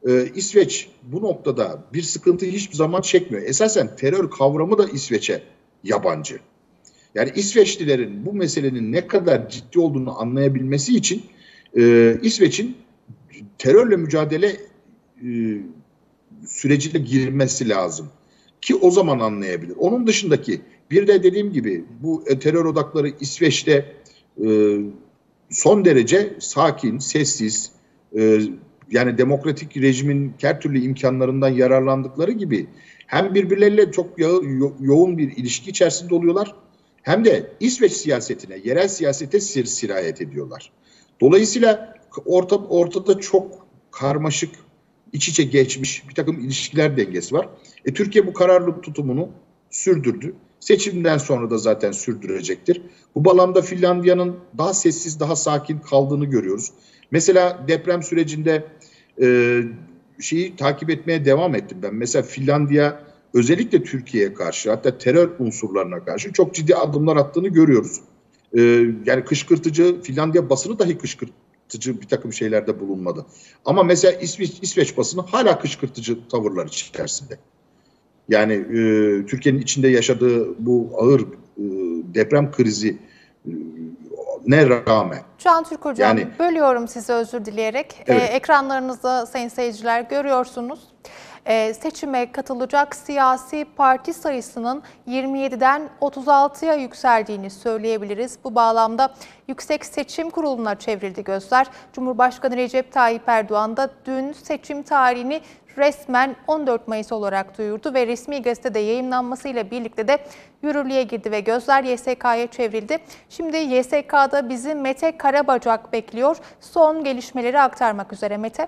S4: Ee, İsveç bu noktada bir sıkıntı hiçbir zaman çekmiyor. Esasen terör kavramı da İsveç'e yabancı. Yani İsveçlilerin bu meselenin ne kadar ciddi olduğunu anlayabilmesi için e, İsveç'in terörle mücadele e, sürecine girmesi lazım. Ki o zaman anlayabilir. Onun dışındaki bir de dediğim gibi bu terör odakları İsveç'te e, son derece sakin, sessiz, e, yani demokratik rejimin her türlü imkanlarından yararlandıkları gibi hem birbirleriyle çok yo yo yoğun bir ilişki içerisinde oluyorlar, hem de İsveç siyasetine, yerel siyasete sir sirayet ediyorlar. Dolayısıyla orta, ortada çok karmaşık, iç içe geçmiş bir takım ilişkiler dengesi var. E, Türkiye bu kararlı tutumunu sürdürdü. Seçimden sonra da zaten sürdürecektir. Bu bağlamda Finlandiya'nın daha sessiz, daha sakin kaldığını görüyoruz. Mesela deprem sürecinde e, şeyi takip etmeye devam ettim ben. Mesela Finlandiya özellikle Türkiye'ye karşı, hatta terör unsurlarına karşı çok ciddi adımlar attığını görüyoruz. E, yani kışkırtıcı, Finlandiya basını dahi kışkırtıcı bir takım şeylerde bulunmadı. Ama mesela İsveç, İsveç basını hala kışkırtıcı tavırlar içerisinde. Yani e, Türkiye'nin içinde yaşadığı bu ağır e, deprem krizi e, ne rağmen.
S1: Can Türk Hocam,
S4: yani,
S1: bölüyorum sizi özür dileyerek.
S4: Evet.
S1: Ee, ekranlarınızda sayın seyirciler görüyorsunuz. Ee, seçime katılacak siyasi parti sayısının yirmi yediden otuz altıya yükseldiğini söyleyebiliriz. Bu bağlamda Yüksek Seçim Kurulu'na çevrildi gözler. Cumhurbaşkanı Recep Tayyip Erdoğan da dün seçim tarihini resmen on dört Mayıs olarak duyurdu ve resmi gazetede yayımlanmasıyla birlikte de yürürlüğe girdi ve gözler Y S K'ya çevrildi. Şimdi Y S K'da bizi Mete Karabacak bekliyor. Son gelişmeleri aktarmak üzere Mete.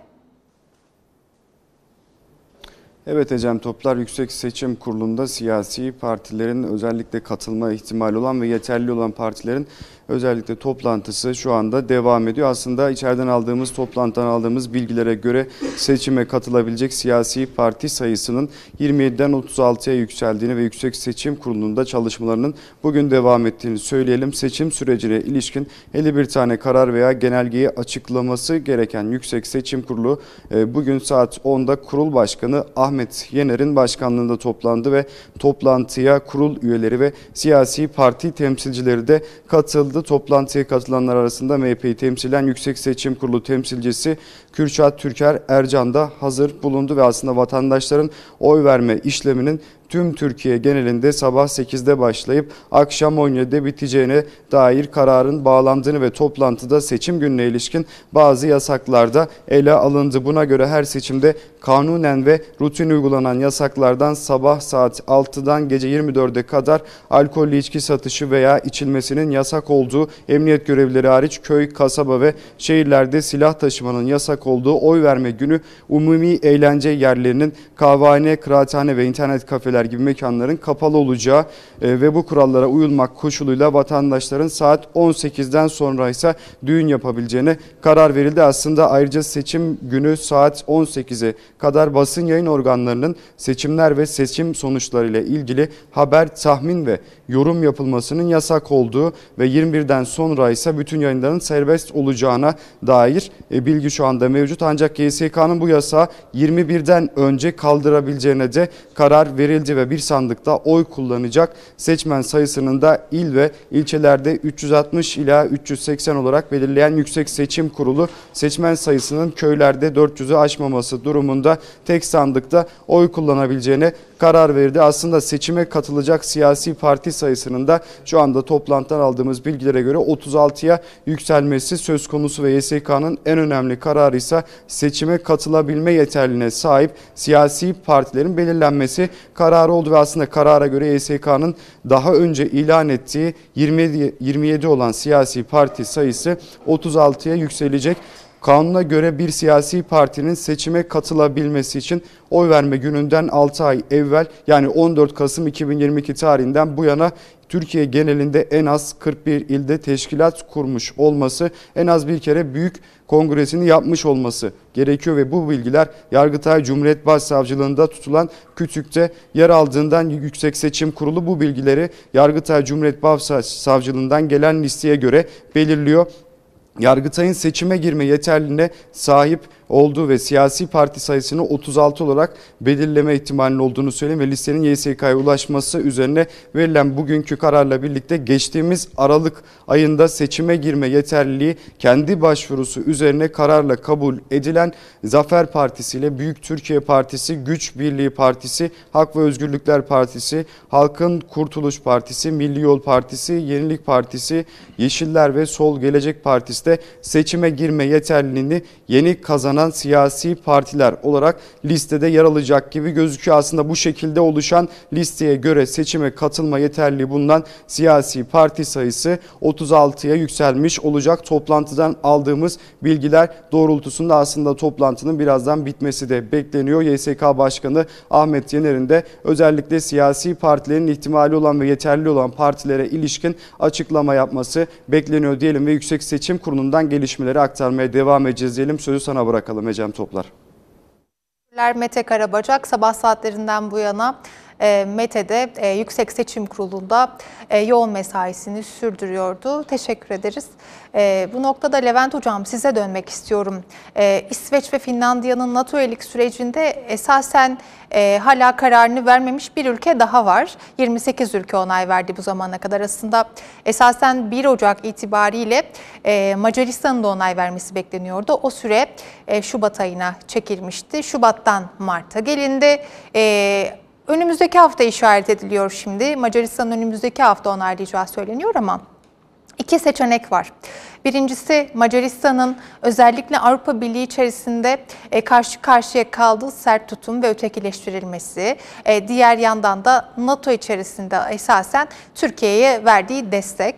S5: Evet Ecem Toplar, Yüksek Seçim Kurulu'nda siyasi partilerin özellikle katılma ihtimali olan ve yeterli olan partilerin özellikle toplantısı şu anda devam ediyor. Aslında içeriden aldığımız, toplantıdan aldığımız bilgilere göre seçime katılabilecek siyasi parti sayısının yirmi yediden otuz altıya yükseldiğini ve Yüksek Seçim Kurulu'nda çalışmalarının bugün devam ettiğini söyleyelim. Seçim sürecine ilişkin elli bir tane karar veya genelgeyi açıklaması gereken Yüksek Seçim Kurulu bugün saat onda Kurul Başkanı Ahmet Yener'in başkanlığında toplandı ve toplantıya kurul üyeleri ve siyasi parti temsilcileri de katıldı. Toplantıya katılanlar arasında M H P'yi temsilen Yüksek Seçim Kurulu temsilcisi Kürşat Türker Ercan da hazır bulundu ve aslında vatandaşların oy verme işleminin tüm Türkiye genelinde sabah sekizde başlayıp akşam on yedide biteceğine dair kararın bağlandığını ve toplantıda seçim gününe ilişkin bazı yasaklarda ele alındı. Buna göre her seçimde kanunen ve rutin uygulanan yasaklardan sabah saat altıdan gece yirmi dörde kadar alkollü içki satışı veya içilmesinin yasak olduğu, emniyet görevlileri hariç köy, kasaba ve şehirlerde silah taşımanın yasak olduğu, oy verme günü umumi eğlence yerlerinin kahvehane, kıraathane ve internet kafeler gibi mekanların kapalı olacağı ve bu kurallara uyulmak koşuluyla vatandaşların saat on sekizden sonra ise düğün yapabileceğine karar verildi. Aslında ayrıca seçim günü saat on sekize kadar basın yayın organlarının seçimler ve seçim sonuçları ile ilgili haber, tahmin ve yorum yapılmasının yasak olduğu ve yirmi birden sonra ise bütün yayınların serbest olacağına dair bilgi şu anda mevcut. Ancak Y S K'nın bu yasağı yirmi birden önce kaldırabileceğine de karar verildi ve bir sandıkta oy kullanacak seçmen sayısının da il ve ilçelerde üç yüz altmış ila üç yüz seksen olarak belirleyen Yüksek Seçim Kurulu seçmen sayısının köylerde dört yüzü aşmaması durumunda tek sandıkta oy kullanabileceğine karar verdi. Aslında seçime katılacak siyasi parti sayısının da şu anda toplantıdan aldığımız bilgilere göre otuz altıya yükselmesi söz konusu ve Y S K'nın en önemli kararı ise seçime katılabilme yeterliliğine sahip siyasi partilerin belirlenmesi kararı oldu ve aslında karara göre Y S K'nın daha önce ilan ettiği yirmi yedi olan siyasi parti sayısı otuz altıya yükselecek. Kanuna göre bir siyasi partinin seçime katılabilmesi için oy verme gününden altı ay evvel, yani on dört Kasım iki bin yirmi iki tarihinden bu yana Türkiye genelinde en az kırk bir ilde teşkilat kurmuş olması, en az bir kere büyük kongresini yapmış olması gerekiyor ve bu bilgiler Yargıtay Cumhuriyet Başsavcılığında tutulan kütükte yer aldığından Yüksek Seçim Kurulu bu bilgileri Yargıtay Cumhuriyet Başsavcılığından gelen listeye göre belirliyor. Yargıtay'ın seçime girme yeterliliğine sahip olduğu ve siyasi parti sayısını otuz altı olarak belirleme ihtimalinin olduğunu söyleyeyim ve listenin Y S K'ya ulaşması üzerine verilen bugünkü kararla birlikte geçtiğimiz Aralık ayında seçime girme yeterliliği kendi başvurusu üzerine kararla kabul edilen Zafer Partisi ile Büyük Türkiye Partisi, Güç Birliği Partisi, Hak ve Özgürlükler Partisi, Halkın Kurtuluş Partisi, Milli Yol Partisi, Yenilik Partisi, Yeşiller ve Sol Gelecek Partisi de seçime girme yeterliliğini yeni kazanan siyasi partiler olarak listede yer alacak gibi gözüküyor. Aslında bu şekilde oluşan listeye göre seçime katılma yeterliliği bulunan siyasi parti sayısı otuz altıya yükselmiş olacak. Toplantıdan aldığımız bilgiler doğrultusunda aslında toplantının birazdan bitmesi de bekleniyor. Y S K Başkanı Ahmet Yener'in de özellikle siyasi partilerin ihtimali olan ve yeterli olan partilere ilişkin açıklama yapması bekleniyor diyelim ve Yüksek Seçim Kurulu'ndan gelişmeleri aktarmaya devam edeceğiz diyelim. Sözü sana bırakalım Ecem Toplar.
S1: Mete Karabacak sabah saatlerinden bu yana e, Mete'de e, Yüksek Seçim Kurulu'nda e, yoğun mesaisini sürdürüyordu. Teşekkür ederiz. E, bu noktada Levent Hocam size dönmek istiyorum. E, İsveç ve Finlandiya'nın NATO üyelik sürecinde esasen e, hala kararını vermemiş bir ülke daha var. yirmi sekiz ülke onay verdi bu zamana kadar. Aslında esasen bir Ocak itibariyle e, Macaristan'ın da onay vermesi bekleniyordu. O süre e, Şubat ayına çekilmişti. Şubat'tan Mart'a gelindi. E, önümüzdeki hafta işaret ediliyor şimdi. Macaristan'ın önümüzdeki hafta onaylayacağı söyleniyor ama İki seçenek var. Birincisi Macaristan'ın özellikle Avrupa Birliği içerisinde karşı karşıya kaldığı sert tutum ve ötekileştirilmesi. Diğer yandan da NATO içerisinde esasen Türkiye'ye verdiği destek.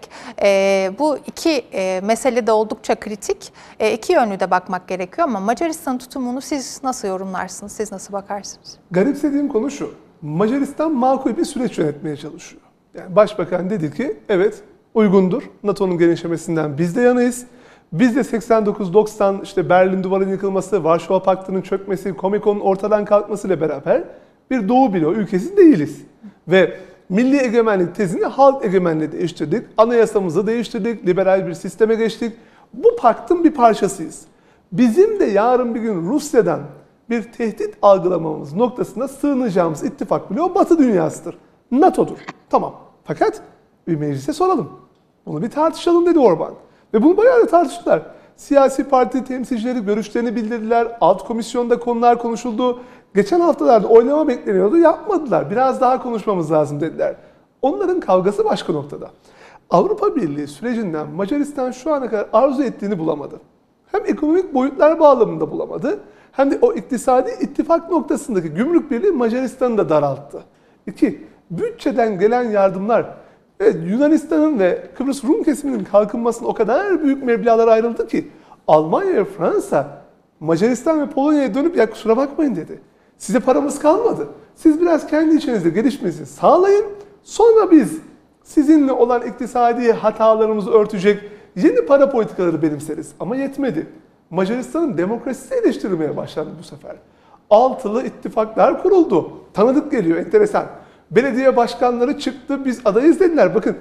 S1: Bu iki mesele de oldukça kritik. İki yönlü de bakmak gerekiyor ama Macaristan'ın tutumunu siz nasıl yorumlarsınız? Siz nasıl bakarsınız?
S2: Garipsediğim konu şu. Macaristan makul bir süreç yönetmeye çalışıyor. Yani Başbakan dedi ki evet, uygundur. NATO'nun genişlemesinden biz de yanayız. Biz de seksen dokuz doksan işte Berlin Duvarı'nın yıkılması, Varşova Paktı'nın çökmesi, Komikon'un ortadan kalkmasıyla beraber bir Doğu bloğu ülkesi değiliz. Ve milli egemenlik tezini halk egemenliği değiştirdik. Anayasamızı değiştirdik. Liberal bir sisteme geçtik. Bu paktın bir parçasıyız. Bizim de yarın bir gün Rusya'dan bir tehdit algılamamız noktasında sığınacağımız ittifak bloğu Batı dünyasıdır. NATO'dur. Tamam. Fakat bir meclise soralım. Bunu bir tartışalım dedi Orban. Ve bunu bayağı da tartıştılar. Siyasi parti temsilcileri görüşlerini bildirdiler. Alt komisyonda konular konuşuldu. Geçen haftalarda oylama bekleniyordu. Yapmadılar. Biraz daha konuşmamız lazım dediler. Onların kavgası başka noktada. Avrupa Birliği sürecinden Macaristan şu ana kadar arzu ettiğini bulamadı. Hem ekonomik boyutlar bağlamında bulamadı. Hem de o iktisadi ittifak noktasındaki gümrük birliği Macaristan'ı da daralttı. İki, bütçeden gelen yardımlar. Evet, Yunanistan'ın ve Kıbrıs Rum kesiminin kalkınmasına o kadar büyük meblağlar ayrıldı ki Almanya ve Fransa Macaristan ve Polonya'ya dönüp ya kusura bakmayın dedi. Size paramız kalmadı. Siz biraz kendi içinizde gelişmenizi sağlayın. Sonra biz sizinle olan iktisadi hatalarımızı örtecek yeni para politikaları benimseriz. Ama yetmedi. Macaristan'ın demokrasisi eleştirilmeye başlandı bu sefer. Altılı ittifaklar kuruldu. Tanıdık geliyor, enteresan. Belediye başkanları çıktı, biz adayız dediler. Bakın,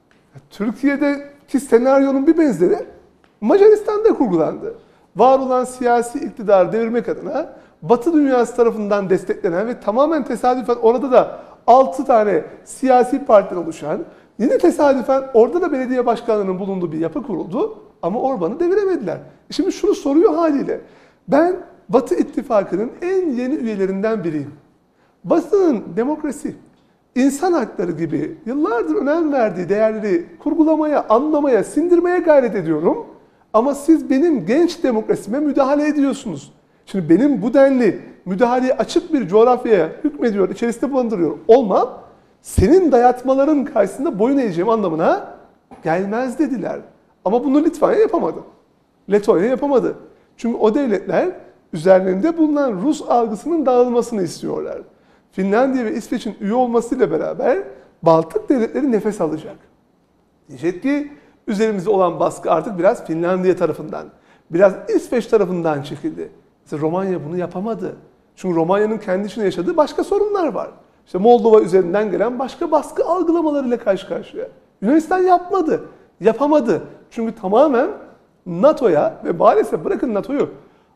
S2: Türkiye'deki senaryonun bir benzeri Macaristan'da kurgulandı. Var olan siyasi iktidarı devirmek adına Batı dünyası tarafından desteklenen ve tamamen tesadüfen orada da altı tane siyasi partiden oluşan, yine tesadüfen orada da belediye başkanlarının bulunduğu bir yapı kuruldu ama Orban'ı deviremediler. Şimdi şunu soruyor haliyle, ben Batı ittifakının en yeni üyelerinden biriyim. Batı'nın demokrasi, insan hakları gibi yıllardır önem verdiği değerleri kurgulamaya, anlamaya, sindirmeye gayret ediyorum. Ama siz benim genç demokrasime müdahale ediyorsunuz. Şimdi benim bu denli müdahaleye açık bir coğrafyaya hükmediyor, içerisinde bulunduruyorum olmam, senin dayatmaların karşısında boyun eğeceğim anlamına gelmez dediler. Ama bunu Litvanya yapamadı. Letonya yapamadı. Çünkü o devletler üzerlerinde bulunan Rus algısının dağılmasını istiyorlar. Finlandiya ve İsveç'in üye olmasıyla beraber Baltık devletleri nefes alacak. Diyecek ki üzerimizde olan baskı artık biraz Finlandiya tarafından, biraz İsveç tarafından çekildi. Mesela Romanya bunu yapamadı. Çünkü Romanya'nın kendi içinde yaşadığı başka sorunlar var. İşte Moldova üzerinden gelen başka baskı algılamalarıyla karşı karşıya. Yunanistan yapmadı, yapamadı. Çünkü tamamen NATO'ya ve maalesef bırakın NATO'yu,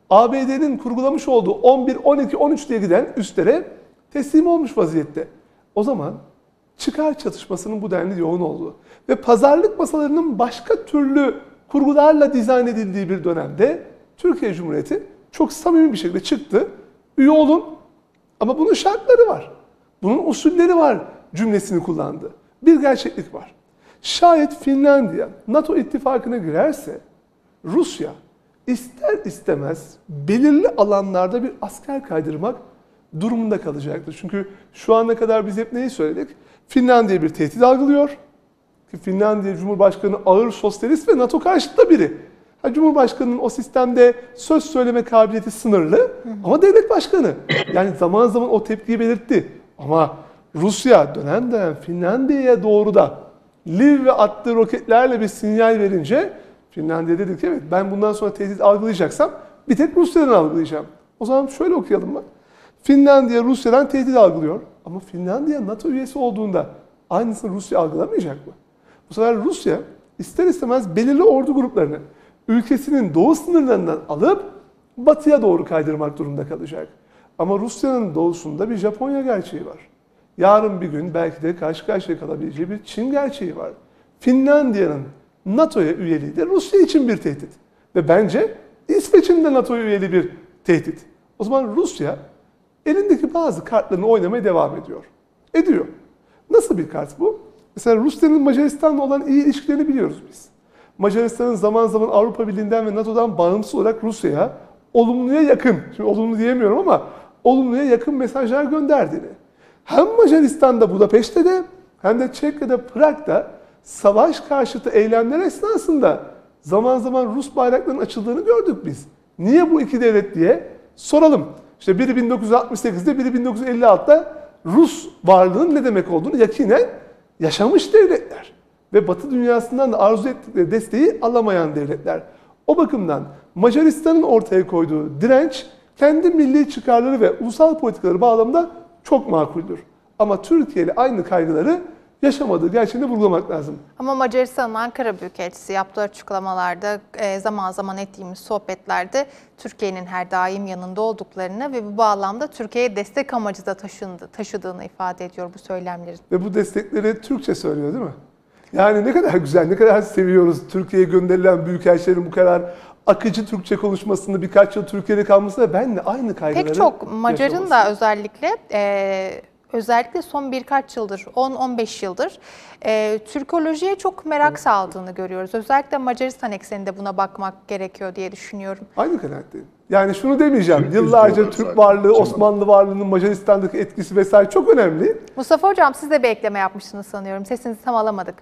S2: A B D'nin kurgulamış olduğu on bir, on iki, on üç diye giden üslere teslim olmuş vaziyette. O zaman çıkar çatışmasının bu denli yoğun olduğu ve pazarlık masalarının başka türlü kurgularla dizayn edildiği bir dönemde Türkiye Cumhuriyeti çok samimi bir şekilde çıktı. Üye olun ama bunun şartları var. Bunun usulleri var cümlesini kullandı. Bir gerçeklik var. Şayet Finlandiya NATO ittifakına girerse Rusya ister istemez belirli alanlarda bir asker kaydırmak durumunda kalacaktır. Çünkü şu ana kadar biz hep neyi söyledik? Finlandiya bir tehdit algılıyor. Ki Finlandiya Cumhurbaşkanı ağır sosyalist ve NATO karşıtı biri. Ha, Cumhurbaşkanının o sistemde söz söyleme kabiliyeti sınırlı, hı hı, ama devlet başkanı. Yani zaman zaman o tepkiyi belirtti. Ama Rusya dönem dönem Finlandiya'ya doğru da Lviv ve attığı roketlerle bir sinyal verince Finlandiya dedi ki evet, ben bundan sonra tehdit algılayacaksam bir tek Rusya'dan algılayacağım. O zaman şöyle okuyalım mı? Finlandiya Rusya'dan tehdit algılıyor ama Finlandiya NATO üyesi olduğunda aynısını Rusya algılamayacak mı? Bu sefer Rusya ister istemez belirli ordu gruplarını ülkesinin doğu sınırlarından alıp batıya doğru kaydırmak durumunda kalacak. Ama Rusya'nın doğusunda bir Japonya gerçeği var. Yarın bir gün belki de karşı karşıya kalabileceği bir Çin gerçeği var. Finlandiya'nın NATO'ya üyeliği de Rusya için bir tehdit. Ve bence İsveç'in de NATO'ya üyeliği bir tehdit. O zaman Rusya elindeki bazı kartlarını oynamaya devam ediyor. Ediyor. Nasıl bir kart bu? Mesela Rusya'nın Macaristan'la olan iyi ilişkilerini biliyoruz biz. Macaristan'ın zaman zaman Avrupa Birliği'nden ve NATO'dan bağımsız olarak Rusya'ya olumluya yakın, şimdi olumlu diyemiyorum ama olumluya yakın mesajlar gönderdiğini. Hem Macaristan'da Budapeşte'de hem de Çekya'da Prag'da savaş karşıtı eylemler esnasında zaman zaman Rus bayraklarının açıldığını gördük biz. Niye bu iki devlet diye soralım. İşte biri bin dokuz yüz altmış sekizde, biri bin dokuz yüz elli altıda Rus varlığının ne demek olduğunu yakinen yaşamış devletler. Ve Batı dünyasından da arzu ettikleri desteği alamayan devletler. O bakımdan Macaristan'ın ortaya koyduğu direnç kendi milli çıkarları ve ulusal politikaları bağlamında çok makuldür. Ama Türkiye ile aynı kaygıları yaşamadığı gerçeğini vurgulamak lazım.
S1: Ama Macaristan'ın Ankara Büyükelçisi yaptığı açıklamalarda, zaman zaman ettiğimiz sohbetlerde Türkiye'nin her daim yanında olduklarını ve bu bağlamda Türkiye'ye destek amacı da taşındı, taşıdığını ifade ediyor bu söylemlerin.
S2: Ve bu destekleri Türkçe söylüyor değil mi? Yani ne kadar güzel, ne kadar seviyoruz Türkiye'ye gönderilen büyükelçilerin bu kadar akıcı Türkçe konuşmasını, birkaç yıl Türkiye'de kalması da benimle aynı kaygıları
S1: Pek çok Macar'ın
S2: yaşaması.
S1: da özellikle e, özellikle son birkaç yıldır, on on beş yıldır e, Türkolojiye çok merak saldığını görüyoruz. Özellikle Macaristan ekseninde buna bakmak gerekiyor diye düşünüyorum.
S2: Aynı kanaatteyim. Yani şunu demeyeceğim,
S4: Türk
S2: yıllarca Türk
S4: zaten.
S2: varlığı, Osmanlı varlığının Macaristan'daki etkisi vesaire çok önemli.
S1: Mustafa Hocam, siz de bir ekleme yapmışsınız sanıyorum. Sesinizi tam alamadık.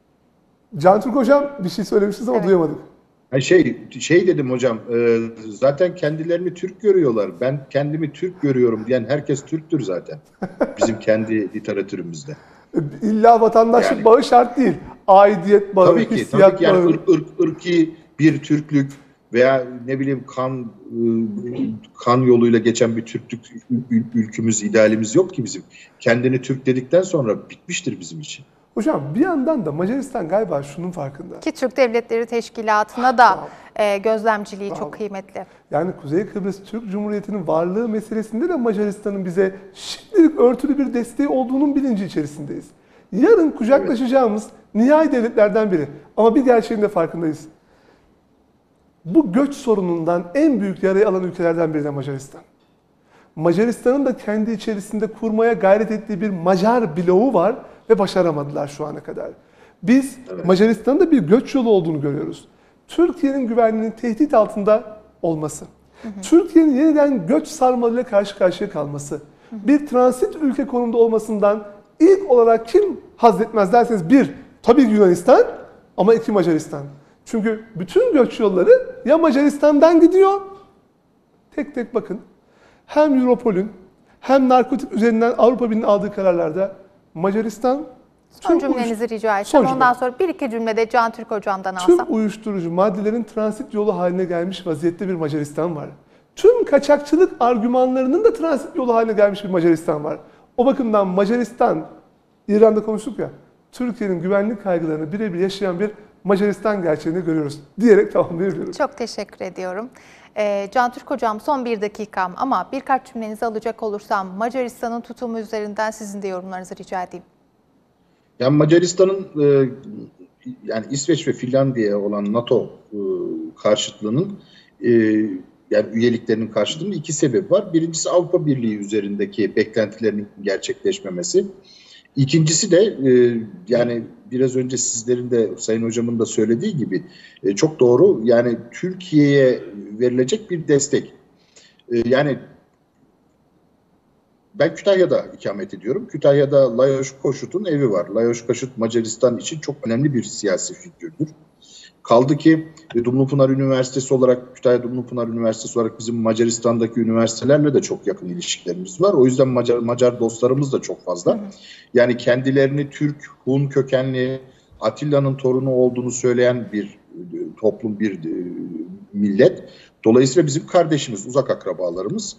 S2: Can Türk Hocam bir şey söylemiştiniz ama
S1: Evet.
S2: duyamadık.
S4: Ha şey şey dedim hocam, e, zaten kendilerini Türk görüyorlar. Ben kendimi Türk görüyorum diyen herkes Türktür zaten. Bizim kendi literatürümüzde.
S2: İlla vatandaşlık
S4: Yani-
S2: bağı şart değil. Aidiyet bağı,
S4: Tabii ki,
S2: hissiyat
S4: tabii ki yani
S2: bağı.
S4: ırk, ırk, ırki bir Türklük veya ne bileyim kan e, kan yoluyla geçen bir Türklük ül- ülkümüz, idealimiz yok ki bizim. Kendini Türk dedikten sonra bitmiştir bizim için.
S2: Hocam bir yandan da Macaristan galiba şunun farkında.
S1: Ki Türk Devletleri Teşkilatı'na da e, gözlemciliği
S2: Bravo.
S1: çok kıymetli.
S2: Yani Kuzey Kıbrıs Türk Cumhuriyeti'nin varlığı meselesinde de Macaristan'ın bize şimdilik örtülü bir desteği olduğunun bilinci içerisindeyiz. Yarın kucaklaşacağımız nihai devletlerden biri. Ama bir gerçeğin de farkındayız. Bu göç sorunundan en büyük yarayı alan ülkelerden biri de Macaristan. Macaristan'ın da kendi içerisinde kurmaya gayret ettiği bir Macar bloğu var ve başaramadılar şu ana kadar. Biz
S4: Evet.
S2: Macaristan'ın da bir göç yolu olduğunu görüyoruz. Türkiye'nin güvenliğinin tehdit altında olması, hı hı. Türkiye'nin yeniden göç sarmalıyla karşı karşıya kalması, hı hı. bir transit ülke konumda olmasından ilk olarak kim haz etmez derseniz bir, tabii Yunanistan ama iki Macaristan. Çünkü bütün göç yolları ya Macaristan'dan gidiyor, tek tek bakın. Hem Europol'ün hem narkotik üzerinden Avrupa Birliği'nin aldığı kararlarda Macaristan
S1: Son
S2: tüm
S1: cümlenizi
S2: uyuş-
S1: rica
S2: Son
S1: edeceğim.
S2: cümle.
S1: Ondan sonra bir iki cümlede Can Türk Hocam'dan
S2: Tüm
S1: alsam.
S2: uyuşturucu maddelerin transit yolu haline gelmiş vaziyette bir Macaristan var. Tüm kaçakçılık argümanlarının da transit yolu haline gelmiş bir Macaristan var. O bakımdan Macaristan, İran'da konuştuk ya, Türkiye'nin güvenlik kaygılarını birebir yaşayan bir Macaristan gerçeğini görüyoruz diyerek tamamlayabiliyorum.
S1: Çok teşekkür ediyorum. E, Can Türk Hocam, son bir dakikam ama birkaç cümlenizi alacak olursam Macaristan'ın tutumu üzerinden sizin de yorumlarınızı rica edeyim.
S4: Yani Macaristan'ın e, yani İsveç ve Finlandiya'ya olan NATO e, karşıtlığının e, yani üyeliklerinin karşılığının iki sebebi var. Birincisi Avrupa Birliği üzerindeki beklentilerinin gerçekleşmemesi. İkincisi de e, yani biraz önce sizlerin de Sayın Hocam'ın da söylediği gibi e, çok doğru, yani Türkiye'ye verilecek bir destek. E, yani ben Kütahya'da ikamet ediyorum. Kütahya'da Lajos Kossuth'un evi var. Lajos Kossuth Macaristan için çok önemli bir siyasi figürdür. Kaldı ki Dumlupınar Üniversitesi olarak, Kütahya Dumlupınar Üniversitesi olarak bizim Macaristan'daki üniversitelerle de çok yakın ilişkilerimiz var. O yüzden Macar, Macar dostlarımız da çok fazla. Hı hı. Yani kendilerini Türk, Hun kökenli, Atilla'nın torunu olduğunu söyleyen bir toplum, bir millet. Dolayısıyla bizim kardeşimiz, uzak akrabalarımız.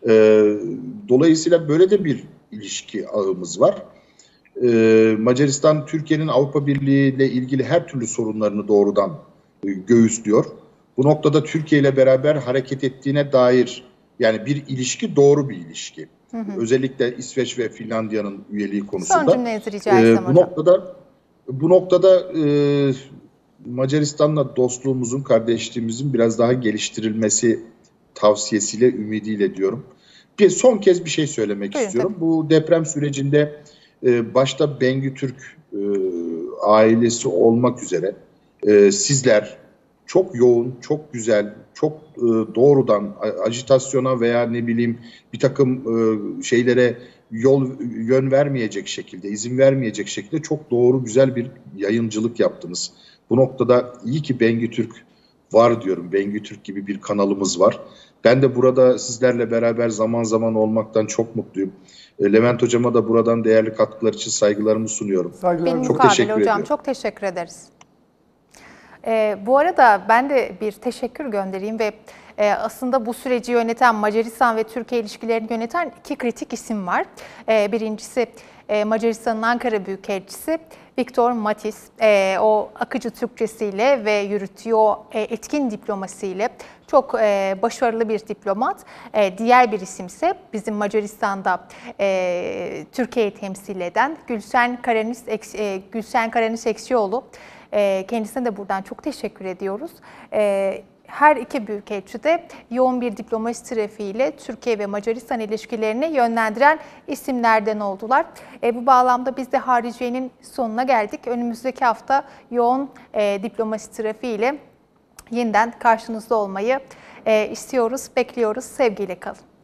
S4: Dolayısıyla böyle de bir ilişki ağımız var. Ee, Macaristan, Türkiye'nin Avrupa Birliği ile ilgili her türlü sorunlarını doğrudan e, göğüslüyor. Bu noktada Türkiye ile beraber hareket ettiğine dair yani bir ilişki doğru bir ilişki. Hı hı. Özellikle İsveç ve Finlandiya'nın üyeliği konusunda.
S1: Son cümlenizi rica etsem
S4: ee, bu hocam. Noktada, bu noktada e, Macaristan'la dostluğumuzun, kardeşliğimizin biraz daha geliştirilmesi tavsiyesiyle, ümidiyle diyorum. Bir son kez bir şey söylemek Buyurun, istiyorum. Tabii. Bu deprem sürecinde Ee, başta Bengü Türk e, ailesi olmak üzere e, sizler çok yoğun, çok güzel, çok e, doğrudan ajitasyona veya ne bileyim bir takım e, şeylere yol yön vermeyecek şekilde, izin vermeyecek şekilde çok doğru, güzel bir yayıncılık yaptınız. Bu noktada iyi ki Bengü Türk var diyorum. Bengü Türk gibi bir kanalımız var. Ben de burada sizlerle beraber zaman zaman olmaktan çok mutluyum. Levent Hocama da buradan değerli katkılar için saygılarımı sunuyorum.
S1: Benim çok teşekkür hocam, ediyorum. Çok teşekkür ederiz. Ee, bu arada ben de bir teşekkür göndereyim ve e, aslında bu süreci yöneten, Macaristan ve Türkiye ilişkilerini yöneten iki kritik isim var. Ee, birincisi e, Macaristan'ın Ankara Büyükelçisi Viktor Matis. E, o akıcı Türkçesiyle ve yürüttüğü o e, etkin diplomasiyle çok e, başarılı bir diplomat. E, diğer bir isimse bizim Macaristan'da e, Türkiye'yi temsil eden Gülsen Karanis, e, Gülsen Karanis Ekşioğlu. E, kendisine de buradan çok teşekkür ediyoruz. E, her iki büyükelçi de yoğun bir diplomasi trafiğiyle Türkiye ve Macaristan ilişkilerini yönlendiren isimlerden oldular. E, bu bağlamda biz de Hariciye'nin sonuna geldik. Önümüzdeki hafta yoğun e, diplomasi trafiğiyle yeniden karşınızda olmayı e, istiyoruz, bekliyoruz. Sevgiyle kalın.